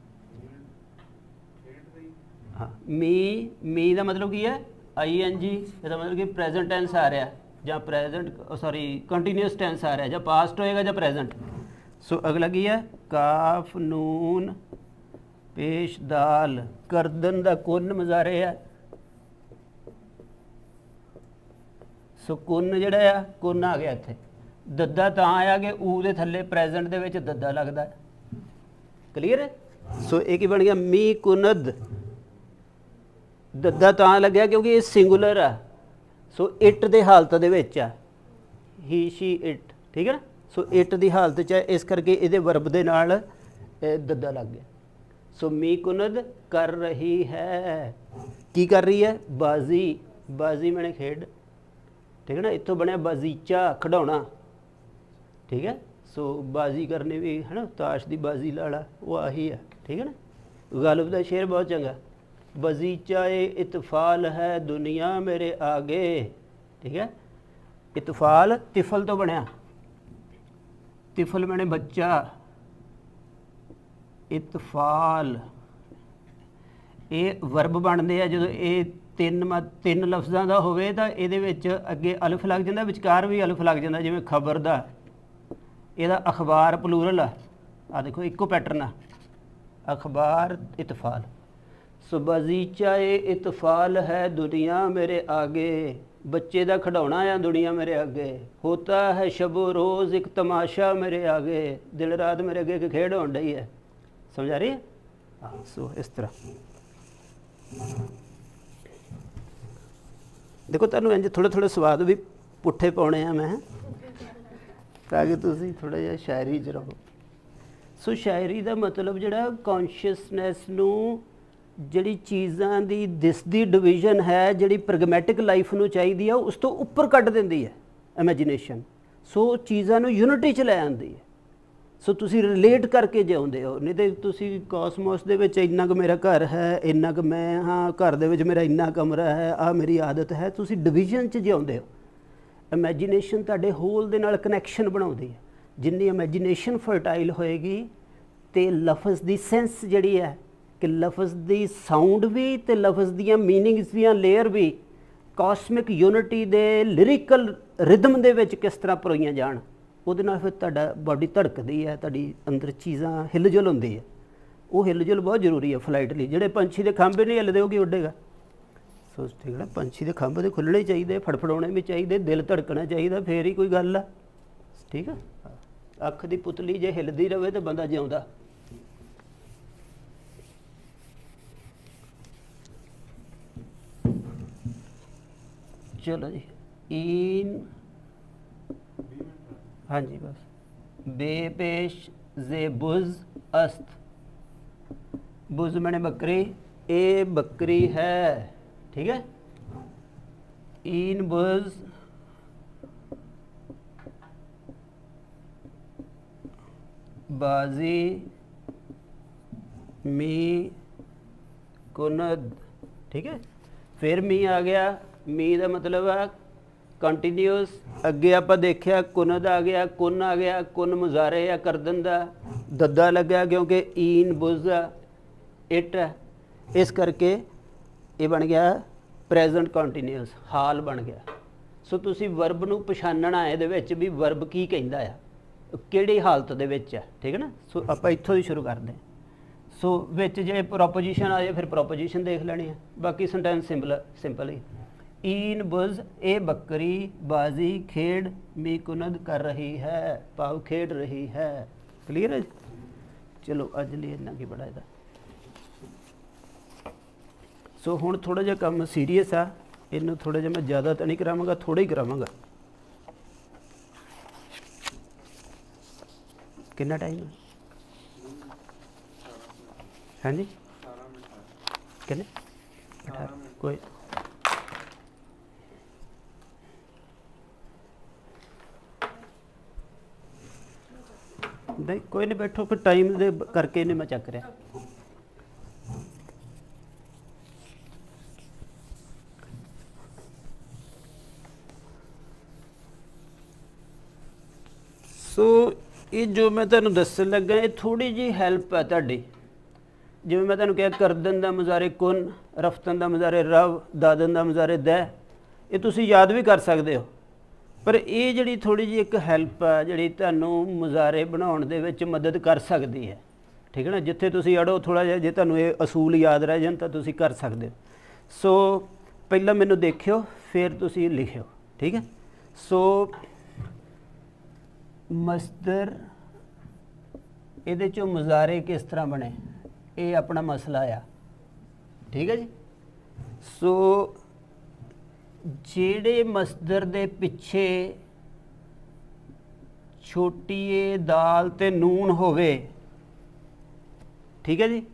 हाँ मी मी का मतलब की है आई एन जी इसका मतलब कि प्रेजेंट टेंस आ रहा है या प्रेजेंट सॉरी कंटीन्यूस टेंस आ रहा है या पास्ट होएगा या प्रेजेंट सो अगला की है काफ नून पेश दाल करदन दा कुन मजारे है सो कुन जिहड़ा आ कुन आ गया इत्थे दद्दा तां आया कि ऊ दे थल्ले प्रेजेंट दे विच दद्दा लगदा है क्लीयर है सो एक ही बन गया मी कुनद दद्दा तां लग्या क्योंकि ये singular uh so it they हालत दे विच आ ही शी इट ठीक है ना सो इट दी हालत च इस करके इहदे वर्ब दे नाल दद्दा लग गया सो मी कुनद कर रही है की कर रही है बाजी बाजी मैंने खेड ठीक है ना इत्थों बनया बाजीचा खिडौना ठीक है सो बाजी करनी भी है ना ताश की बाजी लाला वो आही है ठीक है ना गालिब का शेर बहुत चंगा बजीचा इतफाल है दुनिया मेरे आगे ठीक है इतफाल तिफल तो बनया तिफल मैंने बच्चा इतफाल ये वर्ब बनते हैं जो ये तीन म तीन लफ्ज़ों का होवे तो ये अगे अलिफ लग जाता विचकार भी अलिफ लग जाता जिमें खबर का यदा अखबार प्लूरल आ देखो इको पैटर्न आ अखबार इतफाल सो बजीचा इतफाल है दुनिया मेरे आगे बच्चे का खिडौना है दुनिया मेरे आगे होता है शबो रोज़ एक तमाशा मेरे आगे दिन रात मेरे अगे एक खेड होने डई है समझ आ रही है हाँ सो इस तरह देखो तुहानूं इंज थोड़े थोड़े स्वाद भी पुट्ठे पाने हैं मैं ताकि तुसीं थोड़ा जिहा शायरी च रहो सो शायरी का मतलब जिहड़ा कॉन्शियसनैस नूं जिहड़ी चीज़ां दी दिसदी डिवीजन है जिहड़ी प्रैगमैटिक लाइफ नूं चाहीदी है उस तो उपर कढ दिंदी है इमेजिनेशन सो चीज़ां नूं यूनिटी च लै आंदी है सो तुसी रिलेट करके जिउंदे हो नहीं तो तुसी कॉसमोस दे विच इन्ना क मेरा घर है इन्ना क मैं हाँ घर दे विच मेरा इन्ना कमरा है आ मेरी आदत है तुसी डिवीजन च जिउंदे हो इमेजिनेशन तुहाडे होल दे नाल कनैक्शन बनाउंदी है जिन्नी इमेजिनेशन फर्टाइल होएगी तो लफज की सेंस जिहड़ी है कि लफज की साउंड भी तो लफज दियां मीनिंग्स दियां लेयर भी कॉसमिक यूनिटी दे लिरिकल रिदम दे विच किस तरह परोईयां जाण ਉਹਦੇ ਨਾਲ ਫਿਰ ਤੁਹਾਡਾ बॉडी ਧੜਕਦੀ है ਤੁਹਾਡੀ अंदर चीज़ां हिलजुल ਹੁੰਦੀ है वो हिलजुल बहुत जरूरी है फ्लाइट ਲਈ ਜਿਹੜੇ ਪੰਛੀ ਦੇ ਖੰਭ नहीं हिलदे वो की ਉੱਡੇਗਾ ਸੋ ਠੀਕ ਹੈ ਪੰਛੀ ਦੇ ਖੰਭ ਤੇ ਖੁੱਲਣੇ ਚਾਹੀਦੇ ਫੜਫੜਾਉਣੇ ਵੀ ਚਾਹੀਦੇ ਦਿਲ ਧੜਕਣਾ ਚਾਹੀਦਾ ਫੇਰ ਹੀ ਕੋਈ ਗੱਲ ਆ ਠੀਕ ਹੈ ਅੱਖ ਦੀ ਪੁਤਲੀ ਜੇ ਹਿਲਦੀ ਰਹੇ ਤਾਂ ਬੰਦਾ ਜਿਉਂਦਾ चलो जी इन हाँ जी बस बेपेश जे बुज अस्त बुज मैंने बकरी ए बकरी है ठीक है इन बुज बाजी मी कुनद ठीक है फिर मी आ गया मी का मतलब है कंटीन्यूस अगे आप देखा कुनद आ गया कुन आ गया कुन मुजारे या करदन का दद्दा लग्या क्योंकि ईन बुज इट है इस करके ये बन गया प्रेजेंट कंटीन्यूस हाल बन गया सो तुसी वर्ब नूं पछाणना इहदे विच भी वर्ब की कहिंदा है किहड़ी हालत दे विच है ठीक है ना सो आपां इत्थों ही शुरू करदे सो विच जे प्रोपोजिशन आ जाए फिर प्रोपोजिशन देख लेनी है, बाकी सेंटेंस सिंपल सिंपल ही। ईन बुज ए बकरी बाजी खेड मी कुनद कर रही है, भाव खेड रही है। क्लीयर है? चलो अज लिए इन्ना की बड़ा इहदा। सो हुण थोड़ा जिहा काम सीरीयस आ, इनू थोड़ा जिहा मैं ज़्यादा तो नहीं करावांगा, थोड़ा ही करावांगा। कितना टाइम है? हाँ जी कितने? अठारह। कोई नहीं, कोई नहीं, बैठो, फिर टाइम दे करके नहीं मैं चक रहा। सो ये जो मैं तुहानूं दस्सण लगा ये थोड़ी जी हैल्प है तुहाडी। जिवें मैं तुहानूं कहा करदन दा मुज़ारे कुन, रफ्तन दा मुज़ारे रव, दादन दा मुज़ारे दै, ये तुसीं याद भी कर सकते हो, पर ये जिहड़ी थोड़ी जी एक हैल्प है जिहड़ी तुहानूं मुज़ारे बनाउण दे विच मदद कर सकती है। ठीक है ना? जिथे तुसीं अड़ो थोड़ा जिहा, जे तुहानूं ये असूल याद रह जाण तां तुसीं कर सकते हो। सो पहला मैनू देखियो फिर तुसीं लिखियो। ठीक है? सो मसदर इहदे चों मुज़ारे किस तरह बने, ये अपना मसला आ। ठीक है जी? सो जेड़े मसदर दे पिछे छोटी ए दाल ते नून होवे, ठीक है जी,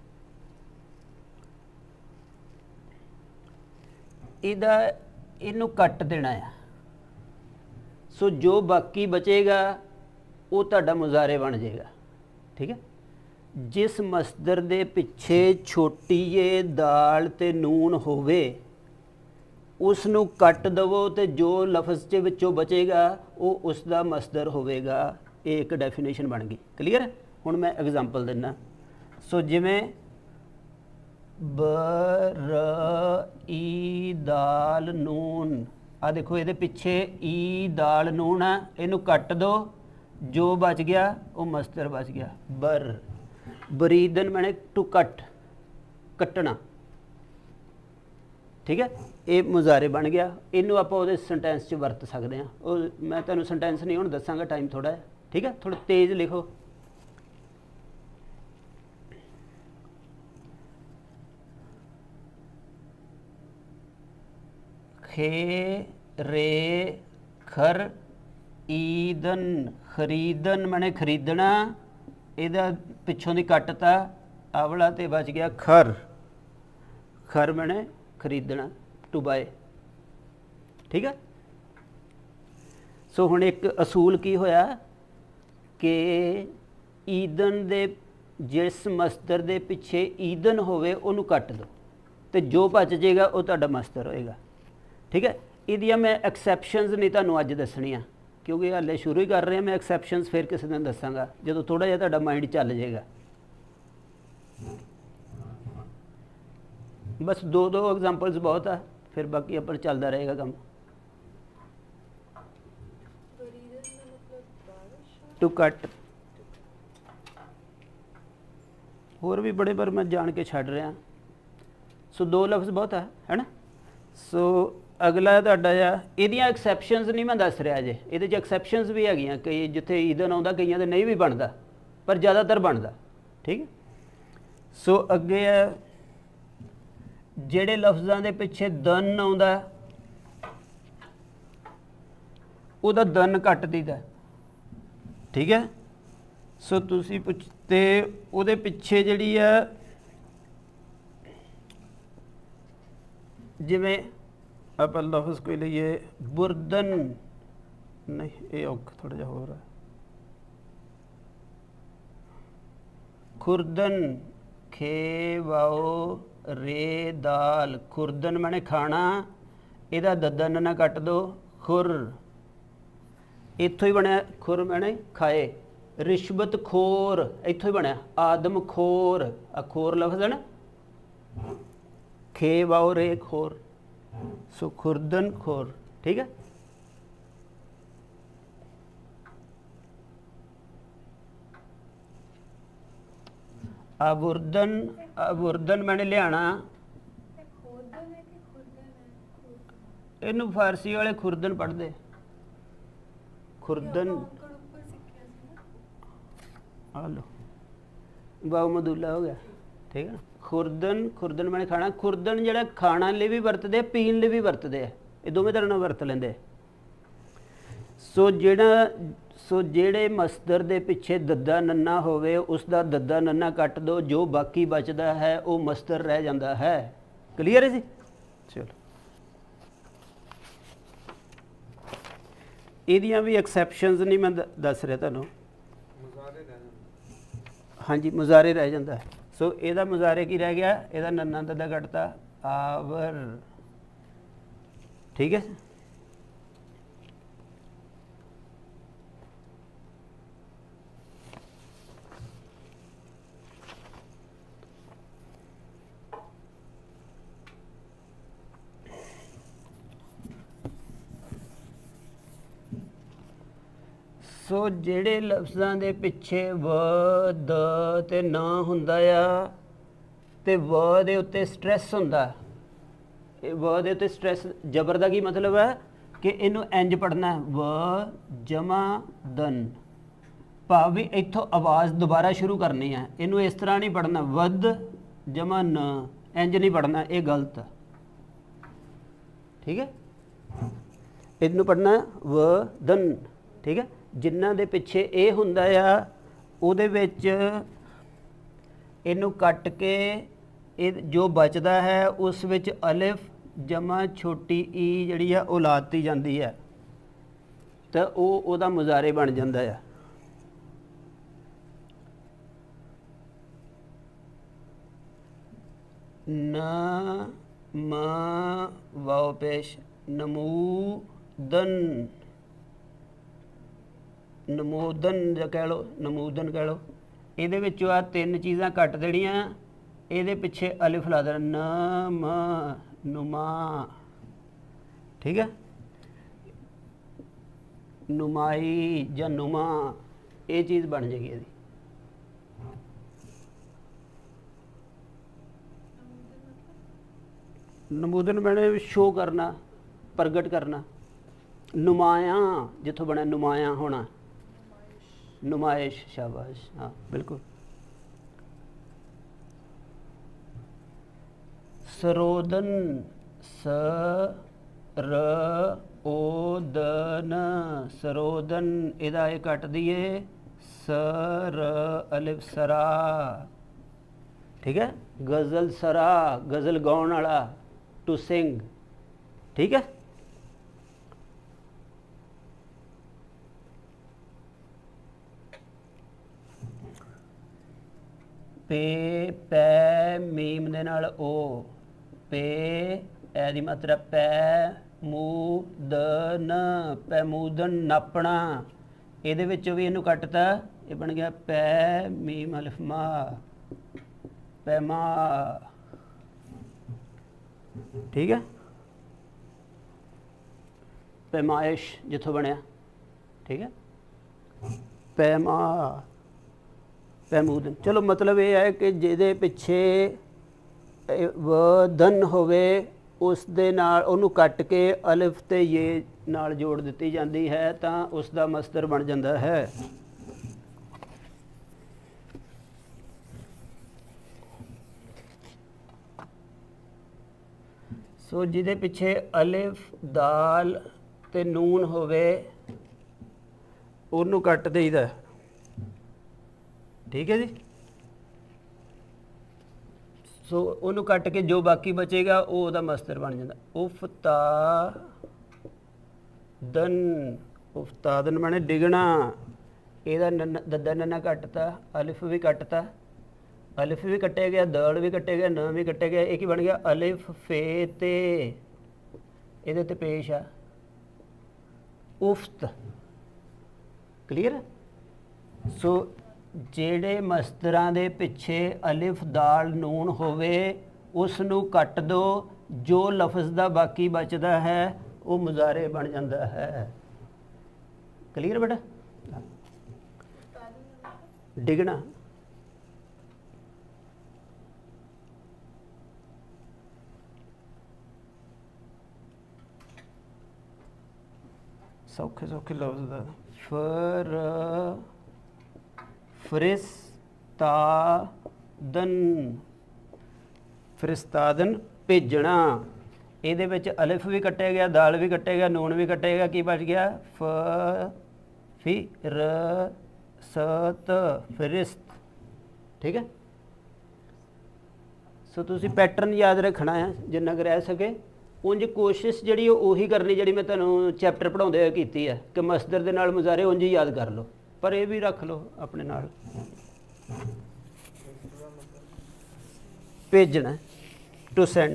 इहदा इनू कट देना है। सो जो बाकी बचेगा वो तुहाडा मुज़ारे बन जाएगा। ठीक है? जिस मसदर दे पिछे छोटी ए दाल ते नून होवे उसनू कट दवो तो जो लफ्ज़ के विचों बचेगा वो उसका मसदर होवेगा। ये एक डेफिनेशन बन गई। क्लीयर है? हुण मैं एग्जाम्पल देना। सो जिमें ब र ई दाल नून, आ देखो ये पिछे ई दाल नून है, इनू कट दो, जो बच गया वो मसदर बच गया। बर बरीदन मैंने टू कट, कटना। ठीक है? ये मुज़ारे बन गया। इनू आप सेंटेंस च वरत सकते हैं। और मैं तुहानूं सेंटेंस नहीं हुण दसांगा, टाइम थोड़ा है। ठीक है? थोड़ा तेज़ लिखो। खे रे खर ईदन, खरीदन मैंने खरीदना, इहदा पिछों दी कटता आवला ते बच गया खर, खर मैंने खरीदना, टू बाय। ठीक है? सो हुण एक असूल की होया कि ईदन दे जिस मसदर दे पिछे ईदन होवे उन्हूं कट दो, तो जो बच जाएगा वो तुहाडा मसदर होएगा। ठीक है? इहदियां मैं एक्सैप्शनस नहीं तुहानूं अज दसणियां, क्योंकि हाले शुरू ही कर रहे हैं। मैं एक्सैप्शनस फिर किसी दिन दसांगा जो थोड़ा जिहा तुहाडा माइंड चल जाएगा। बस दो दो एग्जाम्पल्स बहुत है, फिर बाकी अपन चलता रहेगा काम। टू कट होर भी बड़े बार मैं जान के छड़ रहा। सो दो लफ्ज़ बहुत है है ना? सो अगला तुहाडा आ, इहदियां एक्सैप्शनस नहीं मैं दस रहा जे, इहदे च एक्सैप्शनस भी हैगियां, कई जिथे ईदन आउंदा कईयां दे नहीं भी बनता, पर ज़्यादातर बनता। ठीक है? सो अगे है जेड़े लफ्ज़ां दे पिछे दन आउंदा उहदा दन कट दीदा। ठीक है? सो तुसीं पुछते उहदे पिछे जिहड़ी है जिवें ਆਪਾਂ लफ्ज़ कोई लईए बुरदन, नहीं ये औखा थोड़ा जिहा होर है, खुरदन, खे वाओ रे दाल, खुरदन मैंने खाना, इहदा ददन ना कट दो, खुर, इत्थों ही बनया खुर मैंने खाए। रिश्वत खोर इत्थों ही बनया, आदम खोर, आ खोर लफ्ज़ है ना, खे वाओ रे खोर, सो खुरदन खोर। ठीक है? अबुर्दन अबुर्दन मैंने लियाना, इनू फारसी वाले खुरदन पढ़ते, खुरदन लो बाऊ मदूला हो गया, ठीक है ना। खुरदन खुरदन मैंने खाना, खुरदन जो खाना लिए भी वरतते पीन लिए भी वरतते हैं, ये दोवें तरह वरत लेंदे। सो जिहड़ा सो जेड़े मसदर दे पिछे दद्दा नन्ना होवे उसका दद्दा नन्ना कट दो, जो बाकी बचदा है वो मसदर रह जाता है। क्लीयर है जी। चलो इहदियां भी एक्सैप्शनस नहीं मैं दस रहा तुहानूं। हाँ जी मुजारे रह जाता है। सो ਇਹਦਾ मुजारे की रह गया, ਇਹਦਾ नन्ना दद्दा कटता आवर, ठीक है। सो ਜਿਹੜੇ ਲਫ਼ਜ਼ਾਂ ਦੇ ਪਿੱਛੇ ਵ ਦ ਤੇ ਨਾ ਹੁੰਦਾ ਆ ਤੇ ਵ ਦੇ ਉੱਤੇ ਸਟ੍ਰੈਸ ਹੁੰਦਾ, ਇਹ ਵ ਦੇ ਉੱਤੇ ਸਟ੍ਰੈਸ ਜ਼ਬਰ ਦਾ ਕੀ ਮਤਲਬ ਹੈ ਕਿ ਇਹਨੂੰ ਇੰਜ ਪੜ੍ਹਨਾ ਵ ਜਮਾ ਦਨ, ਭਾਵ ਵੀ ਇੱਥੋਂ ਆਵਾਜ਼ ਦੁਬਾਰਾ ਸ਼ੁਰੂ ਕਰਨੀ ਹੈ, ਇਹਨੂੰ ਇਸ ਤਰ੍ਹਾਂ ਨਹੀਂ ਪੜ੍ਹਨਾ ਵਦ ਜਮਾ ਨ, ਇੰਜ ਨਹੀਂ ਪੜ੍ਹਨਾ, ਇਹ ਗਲਤ, ਠੀਕ ਹੈ। ਇਹਨੂੰ ਪੜ੍ਹਨਾ ਵ ਦਨ, ठीक है। जिन्हां दे पिछे ये हुंदा आ उहदे विच इहनूं कट के ये जो बचदा है उस विच अलिफ जमा छोटी ई जिहड़ी आ वो लाती जांदी है, तो वो उहदा मुजारे बन जांदा है। न म वाओ पेश नमूदन, नमूदन कह लो, नमूदन कह लो, ये आ तीन चीज़ां कट देनियां, ये पिछे अलिफ ला देना न म नुमा, ठीक है। नुमाई या नुमा ये चीज़ बन जाएगी यदि नमूदन मैंने शो करना, प्रगट करना, नुमाया जिथों बना नुमाया होना, नुमाइश, शाबाश, हाँ बिल्कुल। सरोदन स र ओ द न, सरोदन इहदा ये कट दिए स र अलिफ सरा, ठीक है। गज़ल सरा गज़ल गाउन वाला, टू सिंग, ठीक है। पे पै मीम दे नाल ओ, पे ए दी मात्रा पै मू द न, पैमूदन नापना, ये भी इनू कटता, ये बन गया पै मीम अलिफ मा, पैमा, ठीक है। पैमाइश जिथों बनया, ठीक है, पैमा पैमूदन। चलो मतलब ये है कि जिहदे पिछे व दन होवे उस दे नाल उहनूं कट के अलिफ ते ये नाल जोड़ दित्ती जाती है तो उसका मसदर बन जाता है। सो जिहदे पिछे अलिफ दाल ते नून होवे उहनूं कट देईदा, ठीक है जी। सो उन्होंने कट के जो बाकी बचेगा वो उहदा मसदर बन जाता। उफता दन, उफतादन माने डिगना, ਇਹਦਾ ਨੰਨਾ ਦੱਦਾ ਨੰਨਾ ਕੱਟਤਾ, ਅਲਿਫ भी कटता, अलिफ भी कटे गया, दल भी कटे गया, न भी कटे गया, एक ही बन गया अलिफ फे ते, ਇਹਦੇ ਤੇ पेश आ उफ्त। क्लीयर। सो ਜਿਹੜੇ ਮਸਦਰਾਂ ਦੇ ਪਿੱਛੇ ਅਲਿਫ ਦਾਲ ਨੂਨ ਹੋਵੇ ਉਸ ਨੂੰ ਕੱਟ ਦੋ, ਜੋ ਲਫ਼ਜ਼ ਦਾ ਬਾਕੀ ਬਚਦਾ ਹੈ ਉਹ ਮੁਜ਼ਾਰੇ ਬਣ ਜਾਂਦਾ ਹੈ। ਕਲੀਅਰ ਬੇਟਾ। ਡਿਗਣਾ सौखे सौखे लफ्ज़ दा फर फरिस्तादन फरिस्तादन भेजना ਇਹਦੇ ਵਿੱਚ ਅਲਿਫ ਵੀ ਕੱਟਿਆ ਗਿਆ, ਦਾਲ ਵੀ ਕੱਟਿਆ ਗਿਆ, ਨੂਨ ਵੀ ਕੱਟਿਆ ਗਿਆ, ਕੀ ਬਚ ਗਿਆ ਫ ਫੀ ਰ ਸਤ ਫਰਿਸਤ। ਠੀਕ ਹੈ, ਸੋ ਤੁਸੀਂ ਪੈਟਰਨ ਯਾਦ ਰੱਖਣਾ ਹੈ ਜਿੰਨਾ ਕੁ ਰਹਿ ਸਕੇ। ਉਂਝ ਕੋਸ਼ਿਸ਼ ਜਿਹੜੀ ਉਹ ਉਹੀ ਕਰਨੀ ਜਿਹੜੀ ਮੈਂ ਤੁਹਾਨੂੰ ਚੈਪਟਰ ਪੜ੍ਹਾਉਂਦੇ ਹੋਏ ਕੀਤੀ ਹੈ ਕਿ ਮਸਦਰ ਦੇ ਨਾਲ ਮੁਜ਼ਾਰੇ ਉਂਝ ਹੀ ਯਾਦ ਕਰ ਲਓ, ਪਰ ਇਹ ਵੀ ਰੱਖ ਲਓ ਆਪਣੇ ਨਾਲ। ਭੇਜਣਾ ਟੂ ਸੈਂਡ।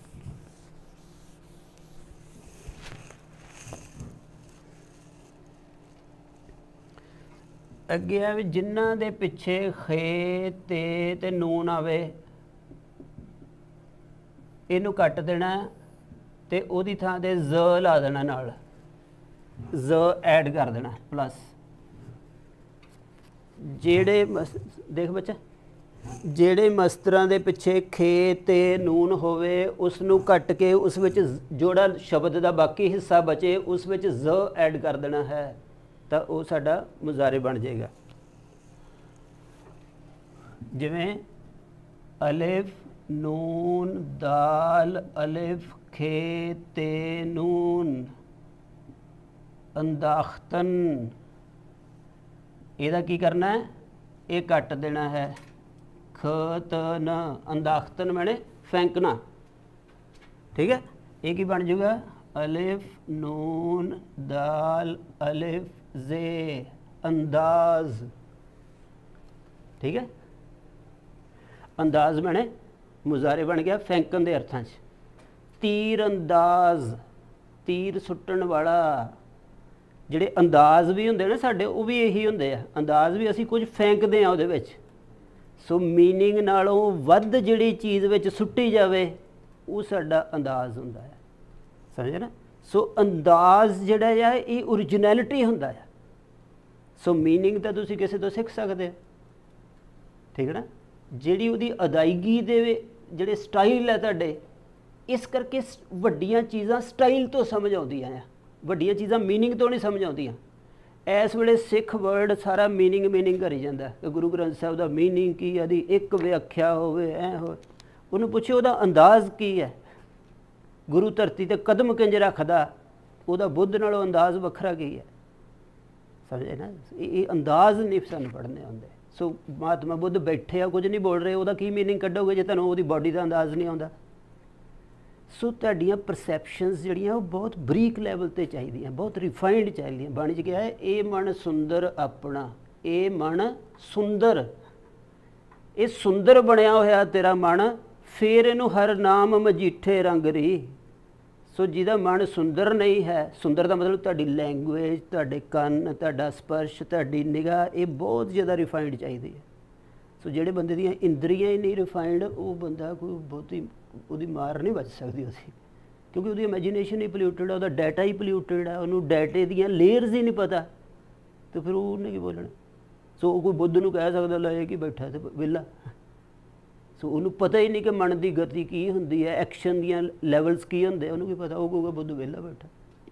ਅੱਗੇ ਆ ਵੀ ਜਿਨ੍ਹਾਂ ਦੇ ਪਿੱਛੇ ਖੇ ਤੇ ਤੇ ਨੂਨ ਆਵੇ ਇਹਨੂੰ ਕੱਟ ਦੇਣਾ ਤੇ ਉਹਦੀ ਥਾਂ ਤੇ ਜ਼ ਲਾ ਦੇਣਾ, ਨਾਲ ਜ਼ ਐਡ ਕਰ ਦੇਣਾ ਪਲੱਸ। ਜਿਹੜੇ ਮਸ ਦੇਖ ਬੱਚਾ, ਜਿਹੜੇ ਮਸਤਰਾਂ ਦੇ ਪਿੱਛੇ ਖੇ ਤੇ ਨੂਨ ਹੋਵੇ ਉਸ ਨੂੰ ਕੱਟ ਕੇ ਉਸ ਵਿੱਚ ਜਿਹੜਾ ਸ਼ਬਦ ਦਾ ਬਾਕੀ ਹਿੱਸਾ ਬਚੇ ਉਸ ਵਿੱਚ ਜ਼ ਐਡ ਕਰ ਦੇਣਾ ਹੈ ਤਾਂ ਉਹ ਸਾਡਾ ਮੁਜ਼ਾਰੇ ਬਣ ਜਾਏਗਾ। ਜਿਵੇਂ ਅਲਿਫ ਨੂਨ ਦਾਲ ਅਲਿਫ ਖੇ ਤੇ ਨੂਨ ਅੰਦਾਖਤਨ, ਇਹਦਾ ਕੀ ਕਰਨਾ ਹੈ, ਇਹ ਕੱਟ ਦੇਣਾ ਹੈ ਖ ਤ ਨ, ਅੰਦਾਖਤਨ ਮੈਨੇ ਫੈਂਕਣਾ। ਠੀਕ ਹੈ, ਇਹ ਕੀ ਬਣ ਜਾਊਗਾ ਅਲਿਫ ਨੂਨ ਦਾਲ ਅਲਿਫ ਜ਼ੇ ਅੰਦਾਜ਼। ਠੀਕ ਹੈ, ਅੰਦਾਜ਼ ਮੈਨੇ ਮੁਜ਼ਾਰੇ ਬਣ ਗਿਆ ਫੈਂਕਣ ਦੇ ਅਰਥਾਂ 'ਚ। ਤੀਰ ਅੰਦਾਜ਼, ਤੀਰ ਸੁੱਟਣ ਵਾਲਾ। ਜਿਹੜੇ ਅੰਦਾਜ਼ ਵੀ ਹੁੰਦੇ ਨੇ ਸਾਡੇ ਉਹ ਵੀ ਇਹੀ ਹੁੰਦੇ ਆ, ਅੰਦਾਜ਼ ਵੀ ਅਸੀਂ ਕੁਝ ਫੈਂਕਦੇ ਹਾਂ ਉਹਦੇ ਵਿੱਚ। ਸੋ ਮੀਨਿੰਗ ਨਾਲੋਂ ਵੱਧ ਜਿਹੜੀ ਚੀਜ਼ ਵਿੱਚ ਸੁੱਟੀ ਜਾਵੇ ਉਹ ਸਾਡਾ ਅੰਦਾਜ਼ ਹੁੰਦਾ ਹੈ, ਸਮਝੇ ਨਾ। ਸੋ ਅੰਦਾਜ਼ ਜਿਹੜਾ ਆ ਇਹ ਓਰੀਜਨੈਲਿਟੀ ਹੁੰਦਾ ਆ। ਸੋ ਮੀਨਿੰਗ ਤਾਂ ਤੁਸੀਂ ਕਿਸੇ ਤੋਂ ਸਿੱਖ ਸਕਦੇ ਹੋ, ਠੀਕ ਹੈ ਨਾ। ਜਿਹੜੀ ਉਹਦੀ ਅਦਾਇਗੀ ਦੇ ਜਿਹੜੇ ਸਟਾਈਲ ਹੈ ਤੁਹਾਡੇ, ਇਸ ਕਰਕੇ ਵੱਡੀਆਂ ਚੀਜ਼ਾਂ ਸਟਾਈਲ ਤੋਂ ਸਮਝ ਆਉਂਦੀਆਂ ਆ, ਵੱਡੀਆਂ ਚੀਜ਼ਾਂ ਮੀਨਿੰਗ ਤੋਂ ਨਹੀਂ ਸਮਝ ਆਉਂਦੀਆਂ। ਇਸ ਵੇਲੇ ਸਿੱਖ ਵਰਡ ਸਾਰਾ ਮੀਨਿੰਗ ਮੀਨਿੰਗ ਕਰੀ ਜਾਂਦਾ ਕਿ ਗੁਰੂ ਗ੍ਰੰਥ ਸਾਹਿਬ ਦਾ ਮੀਨਿੰਗ ਕੀ ਹੈ, ਉਹਦੀ ਇੱਕ ਵਿਆਖਿਆ ਹੋਵੇ ਐ ਹੋਵੇ। ਉਹਨੂੰ ਪੁੱਛੇ ਉਹਦਾ ਅੰਦਾਜ਼ ਕੀ ਹੈ, ਗੁਰੂ ਧਰਤੀ 'ਤੇ ਕਦਮ ਕਿੰਝ ਰੱਖਦਾ, ਉਹਦਾ ਬੁੱਧ ਨਾਲੋਂ ਅੰਦਾਜ਼ ਵੱਖਰਾ ਕੀ ਹੈ, ਸਮਝੇ ਨਾ। ਇਹ ਅੰਦਾਜ਼ ਨਹੀਂ ਸਾਨੂੰ ਪੜ੍ਹਨੇ ਆਉਂਦੇ। ਸੋ ਮਹਾਤਮਾ ਬੁੱਧ ਬੈਠੇ ਆ, ਕੁਝ ਨਹੀਂ ਬੋਲ ਰਹੇ, ਉਹਦਾ ਕੀ ਮੀਨਿੰਗ ਕੱਢੋਗੇ ਜੇ ਤੁਹਾਨੂੰ ਉਹਦੀ ਬਾਡੀ ਦਾ ਅੰਦਾਜ਼ ਨਹੀਂ ਆਉਂਦਾ। ਸੋ ਤੁਹਾਡੀਆਂ ਪਰਸੈਪਸ਼ਨਸ ਜਿਹੜੀਆਂ ਉਹ ਬਹੁਤ ਬਰੀਕ ਲੈਵਲ 'ਤੇ ਚਾਹੀਦੀਆਂ, ਬਹੁਤ ਰਿਫਾਈਨਡ ਚਾਹੀਦੀਆਂ। ਬਾਣੀ 'ਚ ਕਿਹਾ ਹੈ ਇਹ ਮਨ ਸੁੰਦਰ ਆਪਣਾ, ਇਹ ਮਨ ਸੁੰਦਰ, ਇਹ ਸੁੰਦਰ ਬਣਿਆ ਹੋਇਆ ਤੇਰਾ ਮਨ, ਫਿਰ ਇਹਨੂੰ ਹਰ ਨਾਮ ਮਜੀਠੇ ਰੰਗ ਰੀ। ਸੋ ਜਿਹਦਾ ਮਨ ਸੁੰਦਰ ਨਹੀਂ ਹੈ, ਸੁੰਦਰ ਦਾ ਮਤਲਬ ਤੁਹਾਡੀ ਲੈਂਗੁਏਜ, ਤੁਹਾਡੇ ਕੰਨ, ਤੁਹਾਡਾ ਸਪਰਸ਼, ਤੁਹਾਡੀ ਨਿਗਾਹ, ਇਹ ਬਹੁਤ ਜ਼ਿਆਦਾ ਰਿਫਾਈਨਡ ਚਾਹੀਦੀ ਹੈ। ਸੋ ਜਿਹੜੇ ਬੰਦੇ ਦੀਆਂ ਇੰਦਰੀਆਂ ਹੀ ਨਹੀਂ ਰਿਫਾਈਨਡ, ਉਹ ਬੰਦਾ ਕੋਈ ਬਹੁਤੀ ਉਹਦੀ ਮਾਰ ਨਹੀਂ ਬਚ ਸਕਦੀ ਉਹਦੀ, ਕਿਉਂਕਿ ਉਹਦੀ ਇਮੈਜੀਨੇਸ਼ਨ ਹੀ ਪੋਲਿਊਟਡ ਹੈ, ਉਹਦਾ ਡਾਟਾ ਹੀ ਪੋਲਿਊਟਡ ਹੈ, ਉਹਨੂੰ ਡਾਟੇ ਦੀਆਂ ਲੇਅਰਸ ਹੀ ਨਹੀਂ ਪਤਾ, ਅਤੇ ਫਿਰ ਉਹਨੇ ਕੀ ਬੋਲਣਾ। ਸੋ ਉਹ ਕੋਈ ਬੁੱਧ ਨੂੰ ਕਹਿ ਸਕਦਾ ਲੈ ਕਿ ਬੈਠਾ ਅਤੇ ਵਿਹਲਾ। ਸੋ ਉਹਨੂੰ ਪਤਾ ਹੀ ਨਹੀਂ ਕਿ ਮਨ ਦੀ ਗਤੀ ਕੀ ਹੁੰਦੀ ਹੈ, ਐਕਸ਼ਨ ਦੀਆਂ ਲੈਵਲਸ ਕੀ ਹੁੰਦੇ, ਉਹਨੂੰ ਕੀ ਪਤਾ, ਉਹ ਕਹੂਗਾ ਬੁੱਧ ਵਿਹਲਾ ਬੈਠਾ।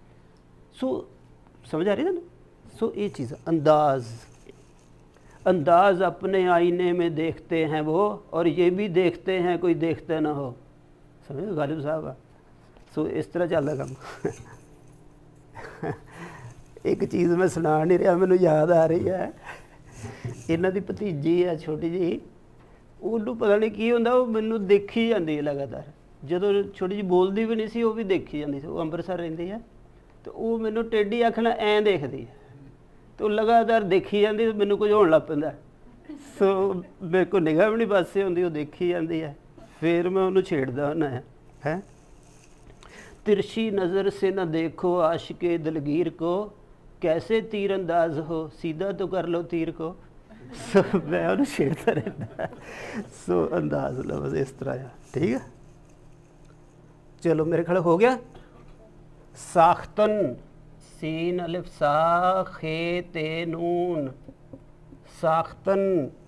ਸੋ ਸਮਝ ਆ ਰਹੀ ਤੁਹਾਨੂੰ। सो ये चीज़ अंदाज अंदाज अपने आईने में देखते हैं वो और ये भी देखते हैं कोई देखते ना हो। समझे गालिब साहब। सो इस तरह चलता काम। एक चीज़ मैं सुना नहीं रहा, मैनू याद आ रही है। इन्हां दी भतीजी है छोटी जी, ਉਹਨੂੰ पता नहीं की होंदा, वो मैनू देखी जाती है लगातार। ਜਦੋਂ छोटी जी बोलती भी नहीं सी, वो भी देखी जाती सी। वो ਅੰਮ੍ਰਿਤਸਰ ਰਹਿੰਦੀ है तो वो मैनू टेढ़ी अख नाल ऐं देखदी है, तो लगातार देखी जाती, तो मैनू कुछ होण लग पैंदा। सो मेरे को निगाह भी नहीं पासे होंदी, वो देखी जाती है। फिर मैं उन्होंने छेड़दा हुंदा है, तिरछी नज़र से न देखो आशिके दलगीर को, कैसे तीर अंदाज हो, सीधा तो कर लो तीर को। सो मैं उन्हें छेड़ता रहता। सो अंदाज लो बस इस तरह है, ठीक है। चलो मेरे ख्याल हो गया। साख्तन सीन अलिफ सा खे ते नून, साख्तन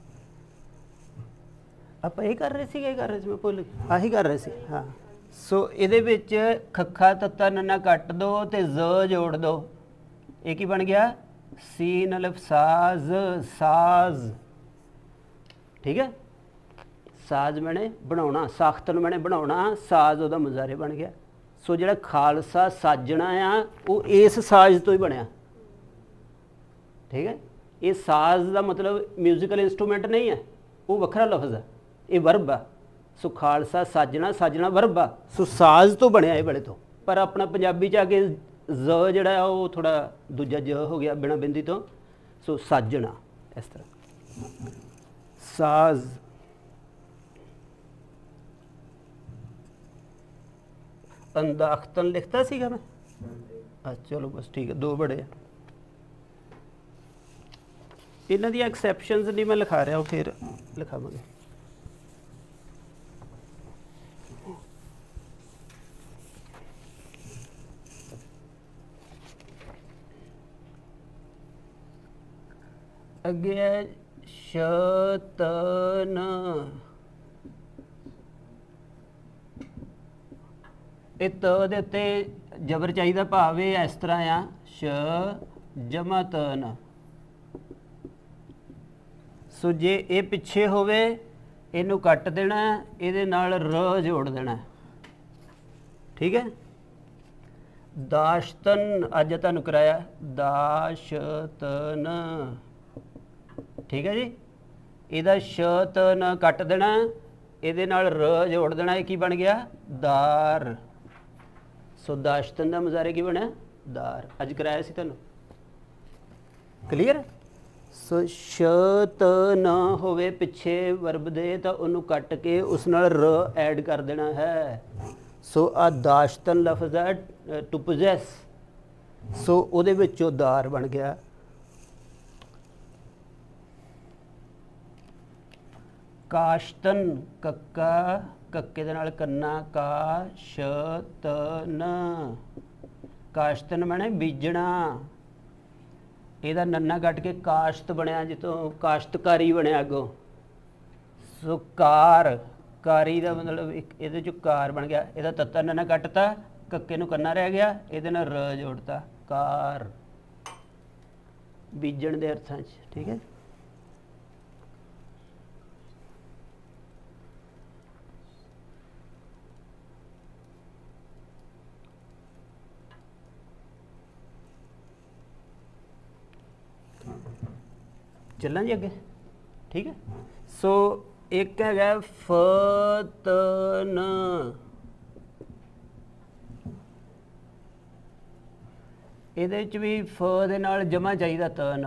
आप यही कर रहे थे, क्या कर रहे थे, मैं भुल गया, आही कर रहे थे। हाँ सो ये खखा तत्ता नन्ना कट दो तो ज जोड़ दो, ये की बन गया सीन अलिफ साज साज, ठीक है। साज मैंने बनाना, साख्तन मैंने बनाना, साज उहदा मुजारे बन गया। सो जिहड़ा खालसा साजना आ वो इस साज तो ही बनया, ठीक है। ये साज का मतलब म्यूजिकल इंस्ट्रूमेंट नहीं है, वो वखरा लफ्ज़ है, ये वर्ब आ। सो खालसा साजना, साजना वर्ब आ, सो साज तो बनया ये बड़े तो। पर अपना पंजाबी च आके ज जिहड़ा वो थोड़ा दूजा ज हो गया बिना बिंदी तो, सो साजना इस तरह साज। अंदाख्तन लिखता सीगा मैं, अच्छा चलो बस ठीक है, दो बड़े इन्हां दी एक्सैप्शनस नहीं मैं लिखा रहा, फिर लिखावांगे। अगे शतन ਇਹ ਤ ਦੇ ਉੱਤੇ ਜਬਰ ਚਾਹੀਦਾ, ਭਾਵ ਇਹ ਇਸ ਤਰ੍ਹਾਂ ਆ ਸ਼ ਜਮਾ ਤਨ। ਸੋ ਜੇ ਇਹ ਪਿੱਛੇ ਹੋਵੇ ਇਹਨੂੰ ਕੱਟ ਦੇਣਾ, ਇਹਦੇ ਨਾਲ ਰ ਜੋੜ ਦੇਣਾ, ਠੀਕ ਹੈ। ਦਾਸ਼ਤਨ ਅੱਜ ਤੁਹਾਨੂੰ ਕਰਾਇਆ ਦਾਸ਼ਤਨ, ਠੀਕ ਹੈ ਜੀ। ਇਹਦਾ ਸ਼ਤਨ ਕੱਟ ਦੇਣਾ, ਇਹਦੇ ਨਾਲ ਰ ਜੋੜ ਦੇਣਾ, ਇਹ ਕੀ ਬਣ ਗਿਆ ਦਾਰ। सो दाश्तन का मुजारे की बनया दार, अज कराया सी तुहानू, क्लीयर। सो शत ना होवे पिछे वर्ब दे तो उन्होंने कट के उस नाल र ऐड कर देना है। सो आ दाश्तन लफ्ज़ है टू पोजैस, सो उहदे विचों दार बन गया। काश्तन कक्का कक्के दे नाल कन्ना काशतन, काश्तन मैंने बीजना, ਇਹਦਾ नन्ना कट के काश्त बनया, जितों काश्तकारी बनया अगों। सो कार कारी का मतलब एक ये चो कार बन गया, ਇਹਦਾ तत्ता नन्ना कटता, कक्के नूं कन्ना रह गया, ਇਹਦੇ ਨਾਲ र जोड़ता कार, बीजण के अर्थां च, ठीक है। चलना जी अगे, ठीक है। सो एक है फतन, ਇਹਦੇ ਵਿੱਚ ਵੀ ਫ ਦੇ ਨਾਲ ਜਮਾ ਚਾਹੀਦਾ ਤਨ।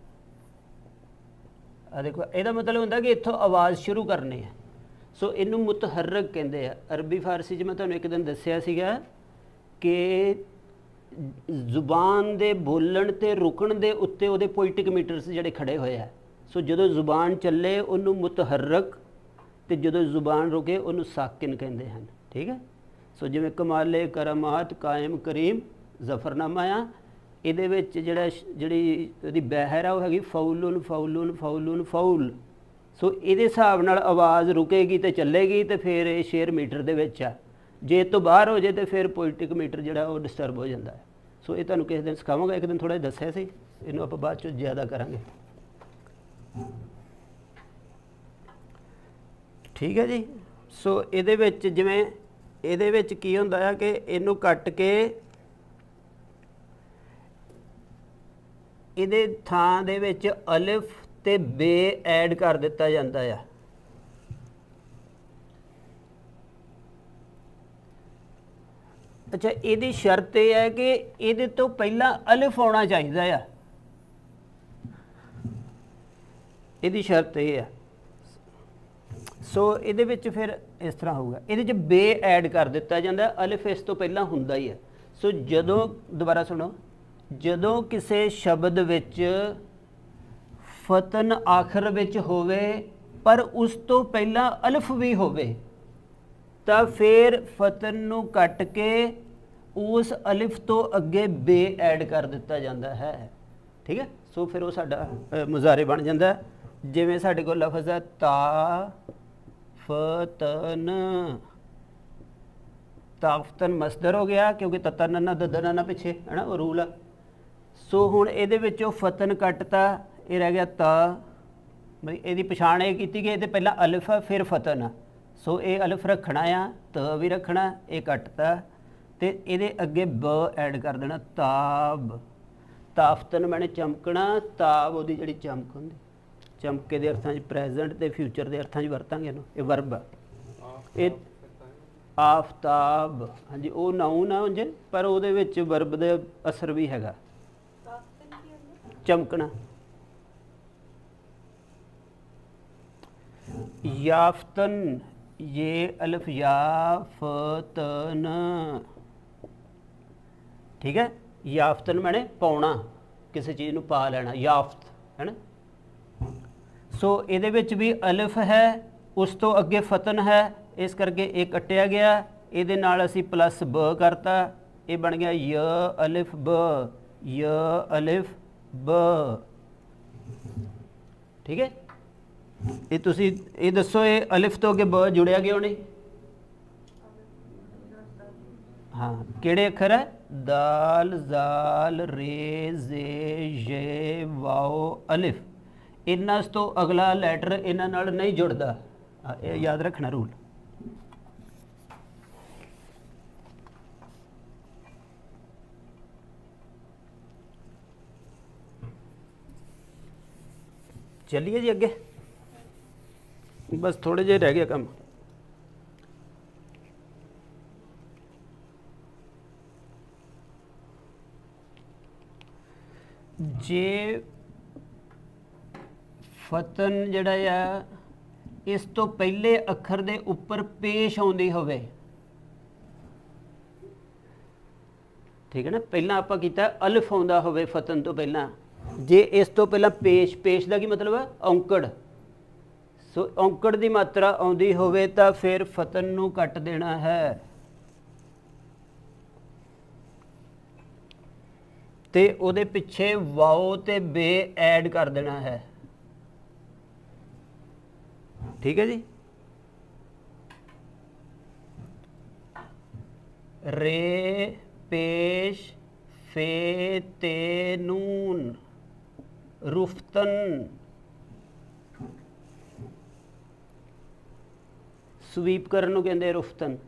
ਆ ਦੇਖੋ ਇਹਦਾ ਮਤਲਬ ਹੁੰਦਾ ਕਿ ਇੱਥੋਂ ਆਵਾਜ਼ ਸ਼ੁਰੂ ਕਰਨੀ ਹੈ, ਸੋ ਇਹਨੂੰ ਮੁਤਹਰਕ ਕਹਿੰਦੇ ਆ। ਅਰਬੀ ਫਾਰਸੀ 'ਚ ਮੈਂ ਤੁਹਾਨੂੰ ਇੱਕ ਦਿਨ ਦੱਸਿਆ ਸੀਗਾ ਕਿ ਜ਼ੁਬਾਨ ਦੇ ਬੋਲਣ ਤੇ ਰੁਕਣ ਦੇ ਉੱਤੇ ਉਹਦੇ ਪੋਇਟਿਕ ਮੀਟਰਸ ਜਿਹੜੇ ਖੜੇ ਹੋਏ ਆ। ਸੋ ਜਦੋਂ ਜ਼ੁਬਾਨ ਚੱਲੇ ਉਹਨੂੰ ਮੁਤਹਰਕ, ਤੇ ਜਦੋਂ ਜ਼ੁਬਾਨ ਰੁਕੇ ਉਹਨੂੰ ਸਾਕਿਨ ਕਹਿੰਦੇ ਹਨ, ਠੀਕ ਹੈ। ਸੋ ਜਿਵੇਂ ਕਮਾਲੇ ਕਰਮਾਤ ਕਾਇਮ ਕਰੀਮ ਜ਼ਫਰਨਾਮਾ ਆ, ਇਹਦੇ ਵਿੱਚ ਜਿਹੜਾ ਜਿਹੜੀ ਉਹਦੀ ਬਹਿਰ ਆ ਉਹ ਹੈਗੀ ਫੌਲੁਨ ਫੌਲੁਨ ਫੌਲੁਨ ਫੌਲ। ਸੋ ਇਹਦੇ ਹਿਸਾਬ ਨਾਲ ਆਵਾਜ਼ ਰੁਕੇਗੀ ਤੇ ਚੱਲੇਗੀ, ਤੇ ਫਿਰ ਇਹ ਸ਼ੇਅਰ ਮੀਟਰ ਦੇ ਵਿੱਚ ਆ। ਜੇ ਇਹ ਤੋਂ ਬਾਹਰ ਹੋ ਜਾਏ ਤਾਂ ਫਿਰ ਪੋਇਟਿਕ ਮੀਟਰ ਜਿਹੜਾ ਉਹ ਡਿਸਟਰਬ ਹੋ ਜਾਂਦਾ ਹੈ। ਸੋ ਇਹ ਤੁਹਾਨੂੰ ਕਿਸੇ ਦਿਨ ਸਿਖਾਵਾਂਗਾ, ਇੱਕ ਦਿਨ ਥੋੜ੍ਹਾ ਜਿਹਾ ਦੱਸਿਆ ਸੀ, ਇਹਨੂੰ ਆਪਾਂ ਬਾਅਦ 'ਚੋਂ ਜ਼ਿਆਦਾ ਕਰਾਂਗੇ, ਠੀਕ ਹੈ ਜੀ। ਸੋ ਇਹਦੇ ਵਿੱਚ ਜਿਵੇਂ ਇਹਦੇ ਵਿੱਚ ਕੀ ਹੁੰਦਾ ਆ ਕਿ ਇਹਨੂੰ ਕੱਟ ਕੇ ਇਹਦੇ ਥਾਂ ਦੇ ਵਿੱਚ ਅਲਿਫ ਤੇ ਬੇ ਐਡ ਕਰ ਦਿੱਤਾ ਜਾਂਦਾ ਆ। अच्छा ये शर्त यह है कि ये तो पहला अलिफ आना चाहिए आ, ये शर्त ये है। सो ये फिर इस तरह होगा, ये बे ऐड कर दिता जाता, अलिफ इस तो पहला हुंदा ही है। सो जदों दोबारा सुनो, जदों किसी शब्द विच फतन आखिर विच होवे पर उस तो पहला अलिफ भी होवे, तो फिर फतन नूं कट के उस अलिफ तो अगे बे ऐड कर दिता जाता है, ठीक है। सो फिर वो साडा मुजारे बन जाता है। जिवें साडे कोल लफ्ज़ है ता फतन, ताफतन मसदर हो गया क्योंकि तत्ता नन्ना दद्दा नन्ना पिछे है ना, वो रूल है। सो हुण इहदे विचों फतन कटता, ये रह गया ता, बई इहदी पछाण ये कीती कि इहदे पहला अलिफ आ फिर फतन आ, सो ये अलिफ रखना आ, त भी रखना, ये कटता, तो ये अगे ब ऐड कर देना, ताब। ताफतन मैंने चमकना, ताब वो जी चमक होंगी, चमके के अर्थों प्रैजेंट तो फ्यूचर के अर्थों वरतांगे इहनूं, ये वर्ब आ। ये आफताब, हाँ जी, वो नाउन आ उंज, पर वो वर्ब का असर भी हैगा, चमकना। याफ्तन, ये अलिफ याफतन, ठीक है। याफ्तन मैंने पाउना, किसी चीज़ नूं पा लेना, याफ्त है ना। सो इहदे विच भी अलिफ है, उस तो अगे फतन है, इस करके ये कटिया गया, ये नाल असी प्लस ब करता, ये बन गया य अलिफ ब, य अलिफ ब, ठीक है। ये तुसी ये दसो, ये अलिफ तो अगे ब जुड़िया क्यों नहीं? हाँ, किहड़े अखर है? दाल जाल रे जे ये वाओ अलिफ, इन्हां तो अगला लैटर इन्हां नाल नहीं जुड़ता, ये याद रखना रूल। चलिए जी अगे, बस थोड़े जे रह गया काम। जे फतन जिहड़ा आ इस तो पहले अखर दे उपर पेश आउंदी होवे, ठीक है ना। पहला आपां कीता अलिफ आउंदा होवे फतन तो पहला, जे इस तो पहला पेश, पेश का की मतलब है औंकड़, सो औंकड़ की मात्रा आउंदी होवे तां फिर फतन नूं कट देना है, ते उहदे पिछे वाओ ते बे ऐड कर देना है, ठीक है जी। रे पेश फे ते नून रुफ्तन, स्वीप करन नूं कहंदे रुफ्तन।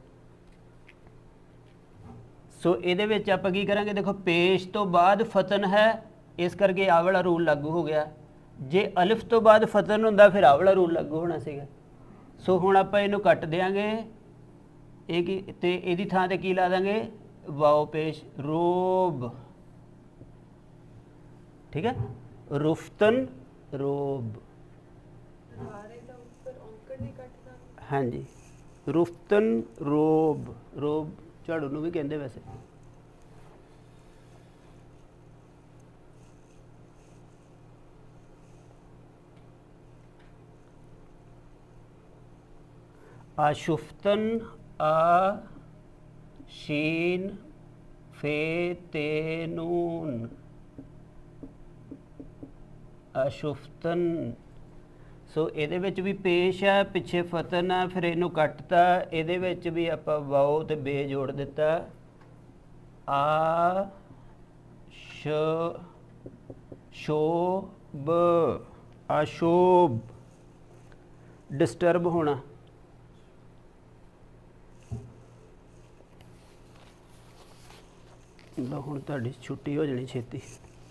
सो इहदे विच आपां की करांगे, देखो पेश तो बाद फतन है, इस करके आ वाला रूल लागू हो गया। जे अलिफ तो बाद फतन हुंदा फिर आ वाला रूल लागू होना सीगा। सो हुण आपां इहनूं कट देंगे, ये की ते इहदी थां ते की ला देंगे वाओ पेश रोब, ठीक है। रुफ्तन रोब, हाँ जी, रुफ्तन रोब, रोब झाड़ू नूं भी कहंदे वैसे। आशुफ्तन, आ शीन फे ते नून आशुफ्तन। सो इहदे विच भी पेश है, पिछे फतन है, फिर इनू कटता, इहदे विच भी आपां वाओ ते बे जोड़ दिता, आ श शोब, आशोब, डिस्टर्ब होना। हुण तुहाडी छुट्टी हो जानी छेती।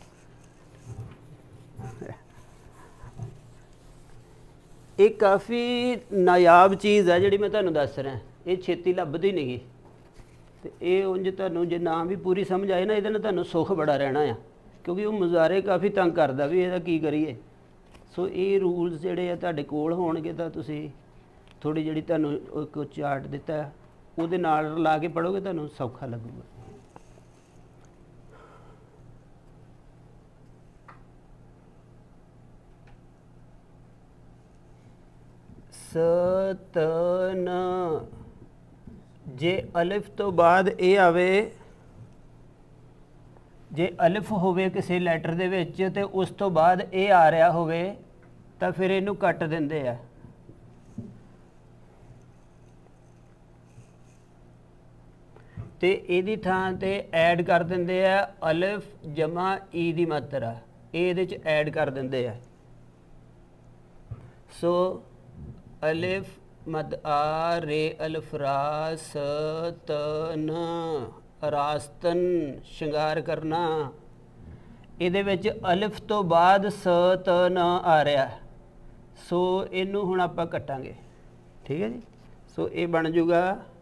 एक काफ़ी नायाब चीज़ है जी मैं तुहानूं दस रहा, ये छेती लभदी नहीं गी, तो ये उंज तुहानूं जे ना भी पूरी समझ आए ना, ये तुहानूं सुख बड़ा रहना है, क्योंकि वो मुजारे काफ़ी तंग करदा भी इहदा की करिए। सो ये रूल्स जिहड़े आ तुहाडे कोल होणगे तां तुसीं थोड़ी जिहड़ी तुहानूं एक चार्ट दिता उहदे नाल रला के पढ़ोगे तुहानूं सौखा लगूगा। सतन, जे अलिफ तो बाद ए आवे, जे अलिफ होवे किसी लैटर दे विच ते उस तो बाद ए आ रहा होवे तां फिर इनू कट दिंदे आ। ਤੇ ਇਹਦੀ ਥਾਂ ਤੇ ਐਡ ਕਰ ਦਿੰਦੇ ਆ ਅਲਿਫ ਜਮਾ ਈ ਦੀ ਮਾਤਰਾ, ਇਹ ਇਹਦੇ ਚ ਐਡ ਕਰ ਦਿੰਦੇ ਆ। ਸੋ ਅਲਿਫ ਮਦ ਆ ਰੇ ਅਲਫਰਾਸ ਤਨ ਰਾਸਤਨ ਸ਼ਿੰਗਾਰ ਕਰਨਾ, ਇਹਦੇ ਵਿੱਚ ਅਲਿਫ ਤੋਂ ਬਾਅਦ ਸ ਤ ਨ ਆ ਰਿਹਾ। ਸੋ ਇਹਨੂੰ ਹੁਣ ਆਪਾਂ ਕੱਟਾਂਗੇ, ਠੀਕ ਹੈ ਜੀ। ਸੋ ਇਹ ਬਣ ਜੂਗਾ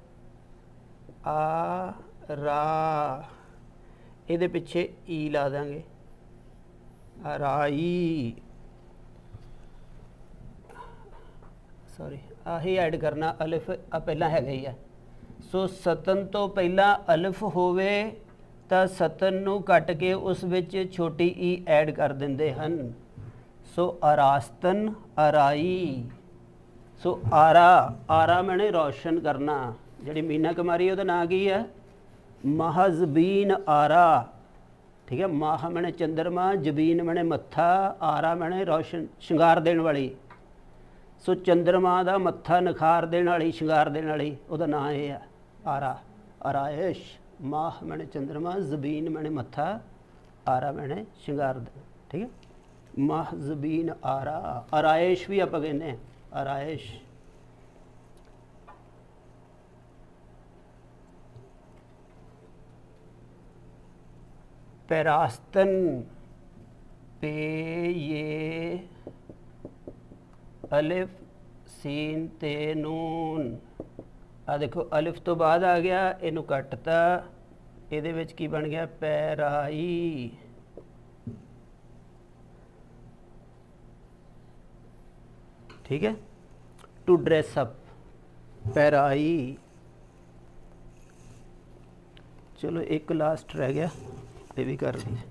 ਆ ਰਾ, ਇਹਦੇ ਪਿੱਛੇ ਈ ਲਾ ਦਾਂਗੇ, ਰਾਈ, ਸੌਰੀ ਆਹੀ ਐਡ ਕਰਨਾ, ਅਲਿਫ ਆ ਪਹਿਲਾਂ ਹੈਗਾ ਹੀ ਹੈ। ਸੋ ਸਤਨ ਤੋਂ ਪਹਿਲਾਂ ਅਲਿਫ ਹੋਵੇ ਤਾਂ ਸਤਨ ਨੂੰ ਕੱਟ ਕੇ ਉਸ ਵਿੱਚ ਛੋਟੀ ਈ ਐਡ ਕਰ ਦਿੰਦੇ ਹਨ। ਸੋ ਅਰਾਸਤਨ ਅਰਾਈ। ਸੋ ਆਰਾ, ਆਰਾ ਮੈਨੇ ਰੋਸ਼ਨ ਕਰਨਾ। ਜਿਹੜੀ ਮੀਨਾ ਕੁਮਾਰੀ ਉਹਦਾ ਨਾਂ ਕੀ ਹੈ? ਮਹਜ਼ਬੀਨ ਆਰਾ, ਠੀਕ ਹੈ। ਮਾਹ ਮੈਨੇ ਚੰਦਰਮਾ, ਜਬੀਨ ਮੈਨੇ ਮੱਥਾ, ਆਰਾ ਮੈਨੇ ਰੋਸ਼ਨ ਸ਼ਿੰਗਾਰ ਦੇਣ ਵਾਲੀ। ਸੋ ਚੰਦਰਮਾ ਦਾ ਮੱਥਾ ਨਿਖਾਰ ਦੇਣ ਵਾਲੀ, ਸ਼ਿੰਗਾਰ ਦੇਣ ਵਾਲੀ, ਉਹਦਾ ਨਾਂ ਇਹ ਹੈ ਆਰਾ। ਅਰਾਇਸ਼, ਮਾਹ ਮੈਨੇ ਚੰਦਰਮਾ, ਜ਼ਬੀਨ ਮੈਨੇ ਮੱਥਾ, ਆਰਾ ਮੈਨੇ ਸ਼ਿੰਗਾਰ ਦੇ, ਠੀਕ ਹੈ। ਮਾਹ ਜ਼ਬੀਨ ਆਰਾ, ਅਰਾਇਸ਼ ਵੀ ਆਪਾਂ ਕਹਿੰਦੇ ਹਾਂ, ਅਰਾਇਸ਼। ਪੈਰਾਸਤਨ, पे ये अलिफ सीन ते नून। आ देखो अलिफ तो बाद आ गया, इनू कटता, ਇਹਦੇ ਵਿੱਚ ਕੀ ਬਣ ਗਿਆ? ਪੈਰਾਈ। ठीक है, टू ड्रेस अप, पैराई। चलो एक लास्ट रह गया, ये भी कर दी।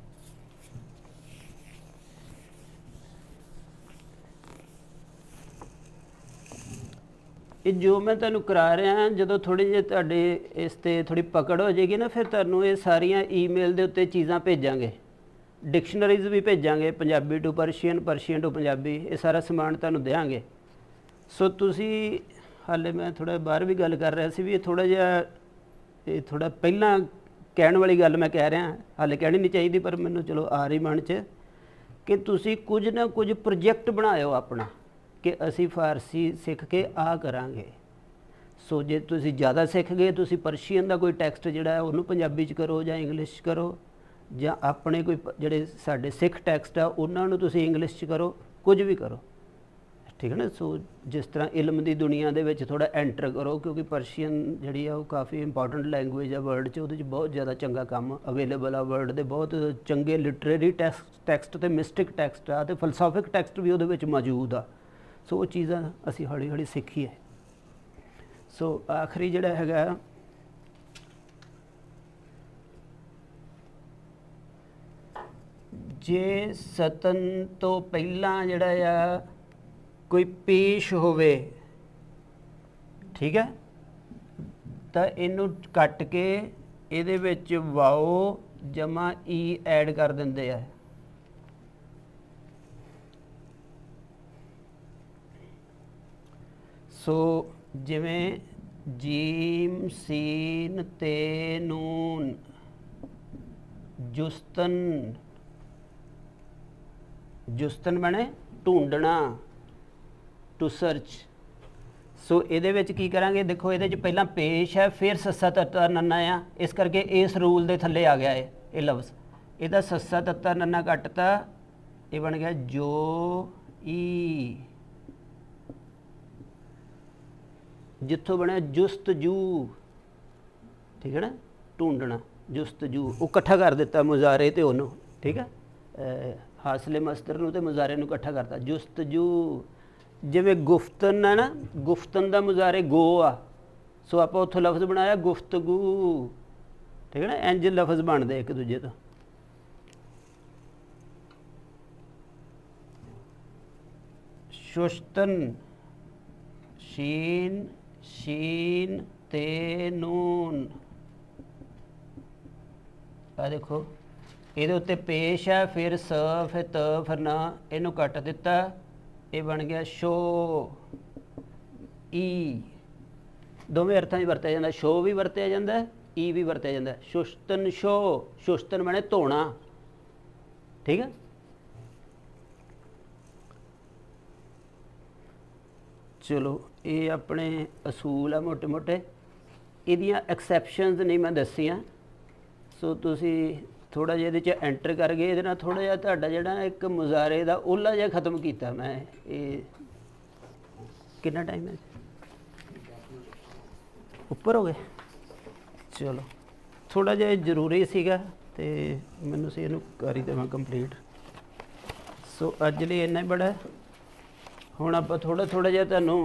ये जो मैं तुहानू करा रहा, जो थोड़ी जी तुहाडे इस ते थोड़ी पकड़ हो जाएगी ना, फिर तुहानू ये सारियां ईमेल दे उत्ते चीज़ां भेजांगे, डिक्शनरीज भी भेजांगे, Punjabi to Persian, Persian to Punjabi, ये सारा समान तुहानू देंगे। सो तुसी हाले मैं थोड़ा बाहर भी गल कर रहा सी भी ये थोड़ा जिहा ये थोड़ा पहला कहण वाली गल मैं कह रहा, हाले कहनी नहीं चाहिए पर मैनू चलो आ रही मन च कि तुसी कुछ ना कुछ प्रोजेक्ट बनाओ अपना कि असी फारसी सीख के आ करांगे। सो जे तुसी ज़्यादा सीख गए, तुसी परशियन का कोई टैक्सट जिहड़ा है उन्होंने पंजाबी च करो या इंग्लिश च करो, या अपने कोई जिहड़े साडे सिख टैक्सट आ उन्होंने तुसी इंग्लिश च करो, कुछ भी करो, ठीक है ना। सो जिस तरह इल्म की दुनिया दे विच थोड़ा एंटर करो, क्योंकि परशियन जिहड़ी आ काफ़ी इंपॉर्टेंट लैंगुएज है वर्ल्ड च, उहदे च बहुत ज़्यादा चंगा काम अवेलेबल आ वर्ल्ड दे, बहुत चंगे लिटरेरी टैक्सट टैक्सट ते मिस्टिक टैक्सट आ ते फलसाफिक टैक्सट भी उहदे विच मौजूद आ। सो वो चीज़ां असी हौली हौली सीखी है। सो आखिरी जिहड़ा हैगा जे सतन तो पहला जिहड़ा आ कोई पेश होवे, ठीक है, तो इनू कट के इहदे विच वाओ जमा ई ऐड कर दिंदे आ। सो जिमें जीम सीन ते नून, जुस्तन, जुस्तन बने ढूंढना, टू सर्च। सो ये की करांगे, देखो ये पहला पेश है, फिर सस्सा तत्ता नन्ना आ, इस करके इस रूल के थले आ गया है ये लफ्ज़। ਇਹਦਾ सस्सा तत्ता नन्ना कटता, ये बन गया जो ई, जिथों बनया जुस्तजू, ठीक है ना, ढूंढना, जुस्तजू, वो कट्ठा कर दिता मुजारे ते उन्हों, ठीक है, हासले मस्तर नूं ते मुजारे नूं कट्ठा करता, जुस्तजू। जिवें गुफ्तन है ना, गुफ्तन का मुजारे गो आ, सो आप उत्थों लफ्ज़ बनाया गुफ्तगू, ठीक है ना, इंज लफ्ज़ बनते एक दूजे तो। शुश्तन, शीन, शीन ते नून, आ देखो ये उत्ते पेश है, फिर स, फिर त, फिर ना, इनू कट दिता, ये बन गया शो ई। दोवें अर्थां च वरत्या जांदा, शो भी वरत्या जांदा ई भी वरत्या जाता है। शुस्तन शो, शुस्तन माने धोना, ठीक है। चलो ये अपने असूल आ मोटे मोटे, इहदियां एक्सैप्शनस नहीं मैं दसियां। सो तुसी थोड़ा जिहा इहदे च एंटर कर गए, इहदे नाल थोड़ा जिहा तुहाडा जिहड़ा एक मुजारे दा ओला जिहा खत्म कीता मैं। ये कितना टाइम है? उपर हो गए। चलो थोड़ा जिहा जरूरी सीगा ते मैनूं सी इहनूं कर ही देवां कंप्लीट। सो अज लई इन्ना ही बड़ा है। हुण आपां थोड़ा थोड़ा जिहा तुहानूं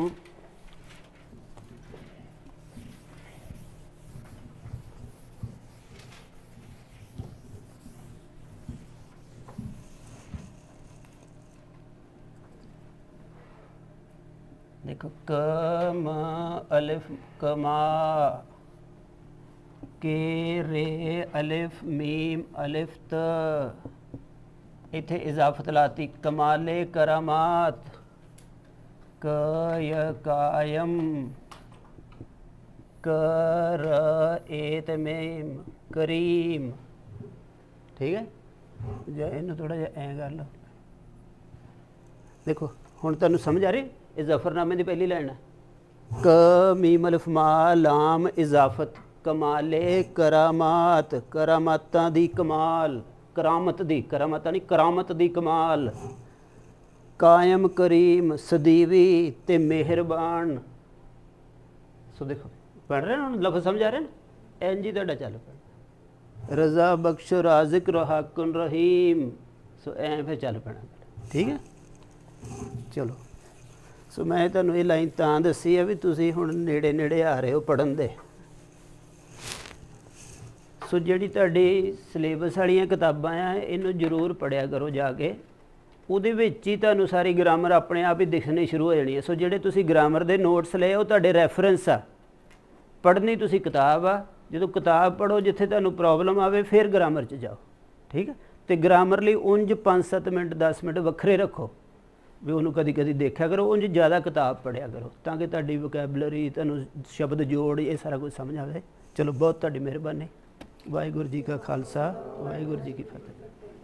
देखो, क म अलिफ कमा, के रे अलिफ मीम अलिफ त, इत्थे इजाफत लाती कमाले करामात, क य कायम, कर एत मीम करीम, ठीक है। जो इन्हूं थोड़ा जिहा ऐ कर लो। देखो हुण तुहानूं समझ आ रही? ये जफरनामे की पहली लाइन है। क मीम अलिफ मा लाम इजाफत, कमाले करामात, करामातां दी कमाल, करामत दी, करामातां नहीं करामत दी कमाल, कायम करीम सदीवी ते मेहरबान। सो देखो पढ़ रहे हैं, लफ्ज़ समझ आ रहे हैं? एन जी तुहाडा चल पैना। रज़ा बख्श राज़िक रहाकुन रहीम। सो ऐ फिर चल पैना, ठीक है। चलो सो मैं तुहानूं ये लाइन तां दसी है भी तुसीं हुण नेड़े नेड़े आ रहे हो पढ़न दे। सो जिहड़ी तुहाडी सिलेबस वालियां किताबां आ इहनूं जरूर पढ़िया करो जाके। ਉਹਦੇ ਵਿੱਚ ਹੀ ਤੁਹਾਨੂੰ ਸਾਰੀ ਗ੍ਰਾਮਰ ਆਪਣੇ ਆਪ ਹੀ ਦਿਖਣੀ ਸ਼ੁਰੂ ਹੋ ਜਾਣੀ ਹੈ। ਸੋ ਜਿਹੜੇ ਤੁਸੀਂ ਗ੍ਰਾਮਰ ਦੇ ਨੋਟਸ ਲਏ ਉਹ ਤੁਹਾਡੇ ਰੈਫਰੈਂਸ ਆ, ਪੜ੍ਹਨੀ ਤੁਸੀਂ ਕਿਤਾਬ ਆ। ਜਦੋਂ ਕਿਤਾਬ ਪੜ੍ਹੋ ਜਿੱਥੇ ਤੁਹਾਨੂੰ ਪ੍ਰੋਬਲਮ ਆਵੇ ਫਿਰ ਗ੍ਰਾਮਰ 'ਚ ਜਾਓ, ਠੀਕ ਹੈ। ਅਤੇ ਗ੍ਰਾਮਰ ਲਈ ਉਂਝ ਪੰਜ ਸੱਤ ਮਿੰਟ ਦਸ ਮਿੰਟ ਵੱਖਰੇ ਰੱਖੋ ਵੀ ਉਹਨੂੰ ਕਦੀ ਕਦੀ ਦੇਖਿਆ ਕਰੋ। ਉਂਝ ਜ਼ਿਆਦਾ ਕਿਤਾਬ ਪੜ੍ਹਿਆ ਕਰੋ ਤਾਂ ਕਿ ਤੁਹਾਡੀ ਵੋਕੈਬਲਰੀ, ਤੁਹਾਨੂੰ ਸ਼ਬਦ ਜੋੜ, ਇਹ ਸਾਰਾ ਕੁਝ ਸਮਝ ਆਵੇ। ਚਲੋ ਬਹੁਤ ਤੁਹਾਡੀ ਮਿਹਰਬਾਨੀ। ਵਾਹਿਗੁਰੂ ਜੀ ਕਾ ਖਾਲਸਾ, ਵਾਹਿਗੁਰੂ ਜੀ ਕੀ ਫਤਿਹ।